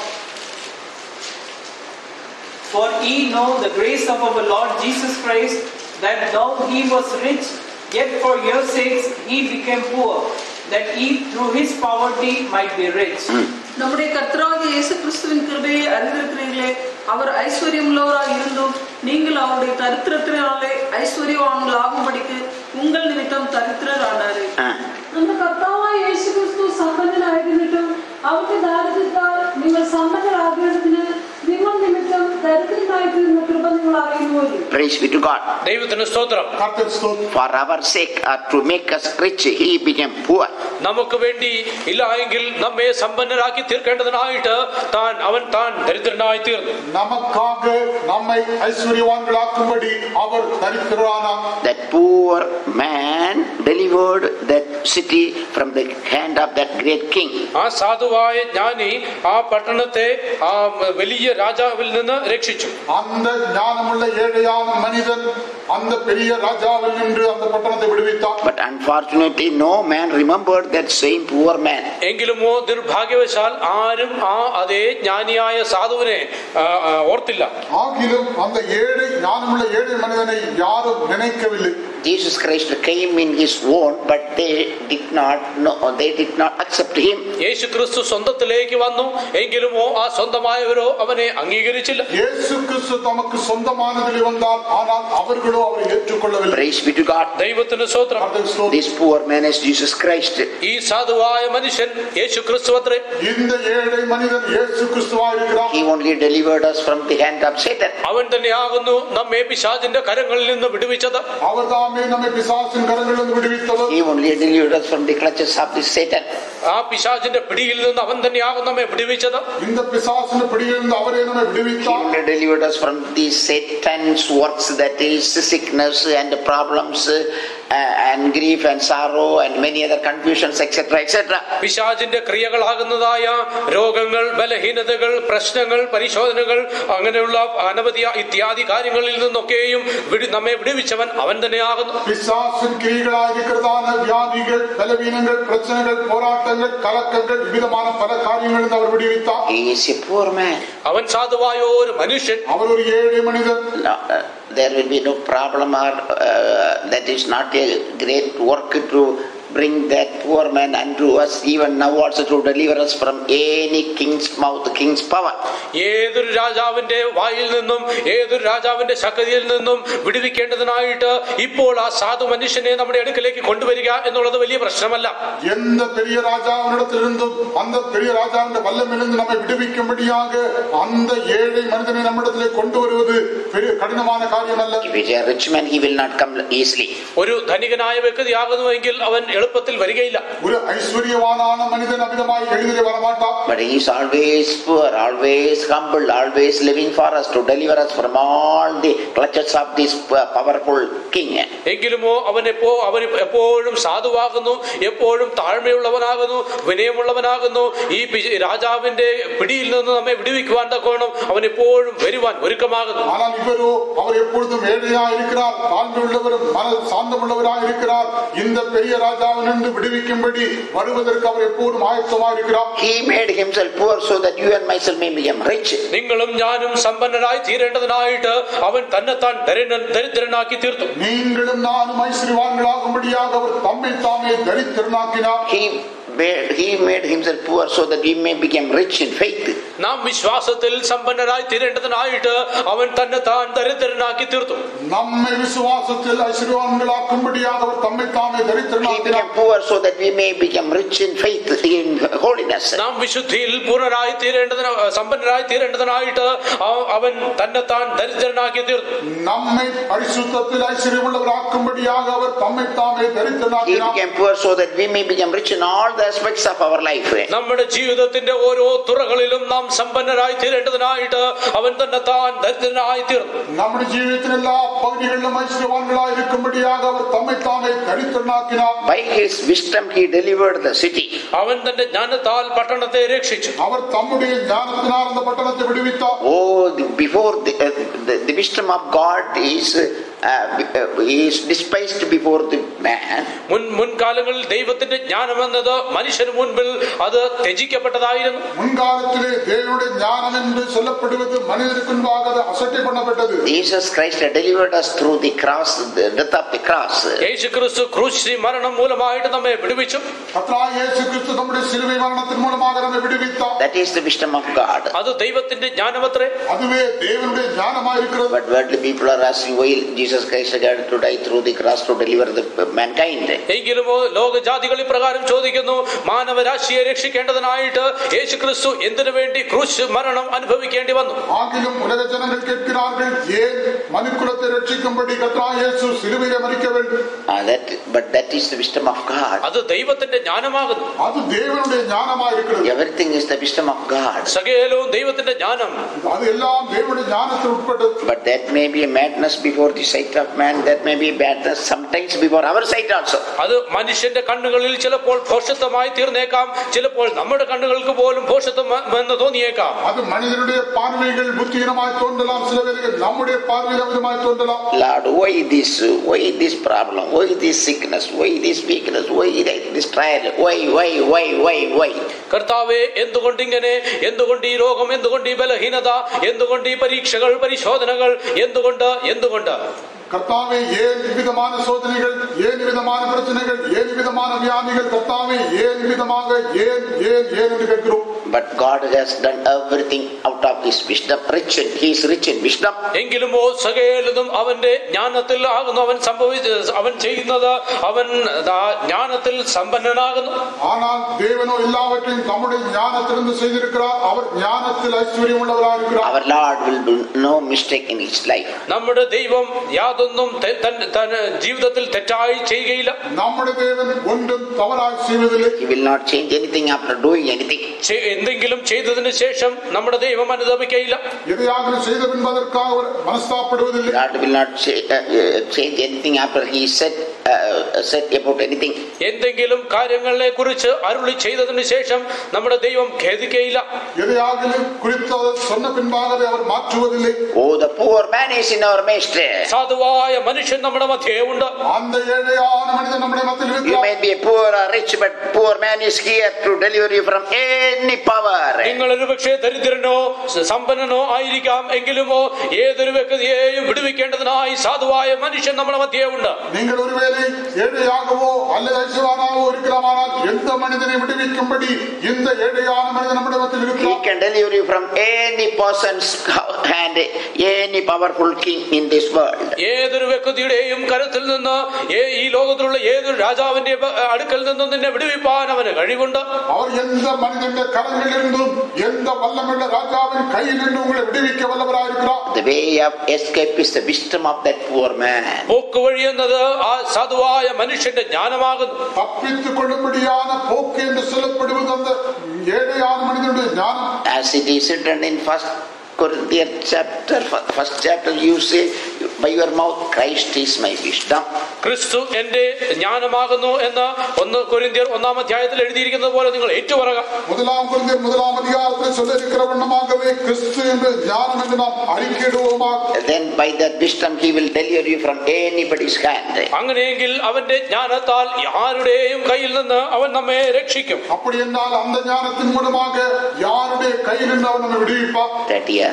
For ye know the grace of our Lord Jesus Christ, that though he was rich, yet for your sakes he became poor, that ye through his poverty might be rich. நம்முடைய கர்த்தராகிய இயேசு கிறிஸ்துவின் கிருபையை அறிந்திருக்கிறீர்களே, அவர் ஐஸ்வர்யமுள்ளவராய் இருந்தும் நீங்கள் அவருடைய தரித்திரத்தினாலே ஐஸ்வர்யவான்கள் ஆகும்படிக்கு உங்கள் நிமித்தம் தரித்திரர் ஆனாரே. നമ്മുടെ കർത്താവായ യേശു ക്രിസ്തു സമ്പന്നനായിരുന്നിട്ടും അവന്റെ ദാരിദ്ര്യത്താൽ നിങ്ങൾ സമ്പന്നരാകേണ്ടതിന് നിങ്ങൾ നിമിത്തം ദരിദ്രനായി തീർന്ന കൃപ നിങ്ങൾ അറിയുന്നുവല്ലോ. Praise be to God. ദൈവത്തിന് സ്തോത്രം. For our sake or to make us rich he became poor. നമുക്ക് വേണ്ടി ഇല്ല എങ്കിൽ നമ്മെ സമ്പന്നരാക്കി തീർക്കേണ്ടതിനായിട്ട് താൻ അവൻ താൻ ദരിദ്രനായി തീർന്നു. നമുക്കാக നമ്മെ ഐശ്വര്യവാൻകളാക്കുമ്പടി അവർ ദരിദ്രരാനാൻ. That poor man delivered that city from the hand of that great king. ആ സാധുവായ ജ്ഞാനി ആ പട്ടണത്തെ ആ വലിയ രാജാവിൽ നിന്ന് രക്ഷിച്ചു. அந்த ஞானமுள்ள ஏழையான மனிதன் அந்த பெரிய ராஜாவில் நின்று அந்த பட்டணத்தை விடுவித்தான். But unfortunately no man remembered that same poor man. എങ്കിലുമോ നിർഭാഗ്യവശാൽ ആരും ആ അതേ ജ്ഞാനിയായ സാധുവിനെ ഓർത്തില്ല. ആകിലും அந்த ஏழை ஞானமுள்ள ஏழை மனிதனை யாரும் நினைக்கவில்லை. Jesus Christ came in his own, but they did not know, they did not accept him. യേശു ക്രിസ്തു സ്വന്തത്തിലേക്ക് വന്നു എങ്കിലുമോ ആ സ്വന്തമായവരോ അവനെ അംഗീകരിച്ചില്ല. യേശു ക്രിസ്തു തമക്ക് സ്വന്തമാനതിൽ വന്നാൽ ஆனால் அவர்களோ அவரை ஏற்றுக்கொள்ளவில்லை. Praise be to God. ദൈവത്തിന് സ്തോത്രം. This poor man is Jesus Christ. ഈ സാധുവായ മനുഷ്യൻ യേശു ക്രിസ്തു അത്രേ. இந்த ஏழை மனிதன் യേശു ക്രിസ്തുവായിരിக்கிறார். He only delivered us from the hand of Satan. അവൻ തന്നെയാകുന്നു നമ്മെ പിശാചിന്റെ കരങ്ങളിൽ നിന്ന് വിടുവിച്ചത്. അവർതാമേ നമ്മെ പിശാചിൻ കരങ്ങളിൽ നിന്ന് വിടുവിച്ചവർ. He only delivered us from the clutches of the Satan. ആ പിശാചിന്റെ പിടിയിൽ നിന്ന് അവൻ തന്നെയാകും നമ്മെ വിടുവിച്ചത്. இந்த പിശാചിന്റെ പിടിയിൽ നിന്ന് അവരെ നമ്മെ വിടുവിച്ചാർ. He only delivered us from the Satan's works, that is sickness and problems uh, and grief and sorrow and many other confusions etc etc. പിശാചിന്റെ ക്രിയകളാകുന്നതായ രോഗങ്ങൾ, ബലഹീനതകൾ, പ്രശ്നങ്ങൾ, പരിശോധനകൾ, അങ്ങനെയുള്ള അനവധി ഇത്യാദി കാര്യങ്ങളിൽ നിന്നൊക്കെയും നമ്മെ വിടുവിച്ചവൻ അവൻ തന്നെയാകുന്നു. പിശാചിൻ ക്രിയകളായിരിക്കുന്നതാന വ്യാധികൾ, ബലഹീനങ്ങൾ, പ്രശ്നങ്ങൾ, പോരാട്ടങ്ങൾ, കലക്കങ്ങൾ, വിവിധമായ പല കാര്യങ്ങളിൽ നിന്ന് അവർ വിടുവിത്താർ. He is a poor man. അവൻ സാധുവായ ഒരു മനുഷ്യൻ. അവർ ഒരു ഏഴ് മനിതൻ. There will be no problem or uh, that is not a great work to bring that poor man unto us, even now also to deliver us from any king's mouth, king's power. ഏതൊരു രാജാവിന്റെ വായിൽ നിന്നും ഏതൊരു രാജാവിന്റെ ശക്തിയിൽ നിന്നും വിടുവിക്കേണ്ടതിനായിട്ട് ഇപ്പോൾ ആ സാധു മനുഷ്യനെ നമ്മുടെ അടുക്കലേക്ക് കൊണ്ടുവരിക എന്നുള്ളത് വലിയ പ്രശ്നമല്ല. எந்த பெரிய ராஜாவினிடத்திலிருந்தும் அந்த பெரிய ராஜாவின் வல்லமையிலிருந்து நம்மை விடுவிக்கும்படியாக அந்த ஏழை மனிதனை நம்மிடத்திலே கொண்டு வருவது பெரிய கடினமான காரியமல்ல. If he is a rich man, he will not come easily. ഒരു ധനികനായ വ്യക്തിയാകുന്നുവെങ്കിൽ അവൻ എളുപ്പത്തിൽ വരികയില്ല. ഒരു ഐശ്വര്യവാനാണ് മനുഷ്യൻ അമിതമായി എഴുതിലെ വരമാട്ടാ. But he is always poor, always humble, always living for us to deliver us from all the clutches of this powerful king. എങ്കിലുമോ അവൻ എപ്പോ അവൻ എപ്പോഴും സാധുവാകുന്നു, എപ്പോഴും താഴ്മയുള്ളവനാകുന്നു, വിനയമുള്ളവനാകുന്നു. ഈ രാജാവിന്റെ പിടിയിൽ നിന്ന് നമ്മെ വിടുവിക്കുവാൻ തക്കോണം അവൻ എപ്പോഴും വരുവാൻ ഒരുക്കമാകുന്നു. ஆனால் இவரோ அவர் எப்பொழுதும் ஏழையாக இருக்கிறார், தாழ்மையுள்ளவரும் மன சாந்தமுள்ளவராக இருக்கிறார். இந்த பெரிய ராஜாவினின்று விடுவிக்கும்படி வருவதற்கு அவர் எப்போதும் ஆயத்தமாக இருக்கிறார். He made himself poor so that you and myself may become rich. നിങ്ങളും ഞാനും സമ്പന്നരായി തീരേണ്ടതിനായിട്ട് അവൻ തന്നെത്താൻ ദരിദ്രനാക്കി തീർത്തു. நீங்களும் நானும் ஐஸ்வர்யவான்களாகும்படியாக அவர் தம்மை தாமே தரித்திரனாக்கினார். He made, he made himself poor so that we may become rich in faith. നാം വിശ്വാസത്തിൽ സമ്പന്നരായി തീരേണ്ടതിനായിട്ട് അവൻ തന്നെത്താൻ ദരിദ്രനാക്കി തീർത്തു. നമ്മെ വിശ്വാസത്തിൽ ഐശ്വര്യവാന്കളാക്കുമ്പടിயாக അവർ തമ്മിൽ താമേ ദരിദ്രനാക്കി. He became poor so that we may become rich in faith, in holiness. നാം വിശുദ്ധിയിൽ പൂർണ്ണരായി തീരേണ്ടതിന് സമ്പന്നരായി തീരേണ്ടതിനായിട്ട് അവൻ തന്നെത്താൻ ദരിദ്രനാക്കി തീർത്തു. നമ്മെ പരിശുദ്ധത്തിൽ ഐശ്വര്യമുള്ളവരാക്കുമ്പടിயாக അവർ തമ്മിൽ താമേ ദരിദ്രനാക്കി. He became poor so that we may become rich in all the aspects of our life. നമ്മുടെ ജീവിതത്തിന്റെ ഓരോ തുറകളിലും നാം സമ്പന്നരായി തീരേണ്ടതിനായിട്ട് അവൻ തന്നെത്താൻ ദരിദ്രനായി തീർന്നു. നമ്മുടെ ജീവിതത്തിലെ എല്ലാ പകുതികളിലും ഐശ്വര്യവാന്കളായി ഇരിക്കുമ്പടിயாக അവർ തമ്മിൽ താമേ ദരിദ്രനാക്കിനാർ. By his wisdom he delivered the city. അവൻ തന്റെ ജ്ഞാനത്താൽ പട്ടണത്തെ രക്ഷിച്ചു. അവർ തമ്മുடைய ജ്ഞാനത്തിനാൽ அந்த പട്ടണത്തെ വിടുവിത്താർ. Oh, before the, uh, the, the wisdom of God is uh, is despised before the man. മുൻ മുൻകാലങ്ങളിൽ ദൈവത്തിന്റെ ജ്ഞാനം എന്നത് മനുഷ്യന് മുൻപിൽ അത് ത്യജിക്കപ്പെട്ടതായിരുന്നു. മുൻകാലത്തിലെ ദൈവത്തിന്റെ ജ്ഞാനം എന്ന് சொல்லப்படுவது മനുഷ്യർക്ക് മുൻപാകെ അത് അസട്ടை பண்ணப்பட்டது. Jesus Christ delivered us through the cross, the death of the cross. യേശുക്രിസ്തു ക്രൂശിൽ മരണം മൂലമായിട്ട് നമ്മെ വിടുവിച്ചു. കർത്താവ് യേശുക്രിസ്തു നമ്മുടെ ശിലുവ മരണത്തിൻ മൂലமாக നമ്മെ വിടുവിച്ചു. That is the wisdom of God. അത് ദൈവത്തിന്റെ ജ്ഞാനമത്രേ. അതുവേ ദൈവത്തിന്റെ ജ്ഞാനമായിരിക്കുന്നത്. But worldly people are asking why Jesus Christ had to die through the cross to deliver the mankind. എങ്കിലും ലോകജാതികൾ ഇപ്രകാരം ചോദിക്കുന്നു, മാനവരാശിയെ രക്ഷിക്കേണ്ടതിനായിട്ട് യേശുക്രിസ്തു എന്തിനു വേണ്ടി ക്രൂശ് മരണം അനുഭവിക്കേണ്ടി വന്നു? ആകിലും ഉലക ജനങ്ങൾ കേൾക്கிறார்கள், ഏൻ മനുക്കുലത്തെ രക്ഷിക്കുമ്പടി കർത്താവ് യേശു ശിലുവയിൽ മരിക്ക வேண்டும். That but that is the wisdom of God. അത് ദൈവത്തിന്റെ ജ്ഞാനമാകുന്നു. അത് ദൈവത്തിന്റെ ജ്ഞാനമായിരിക്കുന്നത്. Everything is the wisdom of God. സകലവും ദൈവത്തിന്റെ ജ്ഞാനം. അത് എല്ലാം ദൈവത്തിന്റെ ജ്ഞാനത്തിൽ ഉൾപ്പെട്ടത്. But that may be a madness before the sight of man. That may be madness sometimes before our sight also. അത് മനുഷ്യന്റെ കണ്ണുകളിൽ ചിലപ്പോൾ ഭോഷത്വമായി തീർന്നേക്കാം, ചിലപ്പോൾ നമ്മുടെ കണ്ണുകൾക്ക് പോലും ഭോഷത്വം എന്ന് തോന്നിയേക്കാം. അത് മനുഷ്യരുടെ പാർവൈകൾ ബുദ്ധിഹീനമായി തോന്നലാം, ചില വേളകളിൽ നമ്മുടെ പാർവൈയിൽ അമിതമായി തോന്നലാം. Lord, why this? Why this problem? Why this sickness? Why this weakness? Why this trial? Why, why, why, why, why? കർത്താവേ, എന്തുകൊണ്ട് ഇങ്ങനെ? എന്തുകൊണ്ട് ഈ രോഗം? എന്തുകൊണ്ട് ഈ ബലഹീനത? എന്തുകൊണ്ട് ഈ പരീക്ഷകൾ, പരിശോധനകൾ? എന്തുകൊണ്ട് എന്തുകൊണ്ട് കർത്താവേ, ഏഴ് വിധமான സോദനകൾ, ഏഴ് വിധமான பிரச்சனைகள், ഏഴ് വിധமான വ്യാധികൾ, കർത്താവേ, ഏഴ് വിധமாக ഏൻ ഏൻ ഏൻ എന്ന് കേൾக்கிறோம். But God has done everything out of his wisdom. Rich in, he is rich in wisdom. എങ്കിലുമോ സകലതും അവന്റെ ജ്ഞാനത്തിൽ ആകുന്നു. അവൻ സംഭവിച്ച അവൻ ചെയ്യുന്നത് അവൻ ജ്ഞാനത്തിൽ സമ്പന്നനാകുന്നു. ஆனால் தேவனோ எல்லாவற்றையும் தம்முடைய ஞானத்திலிருந்து செய்திருக்கிறார். அவர் ஞானத்தில் ஐஸ்வര്യമുള്ളவராയിരിக்கிறார். Our Lord will do no mistake in his life. നമ്മുടെ ദൈവം യാതൊന്നും ജീവിതത്തിൽ തെറ്റായി ചെയ്യുകയില്ല. നമ്മുടെ ദേവൻ ഒന്നും തവറായി ചെയ്യുന്നില്ല. He will not change anything after doing anything. എന്തെങ്കിലും ചെയ്തതിനു ശേഷം നമ്മുടെ ദൈവം അനുദപിക്കയില്ല. എதையாகലും ചെയ്ത പിൻപ് அதற்காக அவர் മനസ്താപപ്പെടുவதில்லை. God will not change anything after he said uh, said about anything. എന്തെങ്കിലും കാര്യങ്ങളെ കുറിച്ച് അരുളി ചെയ്തതിനു ശേഷം നമ്മുടെ ദൈവം ഖേദിക്കയില്ല. എதையாகലും குறித்து சொன்ன பின்பாகவே அவர் மாற்றுவதில்லை. Oh, the poor man is in our midst. സാധുവായ സാധുവായ മനുഷ്യൻ നമ്മുടെ മധ്യേ ഉണ്ട്. அந்த ஏழையான மனிதன் நம்முடைய மத்தியில் You இருக்கிறார். may be poor or rich, but poor man is here to deliver you from any power. നിങ്ങൾ ഒരു പക്ഷേ ദരിദ്രനോ സമ്പന്നനോ ആയിരിക്കാം, എങ്കിലുമോ ഏതൊരു വ്യക്തിയെയും വിടുവിക്കേണ്ടതിനായി സാധുവായ മനുഷ്യൻ നമ്മുടെ മധ്യേ ഉണ്ട്. நீங்கள் ஒருவேளை ஏழையாகவோ அல்லது ஐஸ்வர்யவானாகவோ இருக்கலாமானால் எந்த மனிதனை விடுவிக்கும்படி இந்த ஏழையான மனிதன் நம்முடைய மத்தியில் He இருக்கிறார். can deliver you from any person's hand, any powerful king in this world. ഏതൊരു വ്യക്തിയുടെയും കരത്തിൽ നിന്ന് ഈ ലോകത്തിലുള്ള ഏതൊരു രാജാവിന്റെ അടുക്കൽ നിന്നും നിന്നെ വിടുവിപ്പാൻ അവന് കഴിവുണ്ട്. அவர் எந்த மனிதனுடைய கரங்களிலிருந்தும் எந்த வல்லமையுள்ள ராஜாவின் கையிலிருந்து உங்களை விடுவிக்க வல்லவராய் இருக்கிறார். The way of escape is the wisdom of that poor man. പോക്ക് വഴി എന്നത് ആ സാധുവായ മനുഷ്യന്റെ ജ്ഞാനമാകുന്നു. தப்பித்துக் கொள்ளும்படியான போக்கு என்று சொல்லப்படுவது அந்த ஏழையான மனிதனுடைய ஞானம். As it is written in First Corinthians chapter, first chapter, you say by your mouth, Christ is my wisdom. ക്രിസ്തു എന്റെ ജ്ഞാനമാകുന്നു എന്ന് ഒന്ന് കൊരിന്ത്യർ ഒന്നാം അധ്യായത്തിൽ എഴുതിയിരിക്കുന്നത് പോലെ നിങ്ങൾ ഏറ്റുപറയുക. முதலாம் கொரிந்தியர் முதலாம் அதிகாரத்தில் சொல்லியிருக்கிற வண்ணமாகவே கிறிஸ்து என்று ஞானம் என்று நாம் அறிக்கையிடுவோமாக. Then by that wisdom he will deliver you from anybody's hand. അങ്ങനെയെങ്കിൽ അവന്റെ ജ്ഞാനത്താൽ ആരുടെയും കയ്യിൽ നിന്ന് അവൻ നമ്മെ രക്ഷിക്കും. அப்படி என்றால் அந்த ஞானத்தின் மூலமாக யாருடைய கையில் இருந்து அவன் நம்மை விடுவிப்பார். That year.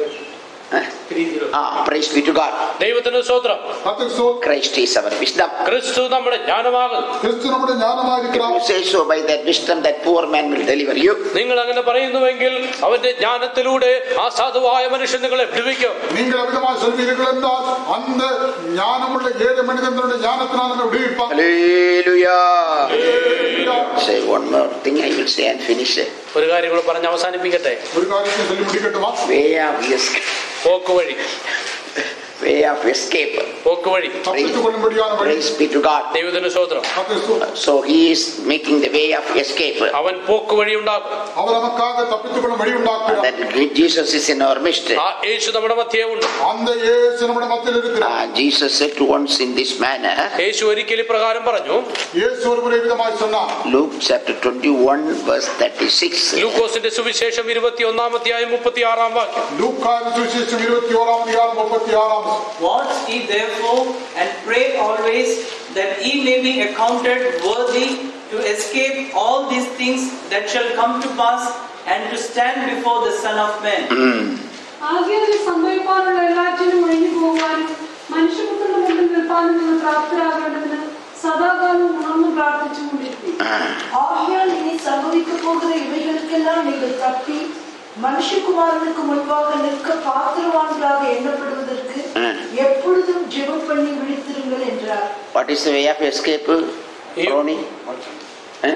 Ah, praise be to God. ദൈവത്തിന് സ്തോത്രം. Christ is our wisdom. ക്രിസ്തു നമ്മുടെ ജ്ഞാനമാകുന്നു. ക്രിസ്തു നമ്മുടെ ജ്ഞാനമായിരിക്കണം. You say so, by that wisdom that poor man will deliver you. നിങ്ങൾ അങ്ങനെ പറയുന്നുവെങ്കിൽ അവന്റെ ജ്ഞാനത്തിലൂടെ ആ സാധുവായ മനുഷ്യൻ നിങ്ങളെ വിടുവിക്കും. நீங்கள் அவிதமாய் சொல்வீர்கள் என்றால் அந்த ஞானமுள்ள ஏழை மனிதனுடைய ஞானத்தினால் நம்மை விடுவிப்பார். Hallelujah. Say one more thing I will say and finish it. ഒരു കാര്യം കൂടെ പറഞ്ഞ് അവസാനിപ്പിക്കട്ടെ. ഒരു കാര്യം சொல்லி முடிக்கட்டுமா? Way of escape. പോക്ക് വഴി. Way of escape. പോക്ക് വഴി. Praise be to God. ദൈവത്തിന് സ്തോത്രം. So he is making the way of escape. അവൻ പോക്ക് വഴി ഉണ്ടാക്കും. അവൻ നമുക്കാக തപ്പിച്ചുകൊള്ളും വഴി ഉണ്ടാക്കുകയാണ്. That Jesus is in our midst. ആ യേശു നമ്മുടെ മധ്യേ ഉണ്ട്. அந்த യേശു നമ്മുടെ മധ്യയിൽ ഇരിക്കുന്നു. Jesus said once in this manner. യേശു ഒരിക്കൽ ഇപ്രകാരം പറഞ്ഞു. യേശു ഒരു വിധമായി சொன்னார். Luke chapter twenty-one verse thirty-six. ലൂക്കോസിന്റെ സുവിശേഷം ഇരുപത്തിയൊന്നാം അധ്യായം മുപ്പത്തിയാറാം വാക്യം. ലൂക്കായുടെ സുവിശേഷം ഇരുപത്തിയാറാം അധ്യായം മുപ്പത്തിയാറാം. Watch ye therefore and pray always that ye may be accounted worthy to escape all these things that shall come to pass and to stand before the Son of Man. ആകയാൽ സംഭവിക്കാനുള്ള എല്ലാറ്റിനും ഒഴിഞ്ഞു പോകുവാനും മനുഷ്യപുത്രന്റെ മുമ്പിൽ നിൽപ്പാനും നിങ്ങൾ പ്രാപ്തരാകേണ്ടതിന് സദാകാലം ഉണർന്നു പ്രാർത്ഥിച്ചുകൊണ്ടിരിക്കും. ஆகையால் இனி சம்பவிக்க போகிற இவைகளுக்கெல்லாம் நீங்கள் தப்பி மனுஷகுமாரனுக்கு முன்பாக நிற்க பாத்திரவான்களாக எண்ணப்படுவதற்கு எப்பொழுதும் ஜெபம் பண்ணி விழித்திருங்கள் என்றார். What is the way of escape, Ronnie? Eh?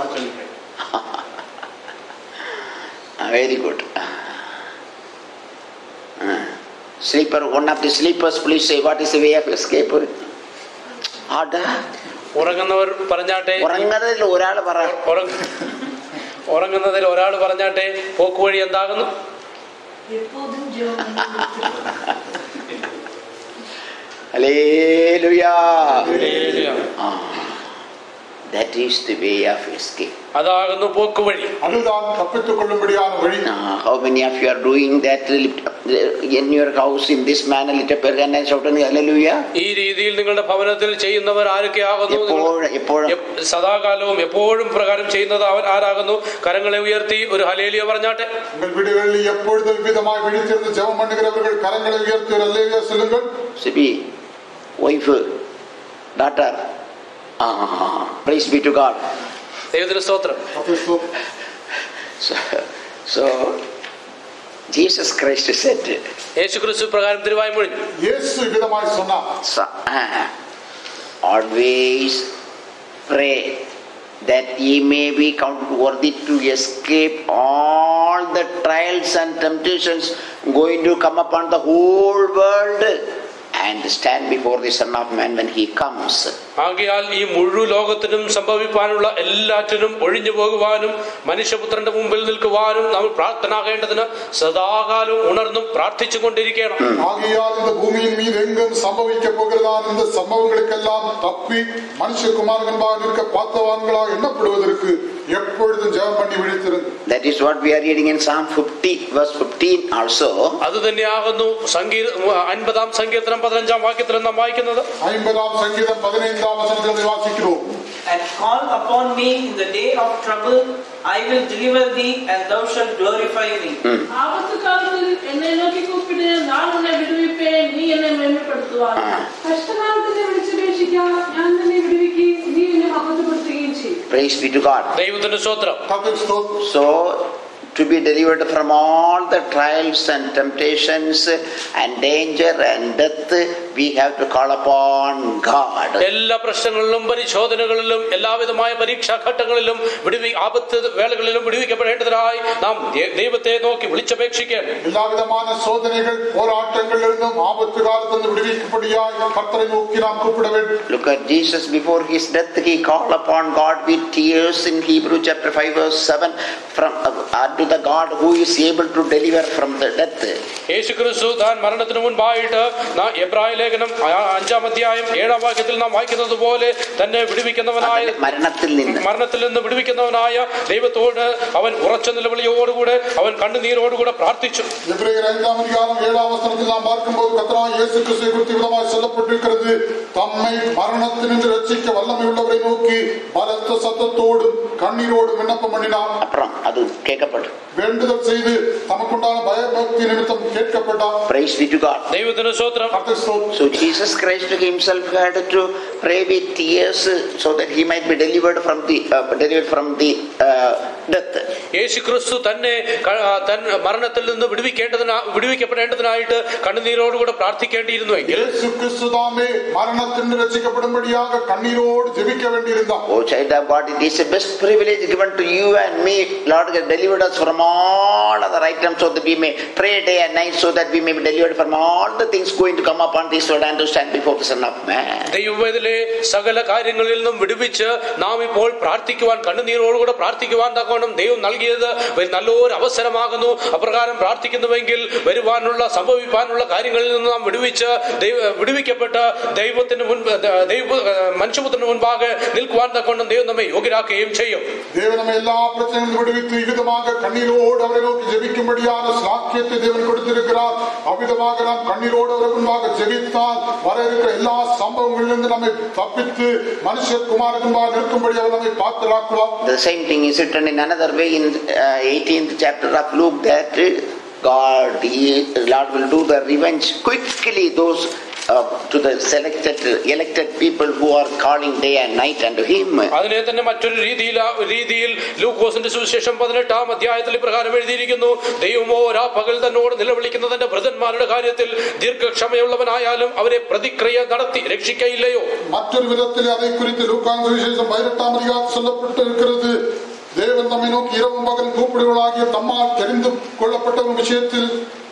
Very good. Uh, sleeper, one of the sleepers, please say what is the way of escape? Order. ഉറങ്ങുന്നവർ പറഞ്ഞാട്ടെ. ഉറങ്ങുന്നതിൽ ഒരാൾ പറ. ഉറങ്ങുന്നതിൽ ഒരാൾ പറഞ്ഞാട്ടെ പോക്ക് വഴി എന്താകുന്നു? Hallelujah. That is the way of escape. അതാകുന്നു പോക്ക് വഴി. அதுதான் தப்பித்துக் கொள்ளும்படியான வழி. How many of you are doing that in your house in this manner? Lift up your hand and shout hallelujah. ഈ രീതിയിൽ നിങ്ങളുടെ ഭവനത്തിൽ ചെയ്യുന്നവർ ആരൊക്കെയാകുന്നു? സദാകാലവും എപ്പോഴും പ്രകാരം ചെയ്യുന്നത് അവർ ആരാകുന്നു? കരങ്ങളെ ഉയർത്തി ഒരു ഹല്ലേലൂയ പറഞ്ഞാട്ടെ. உங்கள் வீடுகளில் எப்பொழுதும் விதமாய் விழித்திருந்து ஜெபம் பண்ணுகிறவர்கள் கரங்களை உயர்த்தி ஒரு ஹல்லேலூயா சொல்லுங்கள். Sibi, wife, daughter. Ah, praise be to God. ദൈവത്തിന് സ്തോത്രം. So, so Jesus Christ said, യേശു ക്രിസ്തു പ്രകാരം തിരുവായി മുഴിഞ്ഞു. യേശു വിധമായി சொன்னார். Always pray that ye may be counted worthy to escape all the trials and temptations going to come upon the whole world and stand before the Son of Man when he comes. ആകയാൽ ഈ മുഴുവൻ ലോകത്തിനും സംഭവിക്കാനുള്ള എല്ലാറ്റിനും ഒഴിഞ്ഞു പോകുവാനും മനുഷ്യപുത്രന്റെ മുമ്പിൽ നിൽക്കുവാനും നമ്മൾ പ്രാർത്ഥനാകേണ്ടതിന് സദാകാലവും ഉണർന്നും പ്രാർത്ഥിച്ചു കൊണ്ടിരിക്കണം. ആകയാൽ இந்த பூமியின் மீது எங்கும் சம்பவிக்க போகிறதான இந்த சம்பவங்களுக்கெல்லாம் தப்பி மனுஷகுமாரன் முன்பாக நிற்க பாத்திரவான்களாக எண்ணப்படுவதற்கு எப்பொழுதும் ஜெபம் பண்ணி விழித்திருங்கள். That is what we are reading in Psalm fifty verse fifteen also. അത് തന്നെയാകുന്നു സംഗീത അൻപതാം സങ്കീർത്തനം പതിനഞ്ചാം വാക്യത്തിൽ നാം വായിക്കുന്നത്. ஐம்பதாம் சங்கீதம் பதினைந்தாம் வசனத்தில் வாசிக்கிறோம். And call upon me in the day of trouble, I will deliver thee, and thou shalt glorify me. ആപത്ത് കാലത്തിൽ എന്നെ നോക്കി കൂപ്പിട്, ഞാൻ നിന്നെ വിടുവിപ്പേൻ, നീ എന്നെ മേന്മപ്പെടുത്തുവാൻ. കഷ്ടകാലത്തിൽ വിളിച്ചപേക്ഷിക്കാം, ഞാൻ നിന്നെ വിടുവിക്കുകയും നീ എന്നെ മഹത്വപ്പെടുത്തുകയും ചെയ്യും. Praise be to God. ദൈവത്തിന്റെ സ്തോത്രം. So to be delivered from all the trials and temptations and danger and death, we have to call upon God. എല്ലാ പ്രശ്നങ്ങളിലും പരിശോധനകളിലും എല്ലാവിധമായ പരീക്ഷാ ഘട്ടങ്ങളിലും വിടുവി ആപത്ത് വേളകളിലും വിടുവിക്കപ്പെടേണ്ടതിനായി നാം ദൈവത്തെ നോക്കി വിളിച്ചപേക്ഷിക്കണം. എല്ലാവിധമായ സോധനകൾ പോരാട്ടങ്ങളിലും ആപത്ത് കാലത്ത് നിന്ന് വിടുവിക്കപ്പെടുകയായി കർത്തരെ നോക്കി നാം കൂപ്പിട வேண்டும். Look at Jesus before his death, he called upon God with tears in Hebrew chapter five verse seven, from uh, to the God who is able to deliver from the death. യേശുക്രിസ്തു താൻ മരണത്തിന് മുൻപായിട്ട് എബ്രായ ലേഖനം അഞ്ചാം അധ്യായം ഏഴാം വാക്യത്തിൽ നാം വായിക്കുന്നത് പോലെ തന്നെ വിടുവിക്കുന്നവനായ മരണത്തിൽ നിന്ന് മരണത്തിൽ നിന്ന് വിടുവിക്കുന്നവനായ ദൈവത്തോട് അവൻ ഉറച്ച നിലവിളിയോടുകൂടെ അവൻ കണ്ണുനീരോടുകൂടെ പ്രാർത്ഥിച്ചു. എബ്രായർ അഞ്ചാം അധ്യായം ഏഴാം വചനത്തിൽ നാം பார்க்கும்போது கர்த்தராகிய இயேசு கிறிஸ்துவை குறித்து விதமாய் சொல்லப்பட்டிருக்கிறது. தம்மை மரணத்தினின்று ரட்சிக்க வல்லமையுள்ளவரை நோக்கி பலத்த சத்தத்தோடும் கண்ணீரோடும் விண்ணப்பம் பண்ணினார். அப்புறம் அது கேட்கப்பட்டது. வேண்டுதல் செய்து தமக்குண்டான பயபக்தி நிமித்தம் கேட்கப்பட்டார். Praise be to God. ദൈവത്തിന് സ്തോത്രം. So Jesus Christ himself had to pray with tears so that he might be delivered from the uh, delivered from the uh, death. യേശുക്രിസ്തു തന്നെ തൻ മരണത്തിൽ നിന്ന് വിടുവിക്കേണ്ടതിനാ വിടുവിക്കപ്പെടേണ്ടതിനായിട്ട് കണ്ണുനീരോടുകൂടെ പ്രാർത്ഥിക്കേണ്ടിയിരുന്നു എങ്കിൽ യേശുക്രിസ്തു താമേ മരണത്തിൽ നിന്ന് രക്ഷിക്കപ്പെടുമ്പടിയാക കണ്ണീരോട് ജപിക്ക വേണ്ടിയിരുന്ന. Oh child of God, it is a best privilege given to you and me. Lord has delivered us from all other items so that we may pray day and night so that we may be delivered from all the things going to come upon this world and to stand before the Son of Man. ദൈവവേദനയിലെ സകല കാര്യങ്ങളിൽ നിന്നും വിടുവിച്ച് നാം ഇപ്പോൾ പ്രാർത്ഥിക്കുവാൻ കണ്ണുനീരോടുകൂടെ പ്രാർത്ഥിക്കുവാൻ തക്കവണ്ണം ദൈവം നൽകിയത് നല്ലൊരു അവസരമാകുന്നു. അപ്രകാരം പ്രാർത്ഥിക്കുന്നുവെങ്കിൽ വരുവാനുള്ള സംഭവിക്കാനുള്ള കാര്യങ്ങളിൽ നിന്ന് നാം വിടുവിച്ച് വിടുവിക്കപ്പെട്ട് ദൈവത്തിന് മുൻപ് ദൈവ മനുഷ്യപുത്രന് മുൻപാകെ നിൽക്കുവാൻ തക്കവണ്ണം ദൈവം നമ്മെ യോഗ്യരാക്കുകയും ചെയ്യും. ദൈവം നമ്മെ എല്ലാ പ്രശ്നങ്ങളും വിടുവിച്ച് വിധமாக கண்ணீரோடு அவரை நோக்கி ஜெபிக்கும்படியான சாக்கியத்தை தேவன் கொடுத்திருக்கிறார். அவ்விதமாக நாம் கண்ணீரோடு அவரை முன்பாக ஜெபித்தால் வர இருக்கிற எல்லா சம்பவங்களிலிருந்து நம்மை தப்பித்து மனுஷகுமாரன் முன்பாக நிற்கும்படி அவர் நம்மை பாத்திரராக்குவார். The same thing is written in another way in uh, eighteenth chapter of Luke, that God, he, Lord will do the revenge quickly those Uh, to the selected elected people who are calling day and night unto him. അതിനെ തന്നെ മറ്റൊരു രീതിയിൽ രീതിയിൽ ലൂക്കോസിന്റെ സുവിശേഷം പതിനെട്ടാം അധ്യായത്തിൽ പ്രകാരം എഴുതിയിരിക്കുന്നു, ദൈവമോ രാപ്പകൽ തന്നോട് നിലവിളിക്കുന്നതിന്റെ ഭൃതന്മാരുടെ കാര്യത്തിൽ ദീർഘക്ഷമയുള്ളവനായാലും അവരെ പ്രതിക്രിയ നടത്തി രക്ഷിക്കയില്ലയോ. മറ്റൊരു വിധത്തിൽ അതേക്കുറിച്ച് ലൂക്കാന്റെ സുവിശേഷം പതിനെട്ടാം അധ്യായത്തിൽ சொல்லப்பட்டிருக்கிறது. தேவன் நம்மை நோக்கி இரவும் பகலும் கூப்பிடுவர்களாகிய தம்மால் தெரிந்து கொள்ளப்பட்டவர்கள் விஷயத்தில்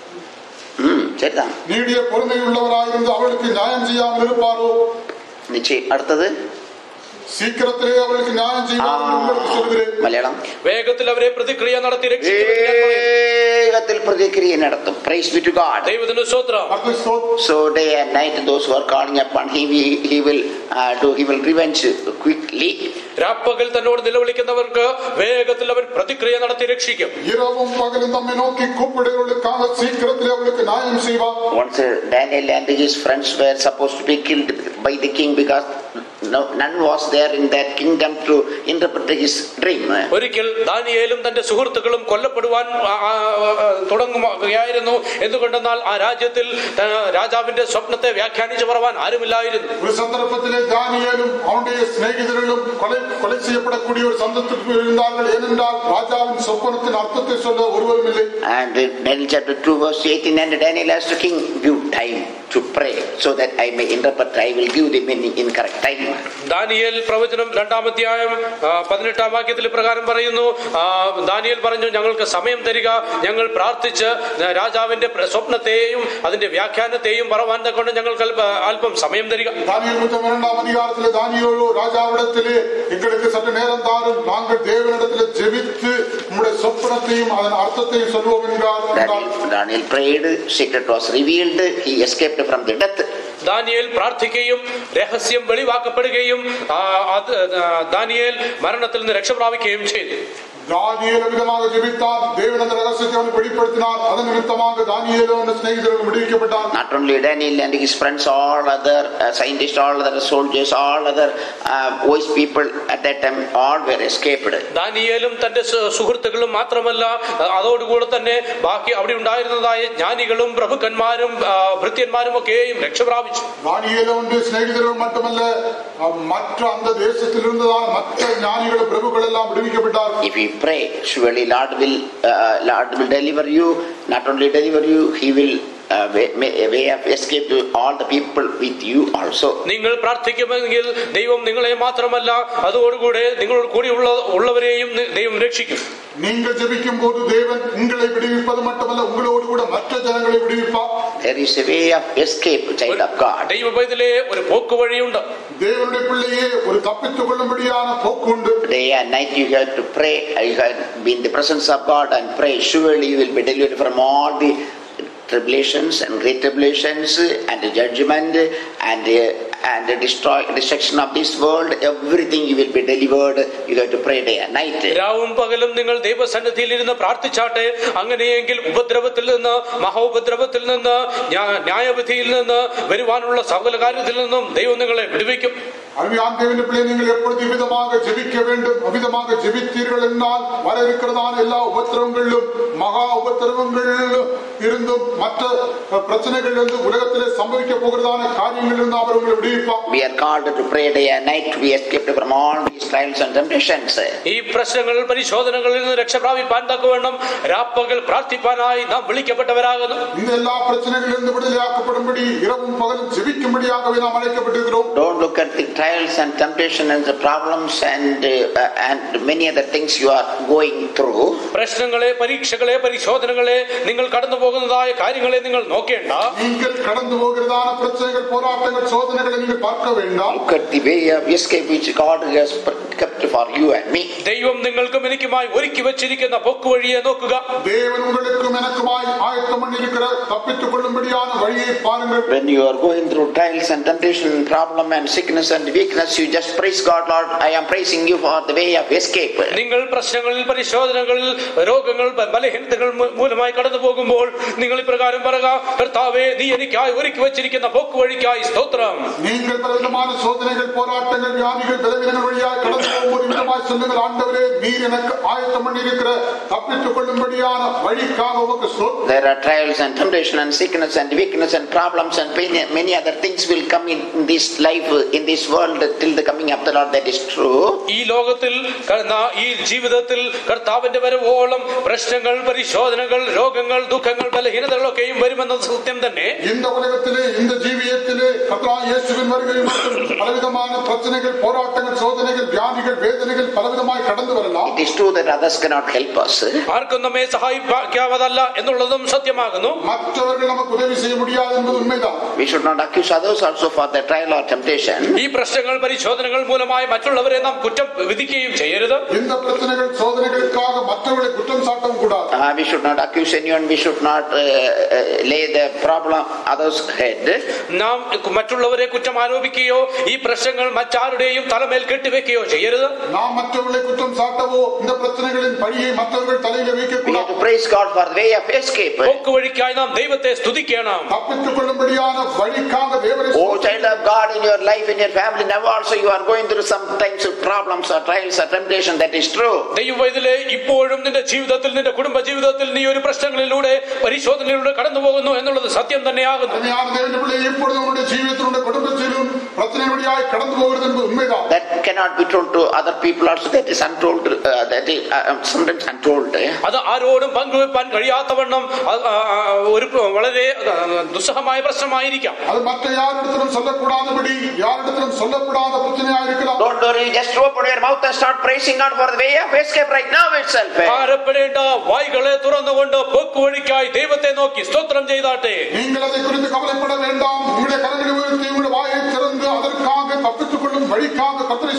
நீடிய பொறுமையுள்ளவராயிருந்து அவளுக்கு நியாயம் செய்யாமல் இருப்பாரோ. நிச்சயம். அடுத்தது சீக்கிரத்திலே அவளுக்கு நியாயம் செய்வார் சொல்கிறேன். മലയാളം വേഗത്തിൽ അവരെ പ്രതിക്രിയ നടത്തി വേഗത്തിൽ പ്രതിക്രിയ നടത്തും. Praise be to God. ദൈവത്തിന്റെ സ്തോത്രം. So day and night those who are calling upon him, he, he will uh, do he will revenge quickly. രാപ്പകൽ തന്നോട് നിലവിളിക്കുന്നവർക്ക് വേഗത്തിൽ അവൻ പ്രതിക്രിയ നടത്തി രക്ഷിക്കും. இரவும் பகலும் நம்மை நோக்கி கூப்பிடுகிறவர்களுக்காக சீக்கிரத்திலே அவளுக்கு நியாயம் செய்வார். Once uh, Daniel and his friends were supposed to be killed by the king because no, none was there in that kingdom to interpret his dream. ഒരിക്കൽ ദാനിയേലും തന്റെ സുഹൃത്തുക്കളും കൊല്ലപ്പെടുവാൻ തുടങ്ങുകയായിരുന്നു. എന്തുകൊണ്ടെന്നാൽ ആ രാജ്യത്തിൽ രാജാവിന്റെ സ്വപ്നത്തെ വ്യാഖ്യാനിച്ചു പറവാൻ ആരുമില്ലായിരുന്നു. ഒരു സന്ദർഭത്തിൽ ദാനിയേലും അവന്റെ സ്നേഹിതരും കൊല കൊല ചെയ്യപ്പെടக்கூடிய ഒരു സന്ദർഭത്തിൽ இருந்தார்கள். ஏனென்றால் ராஜாவின் சொப்பனத்தின் அர்த்தத்தை சொல்ல ஒருவருமில்லை. And Daniel chapter two verse eighteen, and Daniel asked the king, give time to pray so that I may interpret. I will give the meaning in correct time. Daniel പ്രവചനം രണ്ടാം അധ്യായം പതിനെട്ടാം വാക്യത്തിൽ പ്രകാരം പറയുന്നു, ദാനിയേൽ പറഞ്ഞു, ഞങ്ങൾക്ക് സമയം തരിക, ഞങ്ങൾ പ്രാർത്ഥിച്ച് രാജാവിന്റെ സ്വപ്നത്തെയും അതിന്റെ വ്യാഖ്യാനത്തെയും പറവാൻ കൊണ്ട് ഞങ്ങൾക്ക് അല്പം സമയം തരിക. இரண்டாம் அதிகாரத்திலே தானியேலோ ராஜாவிடத்திலே எங்களுக்கு சற்று நேரம் தாரும், நாங்கள் தேவனிடத்திலே ஜெபித்து உம்முடைய சொப்பனத்தையும் அதன் அர்த்தத்தையும் சொல்வோம் என்றார். Daniel prayed, secret was revealed, he escaped from the death. Daniel പ്രാർത്ഥിക്കുകയും രഹസ്യം വെളിവാക്കപ്പെടുകയും ദാനിയേൽ മരണത്തിൽ നിന്ന് രക്ഷ പ്രാപിക്കുകയും ചെയ്തു. ദാനിയേൽ വിധமாக ஜெபித்தார். தேவன் அந்த ரகசியத்தை அவனுக்கு வெளிப்படுத்தினார். அதன் நிமித்தமாக தானியேலும் அவனுடைய சிநேகிதர்களும் விடுவிக்கப்பட்டார். Not only Daniel and his friends, all other uh, scientists, all other soldiers, all other uh, wise people at that time, all were escaped. ദാനിയേലും തന്റെ സുഹൃത്തുക്കളും മാത്രമല്ല, അതോടുകൂടെ തന്നെ ബാക്കി അവിടെ ഉണ്ടായിരുന്നതായ ജ്ഞാനികളും പ്രഭുക്കന്മാരും ഭൃത്യന്മാരും ഒക്കെയും രക്ഷ പ്രാപിച്ചു. ദാനിയേലും സ്നേഹിതരും മാത്രമല്ല, മറ്റു അന്ത ദേശത്തിൽ ഇരുന്നതായ മറ്റു ജ്ഞാനികളും പ്രഭുക്കളെല്ലാം വിടുവിക്കപ്പെട്ടാർ. If you pray, surely Lord will uh, Lord will deliver you. Not only deliver you, He will uh, way, way of escape to all the people with you also. നിങ്ങൾ പ്രാർത്ഥിക്കുമെങ്കിൽ ദൈവം നിങ്ങളെ മാത്രമല്ല, അതോടുകൂടെ നിങ്ങളോട് കൂടി ഉള്ള ഉള്ളവരെയും ദൈവം രക്ഷിക്കും. നിങ്ങൾ ജപിക്കുമ്പോൾ ദൈവം നിങ്ങളെ വിടുവിപ്പത് മാത്രമല്ല, ഉങ്ങളോട് കൂടെ മറ്റു ജനങ്ങളെ വിടുവിപ്പാർ. There is a way of escape, child of God. ദൈവപൈതലേ, ഒരു പോക്ക് വഴിയുണ്ട്. ദൈവത്തിന്റെ പിള്ളയെ ഒരു തപ്പിച്ചുകൊള്ളുമ്പടിയാണ് പോക്കുണ്ട്. Day and night you have to pray. You have to be in the presence of God and pray. Surely you will be delivered from all the tribulations and great tribulations and the judgment and the, and the destroy destruction of this world. Everything you will be delivered. You have to pray day and night. രാവും പകലും നിങ്ങൾ ദൈവസന്നിധിയിൽ ഇരുന്ന് പ്രാർത്ഥിച്ചാട്ടെ. അങ്ങനെയെങ്കിൽ ഉപദ്രവത്തിൽ നിന്ന്, മഹോപദ്രവത്തിൽ നിന്ന്, ന്യായവിധിയിൽ നിന്ന്, വരുവാനുള്ള സകല കാര്യത്തിൽ നിന്നും ദൈവം നിങ്ങളെ വിടുവിക്കും. அருமையான தேவனுடைய பிள்ளை, நீங்கள் எப்பொழுது விதமாக ஜெபிக்க வேண்டும். அவ்விதமாக ஜெபித்தீர்கள் என்றால் வர இருக்கிறதான எல்லா உபத்திரவங்களிலும், மகா உபத்திரவங்களிலும் இருந்தும் மற்ற பிரச்சனைகள் இருந்து உலகத்திலே சம்பவிக்க போகிறதான காரியங்கள் இருந்து அவர் உங்களை விடுவிப்பார். We are called to pray day and night to be escaped from all these trials and temptations. ഈ പ്രശ്നങ്ങൾ പരിശോധനകളിൽ നിന്ന് രക്ഷ പ്രാപിപ്പാൻ തക്കവണ്ണം രാപ്പകൽ പ്രാർത്ഥിപ്പാനായി നാം വിളിക്കപ്പെട്ടവരാകുന്നു. இந்த எல்லா பிரச்சனைகளில் இருந்து விடுதலையாக்கப்படும்படி இரவும் பகலும் ஜெபிக்கும்படியாகவே நாம் அழைக்கப்பட்டிருக்கிறோம். Don't look at the trials and temptation and the problems and uh, and many other things you are going through. പ്രശ്നങ്ങളെ, പരീക്ഷകളെ, പരിശോധനകളെ, നിങ്ങൾ കടന്നു പോകുന്നതായ കാര്യങ്ങളെ നിങ്ങൾ നോക്കേണ്ട. നിങ്ങൾ കടന്നു പോകുന്നതായ പ്രശ്നങ്ങൾ, പോരാട്ടങ്ങൾ, ശോധനകളെ നിങ്ങൾ பார்க்க വേண்டாം. Look at the way of escape which God has kept for you and me. ദൈവം നിങ്ങൾക്കും എനിക്കുമായി ഒരുക്കി വെച്ചിരിക്കുന്ന പോക്ക് വഴിയെ നോക്കുക. தேவன் உங்களுக்கும் எனக்குமாய் ஆயத்தம் பண்ணியிருக்கிற தப்பித்துக்கொள்ளும்படியான வழியை பாருங்கள். When you are going through trials and temptation, problem and sickness and weakness, you just praise God. Lord, I am praising you for the way of escape. നിങ്ങൾ പ്രശ്നങ്ങളിൽ, പരിശോധനകളിൽ, രോഗങ്ങൾ, ബലഹീനതകൾ മൂലമായി കടന്നു പോകുമ്പോൾ നിങ്ങൾ ഇപ്രകാരം പറയുക: കർത്താവേ, നീ എനിക്കായി ഒരുക്കി വെച്ചിരിക്കുന്ന പോക്ക് വഴിക്കായി സ്തോത്രം. നിങ്ങൾ പലവിധമായ ശോധനകൾ, പോരാട്ടങ്ങൾ, വ്യാധികൾ, ബലഹീനതകൾ വഴിയായി കടന്നു പോകുമ്പോൾ വിധമായി சொல்லுங்கள், ஆண்டவரே, நீர் எனக்கு ஆயத்தம் பண்ணியிருக்கிற தப்பித்துக்கொள்ளும்படியான வழிக்காக உமக்கு ஸ்தோத்திரம். There are trials and temptation and sickness and weakness and problems and pain, many other things will come in this life, in this world, till the coming of the Lord. That is true. ഈ ലോകത്തിൽ, ഈ ജീവിതത്തിൽ കർത്താവിന്റെ വരവോളം പ്രശ്നങ്ങൾ, പരിശോധനകൾ, രോഗങ്ങൾ, ദുഃഖങ്ങൾ, ബലഹീനതകളൊക്കെയും വരുമെന്നത് സത്യം തന്നെ. இந்த உலகத்திலே, இந்த ஜீவியத்திலே கர்த்தராகிய இயேசுவின் வருகை மற்றும் பலவிதமான பிரச்சனைகள், போராட்டங்கள், சோதனைகள், வியாதிகள், வேதனைகள் பலவிதமாய் கடந்து வரலாம். It is true that others cannot help us. ആർക്കും നമ്മെ സഹായിക്കാവതല്ല എന്നുള്ളതും സത്യമാകുന്നു. മറ്റവർക്ക് നമുക്ക് ഉദവി ചെയ്യാൻ முடியாது என்பது உண்மைதான். We should not accuse others also for the trial or temptation. ഈ പ്രശ്നങ്ങൾ, പരിശോധനകൾ മൂലമായി മറ്റുള്ളവരെ നാം കുറ്റം വിധിക്കുകയും ചെയ്യരുത്. இந்த பிரச்சனைகள், சோதனைகளுக்காக மற்றவர்களை குற்றம் சாட்டவும் கூடாது. Uh, we should not accuse anyone. We should not uh, uh, lay the problem others' head. നാം മറ്റുള്ളവരെ കുറ്റം ആരോപിക്കുകയോ ഈ പ്രശ്നങ്ങൾ മറ്റാരുടെയും തലമേൽ കെട്ടിവെക്കുകയോ ചെയ്യരുത്. நாம் மற்றவர்களை குற்றம் சாட்டவோ இந்த பிரச்சனைகளின் பழியை மற்றவர்கள் தலையில் வைக்க We have to praise God for the way of escape. പോക്ക് വഴിക്കായി നാം ദൈവത്തെ സ്തുതിക്കണം. தப்பித்துக்கொள்ளும்படியான வழிக்காக தேவனை. Oh child of God, in your life, in your family, now also you are going through some times of problems or trials or temptation. That is true. ദൈവവൈതലേ, ഇപ്പോഴും നിന്റെ ജീവിതത്തിൽ, നിന്റെ കുടുംബ ജീവിതത്തിൽ നീ ഒരു പ്രശ്നങ്ങളിലൂടെ, പരിശോധനയിലൂടെ കടന്നു പോകുന്നു എന്നുള്ളത് സത്യം തന്നെയാകുന്നു. That cannot be told to other people also. That is untold. Uh, that is uh, sometimes untold. അത് ആരോടും പങ്കുവെപ്പാൻ കഴിയാത്തവണ്ണം ഒരു വളരെ ദുസ്സഹമായ പ്രശ്നമായിരിക്കാം. അത് മറ്റാരിടത്തിലും சொல்லக்கூடாதபடி, யாரிடத்திலும் சொல்லக்கூடாத பிரச்சனையாயிருக்கலாம். Don't worry, just open your mouth and start praising God for the way of escape right now itself. ഭാരപ്പെടേണ്ട, വായ്കളെ തുറന്നുകൊണ്ട് പോക്ക് വഴിക്കായി ദൈവത്തെ നോക്കി സ്തോത്രം ചെയ്താട്ടെ. நீங்கள் அதை குறித்து கவலைப்பட வேண்டாம். உங்களுடைய கரங்களை உயர்த்தி உங்களுடைய வாயை திறந்து அதற்காக தப்பித்துக்கொள்ளும் வழிக்காக கர்த்தரை ஸ்தோத்திரியுங்கள்.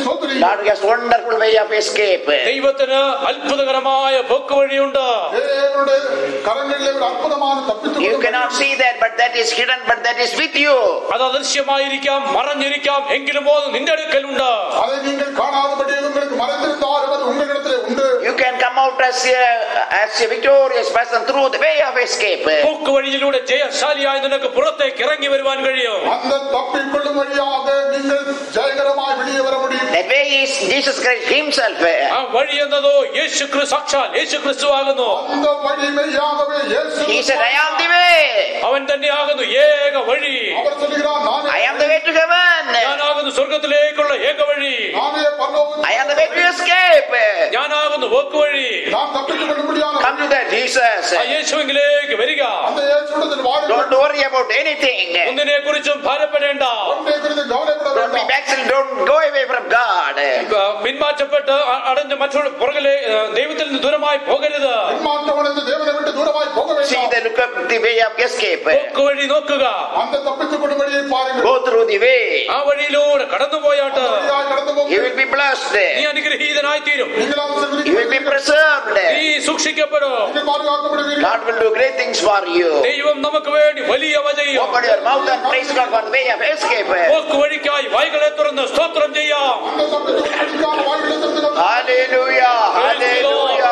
God has wonderful way of escape. ദൈവത്തിന് അത്ഭുതകരമായ പോക്ക് വഴിയുണ്ട്. தேவனுடைய கரங்களிலே ஒரு அற்புதமான தப்பித்துக் You cannot see that, but that is hidden, but that is with you. അത് അദൃശ്യമായിരിക്കാം, മറഞ്ഞിരിക്കാം, എങ്കിലും അത് നിന്റെ അടുക്കലുണ്ട്. அதை நீங்கள் காணாதபடி உங்களுக்கு மறைந்திருந்தாலும் அது உங்களிடத்திலே உண்டு. You can come out as a, as a victorious person through the way of escape. പോക്ക് വഴിയിലൂടെ ജയശാലിയായി നിനക്ക് പുറത്തേക്ക് ഇറങ്ങി വരുവാൻ കഴിയും. அந்த தப்பிக்கொள்ளும் வழியாக நீங்கள் ஜெயகரமாய் வெளியே வர முடியும். That way is Jesus Christ himself. ആ വഴി എന്നതോ യേശു ക്രിസ്തു, സാക്ഷാൽ യേശു ക്രിസ്തു ആകുന്നു. அந்த வழி மெய்யாகவே இயேசு. He said, I am the way. അവൻ തന്നെയാകുന്നു ഏക വഴി. அவர் சொல்கிறார், நான் I am the way to heaven. ഞാനാകുന്നു സ്വർഗ്ഗത്തിലേക്കുള്ള ഏക വഴി. நானே பரலோகம். I am the way to escape. ഞാനാകുന്നു പോക്ക് വഴി. நான் தப்பித்துக்கொள்ளும்படியான. Come to that Jesus. ആ യേശുവിലേക്ക് വരിക. அந்த இயேசுவிடத்தில் வாருங்கள். Don't worry about anything. ഒന്നിനെ കുറിച്ചും ഭാരപ്പെടേണ്ട. ஒன்றை குறித்து கவலைப்பட Don't be வேண்டாம். backslid. Don't go away from God. പിന്മാറ്റപ്പെട്ട് അടഞ്ഞ മറ്റുള്ള പുറകിലെ ദൈവത്തിൽ നിന്ന് ദൂരമായി പോകരുത്. பின்மாற்றமடைந்து தேவனை விட்டு தூரமாய் போக See வேண்டாம். the look of the way of escape. പോക്ക് വഴി നോക്കുക. அந்த தப்பித்துக்கொள்ளும் வழியை பாருங்கள். Go through the way. ആ വഴിയിലൂടെ കടന്നുപോയാട്ട് வழியாய் கடந்து போங்கள். You will be blessed. നീ അനുഗ്രഹീതനായി തീരും. நீங்கள் You will be ஆசீர்வதிக்கப்படுவீர்கள். preserved. നീ സൂക്ഷിക്കപ്പെടും. நீங்கள் பாதுகாக்கப்படுவீர்கள். God will do great things for you. ദൈവം നമുക്ക് വേണ്ടി വലിയവ ചെയ്യും. Open your mouth and praise God for the way of escape. പോക്ക് വഴിക്കായി വായ്കളെ തുറന്ന് സ്തോത്രം ചെയ്യാം. அந்த தப்பித்துக்கொள்ளும்படியான வாய்களை திறந்து Hallelujah. Hallelujah.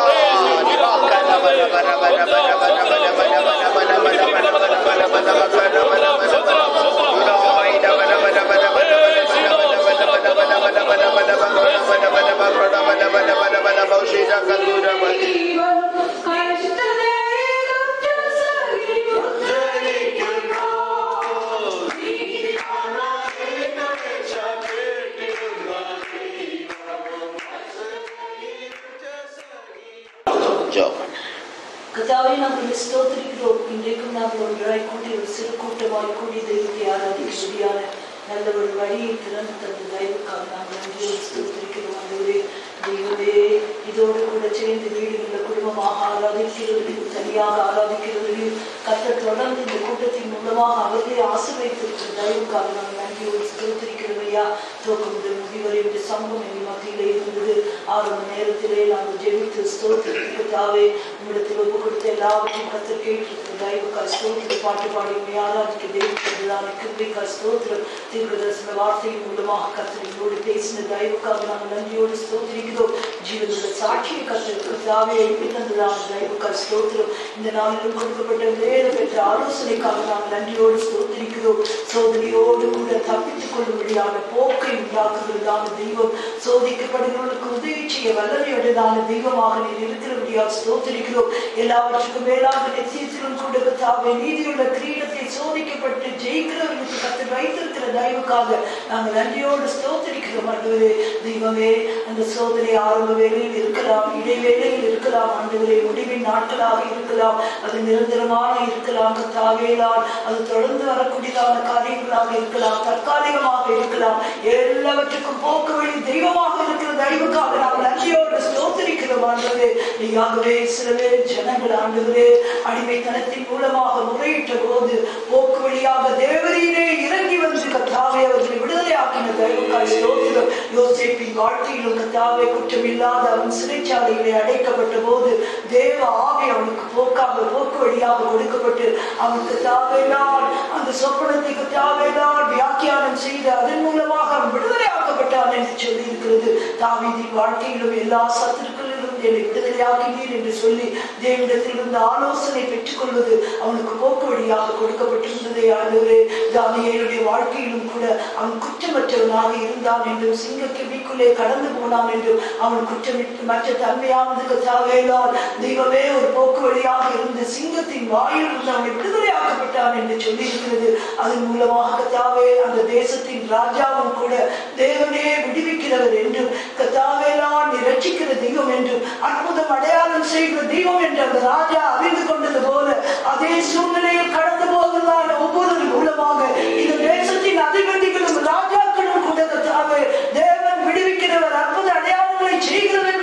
கர்த்தாவே, நாங்கள் ஸ்தோத்திரிக்கிறோம். இன்றைக்கும் நாங்கள் ஒன்றாய் கூடி ஒரு சிறு கூட்டமாய் கூடி தெய்வத்தை ஆராதிக்கும்படியான நல்ல ஒரு வழியை திறந்து தந்த தயவுக்காக நாங்கள் நன்றியோடு ஸ்தோத்திரிக்கிறோம். ஆண்டவரே, தெய்வமே, இதோடு கூட சேர்ந்து வீடுகளில் குடும்பமாக ஆராதிக்கிறவர்களையும் தனியாக ஆராதிக்கிறவர்களையும் கர்த்தர் தொடர்ந்து இந்த கூட்டத்தின் மூலமாக அவர்களை ஆசீர்வதித்திருக்கிற தயவுக்காக நாங்கள் நன்றியோடு ஸ்தோத்திரிக்கிறோம். ஐயா, துவக்கம் முதல் முடிவரை இந்த சமூகம் எங்கள் மத்தியிலே இருந்தது. ஆரம்ப நேரத்திலே நாங்கள் ஜெபித்து ஸ்தோத்திரித்தாவே உங்களிடத்தில் ஒப்பு கொடுத்த எல்லாவற்றையும் கர்த்தர் கேட்டிருக்கிற தயவுக்காய் ஸ்தோத்திரம். பாட்டு பாடி உண்மை ஆராதிக்க தெய்வத்திற்கான கிருபைக்காய் ஸ்தோத்திரம். தீர்க்கதரிசன வார்த்தையின் மூலமாக கர்த்தர் எங்களோடு பேசின தயவுக்காக நாங்கள் நன்றியோடு ஸ்தோத்திரிக்கிறோம். ஜீவனுள்ள சாட்சியை கர்த்தர் கர்த்தாவே எழுப்பி தந்ததான தயவுக்காய் ஸ்தோத்திரம். இந்த நாளிலும் கொடுக்கப்பட்ட வேத பெற்ற ஆலோசனைக்காக நாங்கள் நன்றியோடு ஸ்தோத்திரிக்கிறோம். சோதனையோடு கூட தப்பித்துக் கொள்ளும்படியான போக்கை உண்டாக்குகிறதான தெய்வம், சோதிக்கப்படுகிறவர்களுக்கு உதவி செய்ய வல்லமையுடையதான தெய்வமாக நீர் இருக்கிறபடியால் ஸ்தோத்திரிக்கிறோம். எல்லாவற்றுக்கும் மேலாக நிச்சயத்திலும் கூட கர்த்தாவே நீதியுள்ள கிரீடத்தை சோதிக்கப்பட்டு ஜெயிக்கிறவர்களுக்கு கர்த்தர் வைத்திருக்கிற தயவுக்காக நாங்கள் நன்றியோடு ஸ்தோத்திரிக்கிறோம். ஆண்டவரே, தெய்வமே, அந்த சோதனை ஆரம்ப வேளையில் இருக்கலாம், இடைவேளையில் இருக்கலாம், ஆண்டவரே முடிவின் நாட்களாக இருக்கலாம், அது நிரந்தரமாக இருக்கலாம். கர்த்தாவேலால் அது தொடர்ந்து வரக்கூடியதான காரியங்களாக இருக்கலாம், தற்காலிகமாக இருக்கலாம். எல்லாவற்றுக்கும் போக்கு வழி தெய்வமாக இருக்கிற தயவுக்காக நாங்கள் நன்றியோடு ஸ்தோத்திரிக்கிறோம். ஆண்டவரே, நீயாகவே சிலவே ஜனங்கள் ஆண்டவரே அடிமைத்தனத்தின் மூலமாக முறையிட்ட போது போக்கு வழியாக தேவரீரே இறங்கி வந்து கர்த்தாவே அவர்களை விடுதலை ஆக்கின தயவுக்காய் ஸ்தோத்திரம். யோசேப்பின் வாழ்க்கையிலும் கர்த்தாவே குற்றமில்லாத அவன் சிறைச்சாலையிலே அடைக்கப்பட்ட போது தேவ ஆவி அவனுக்கு போக்காக போக்கு வழியாக கொடுக்கப்பட்டு அவனுக்கு தாவேனால் அந்த சொப்பனத்தை தாவேனால் வியாக்கியானம் செய்து அதன் மூலமாக அவன் விடுதலை ஆக்கப்பட்டான் என்று சொல்லி இருக்கிறது. தாவீதின் வாழ்க்கையிலும் எல்லா சத்துருக்களிலும் என்னை விடுதலையாக்கினீர் என்று சொல்லி தேவனிடத்திலிருந்து ஆலோசனை பெற்றுக் கொள்வது அவனுக்கு போக்கு வழியாக கொடுக்கப்பட்டிருந்ததே. ஆண்டவரே, தானியேலுடைய வாழ்க்கையிலும் கூட அவன் குற்றமற்றவனாக இருந்தான் என்றும் சிங்க கிபிக்குள்ளே கடந்து போனான் என்றும் அவன் குற்றமற்ற தன்மையானது கர்த்தாவேலால் தெய்வமே ஒரு போக்கு வழியாக இருந்து சிங்கத்தின் வாயில் இருந்து அவனை விடுதலையாக்கப்பட்டான் என்று சொல்லி இருக்கிறது. அதன் மூலமாக கர்த்தாவே அந்த தேசத்தின் ராஜாவும் கூட தேவனே விடுவிக்கிறவர் என்றும் கர்த்தாவேலால் இரட்சிக்கிற தெய்வம் என்றும் அற்புதம் அடையாளம் செய்கிற தெய்வம் என்று அந்த ராஜா அறிந்து கொண்டது போல அதே சூழ்நிலையில் கடந்து போவதான ஒவ்வொரு மூலமாக இந்த தேசத்தின் அதிபதிகளும் ராஜாக்களும் கூட கர்த்தாவே தேவன் விடுவிக்கிறவர், அற்புத அடையாளங்களை செய்கிறவர்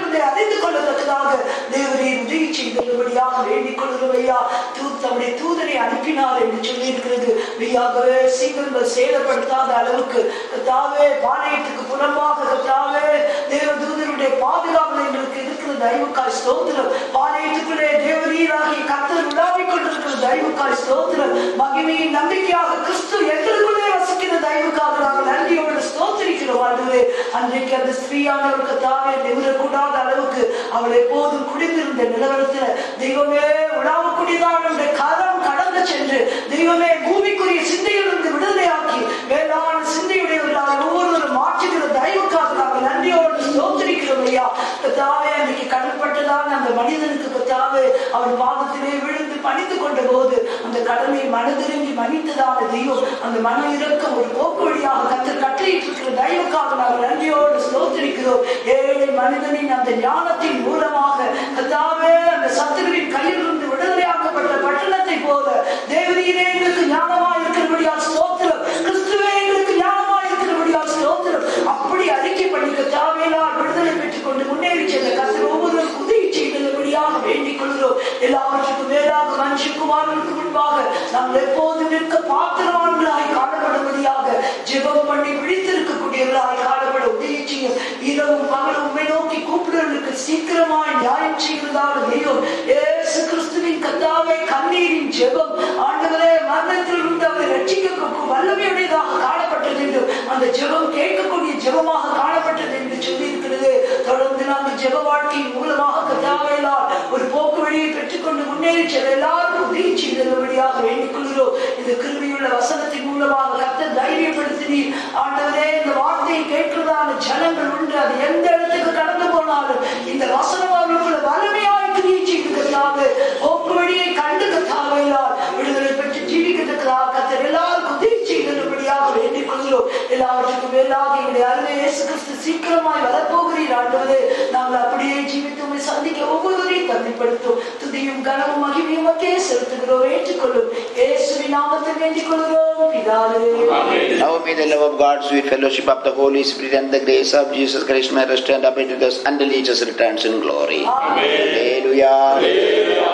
என்பதை அறிந்து கொள்வதற்காக தேவரே உதவி செய்தபடியாக வேண்டிக் கொள்கிறோம் ஐயா. தம்முடைய தூதனை அனுப்பினார் என்று சொல்லி இருக்கிறது. மெய்யாகவே சீக்கிரங்கள் சேதப்படுத்தாத அளவுக்கு கர்த்தாவே பாளையத்துக்கு புறம்பாக கர்த்தாவே தேவ தூதருடைய பாதுகாப்பு எங்களுக்கு இருக்கிற தயவுக்காய் ஸ்தோத்திரம். பாளையத்துக்குள்ளே தேவரீராகிய கர்த்தர் உலாவிக் கொண்டிருக்கிற தயவுக்காய் ஸ்தோத்திரம். மகிமையின் நம்பிக்கையாக கிறிஸ்து எங்களுக்குள்ளே வசிக்கிற தயவுக்காக நாங்கள் நன்றியோடு ஸ்தோத்திரிக்கிறோம். ஆண்டவரே, அன்றைக்கு அந்த ஸ்திரீயானவருக்கு தாவே நிமிரக்கூடாத அளவுக்கு அவள் எப்போதும் குடிந்திருந்த நிலவரத்தில் தெய்வமே உலாவக்கூடியதான் கரம் கடந்து சென்று தெய்வமே பூமிக்குரிய சிந்தையிலிருந்து விடுதலையாக்கி மேலான சிந்தையுடையவர்களாக ஒவ்வொருவரும் மாற்றுகிற தயவுக்காக நாங்கள் நன்றியோடு ஸ்தோத்திரிக்கிறோம் ஐயா. கர்த்தாவே, அன்றைக்கு கடல்பட்டதான அந்த மனிதனுக்கு கர்த்தாவே அவன் பாதத்திலே விழுந்து பணிந்து கொண்ட போது அந்த கடலை மனதிறங்கி மன்னித்ததான தெய்வம் அந்த மன இறக்கம் ஒரு போக்கு வழியாக கத்தர் கட்டளையிட்டு இருக்கிற தயவுக்காக நாங்கள் நன்றியோடு ஸ்தோத்திரிக்கிறோம். ஏழை மனிதனின் அந்த ஞானத்தின் மூலமாக கர்த்தாவே அந்த சத்துருவின் கையிலிருந்து விடுதலையாக்கப்பட்ட பட்டணத்தை போல தேவரீரே எங்களுக்கு ஞானமா இருக்கிறபடியால் ஸ்தோத்திரம். கிறிஸ்துவே எங்களுக்கு ஞானமா இருக்கிறபடியால் ஸ்தோத்திரம். அப்படி அறிக்கை பண்ணி கர்த்தாவேனால் விடுதலை பெற்றுக் கொண்டு முன்னேறி சென்ற கர்த்தர் ஒவ்வொருவரும் உதவி செய்தபடியாக வேண்டிக் கொள்கிறோம். எல்லாவற்றுக்கும் மேலாக மனுஷகுமாரனுக்கு முன்பாக நாங்கள் எப்போது நிற்க பாத்திரவான்களாய் காணப்படும்படியாக ஜெபம் பண்ணி விழித்திருக்கக்கூடியவர்களாய் காணப்பட உதவி செய்யும். இரவும் பகலும் உண்மை நோக்கி கூப்பிடுவதற்கு சீக்கிரமாய் நியாயம் செய்கிறதான தெய்வம் இயேசு கிறிஸ்துவின் கர்த்தாவே கண்ணீரின் ஜெபம் ஆண்டவரே மரணத்தில் இருந்து அவரை ரட்சிக்க வல்லமையுடையதாக காணப்பட்டது என்று அந்த ஜெபம் கேட்கக்கூடிய ஜெபமாக காணப்பட்டது என்று சொல்லி இருக்கிறது. தொடர்ந்து நாங்கள் ஜெப வாழ்க்கையின் மூலமாக கர்த்தாவேனால் ஒரு போக்கு வழியை பெற்றுக்கொண்டு முன்னேறி செல்ல எல்லாருக்கும் உதவி செய்தபடியாக வேண்டிக் கொள்கிறோம். இந்த கிருபையுள்ள வசனத்தின் மூலமாக கர்த்தர் தைரியப்படுத்தினீர். ஆண்டவரே, இந்த வார்த்தையை கேட்கிறதான ஜனங்கள் உண்டு. அது எந்த இடத்துக்கு கடந்து போனாலும் இந்த வசனம் அவர்களுக்குள்ள வலிமையாய் கிரியை செய்து கர்த்தாவே போக்கு வழியை கண்டு கர்த்தாவேனால் விடுதலை பெற்று ஜீவிக்கிறதுக்காக கர்த்தர் எல்லாருக்கும் உதவி செய்தபடியாக வேண்டிக் கொள்கிறோம். எல்லாவற்றுக்கும் மேலாக எங்களுடைய அருமை இயேசு கிறிஸ்து சீக்கிரமாய் வரப்போகிறீர். ஆண்டவரே, நாங்கள் அப்படியே ஜீவித்து உம்மை சந்திக்க ஒவ்வொருவரையும் தகுதிப்படுத்தும். துதியும் கனமும் மகிமையும் மக்கே செலுத்துகிறோம். ஏற்றுக்கொள்ளும் இயேசுவின் நாமத்தில் வேண்டிக் கொள்கிறோம் பிதாவே. Now may the love of God, sweet fellowship of the Holy Spirit and the grace of Jesus Christ may rest and abide with us until Jesus returns in glory. Amen. Hallelujah. Hallelujah.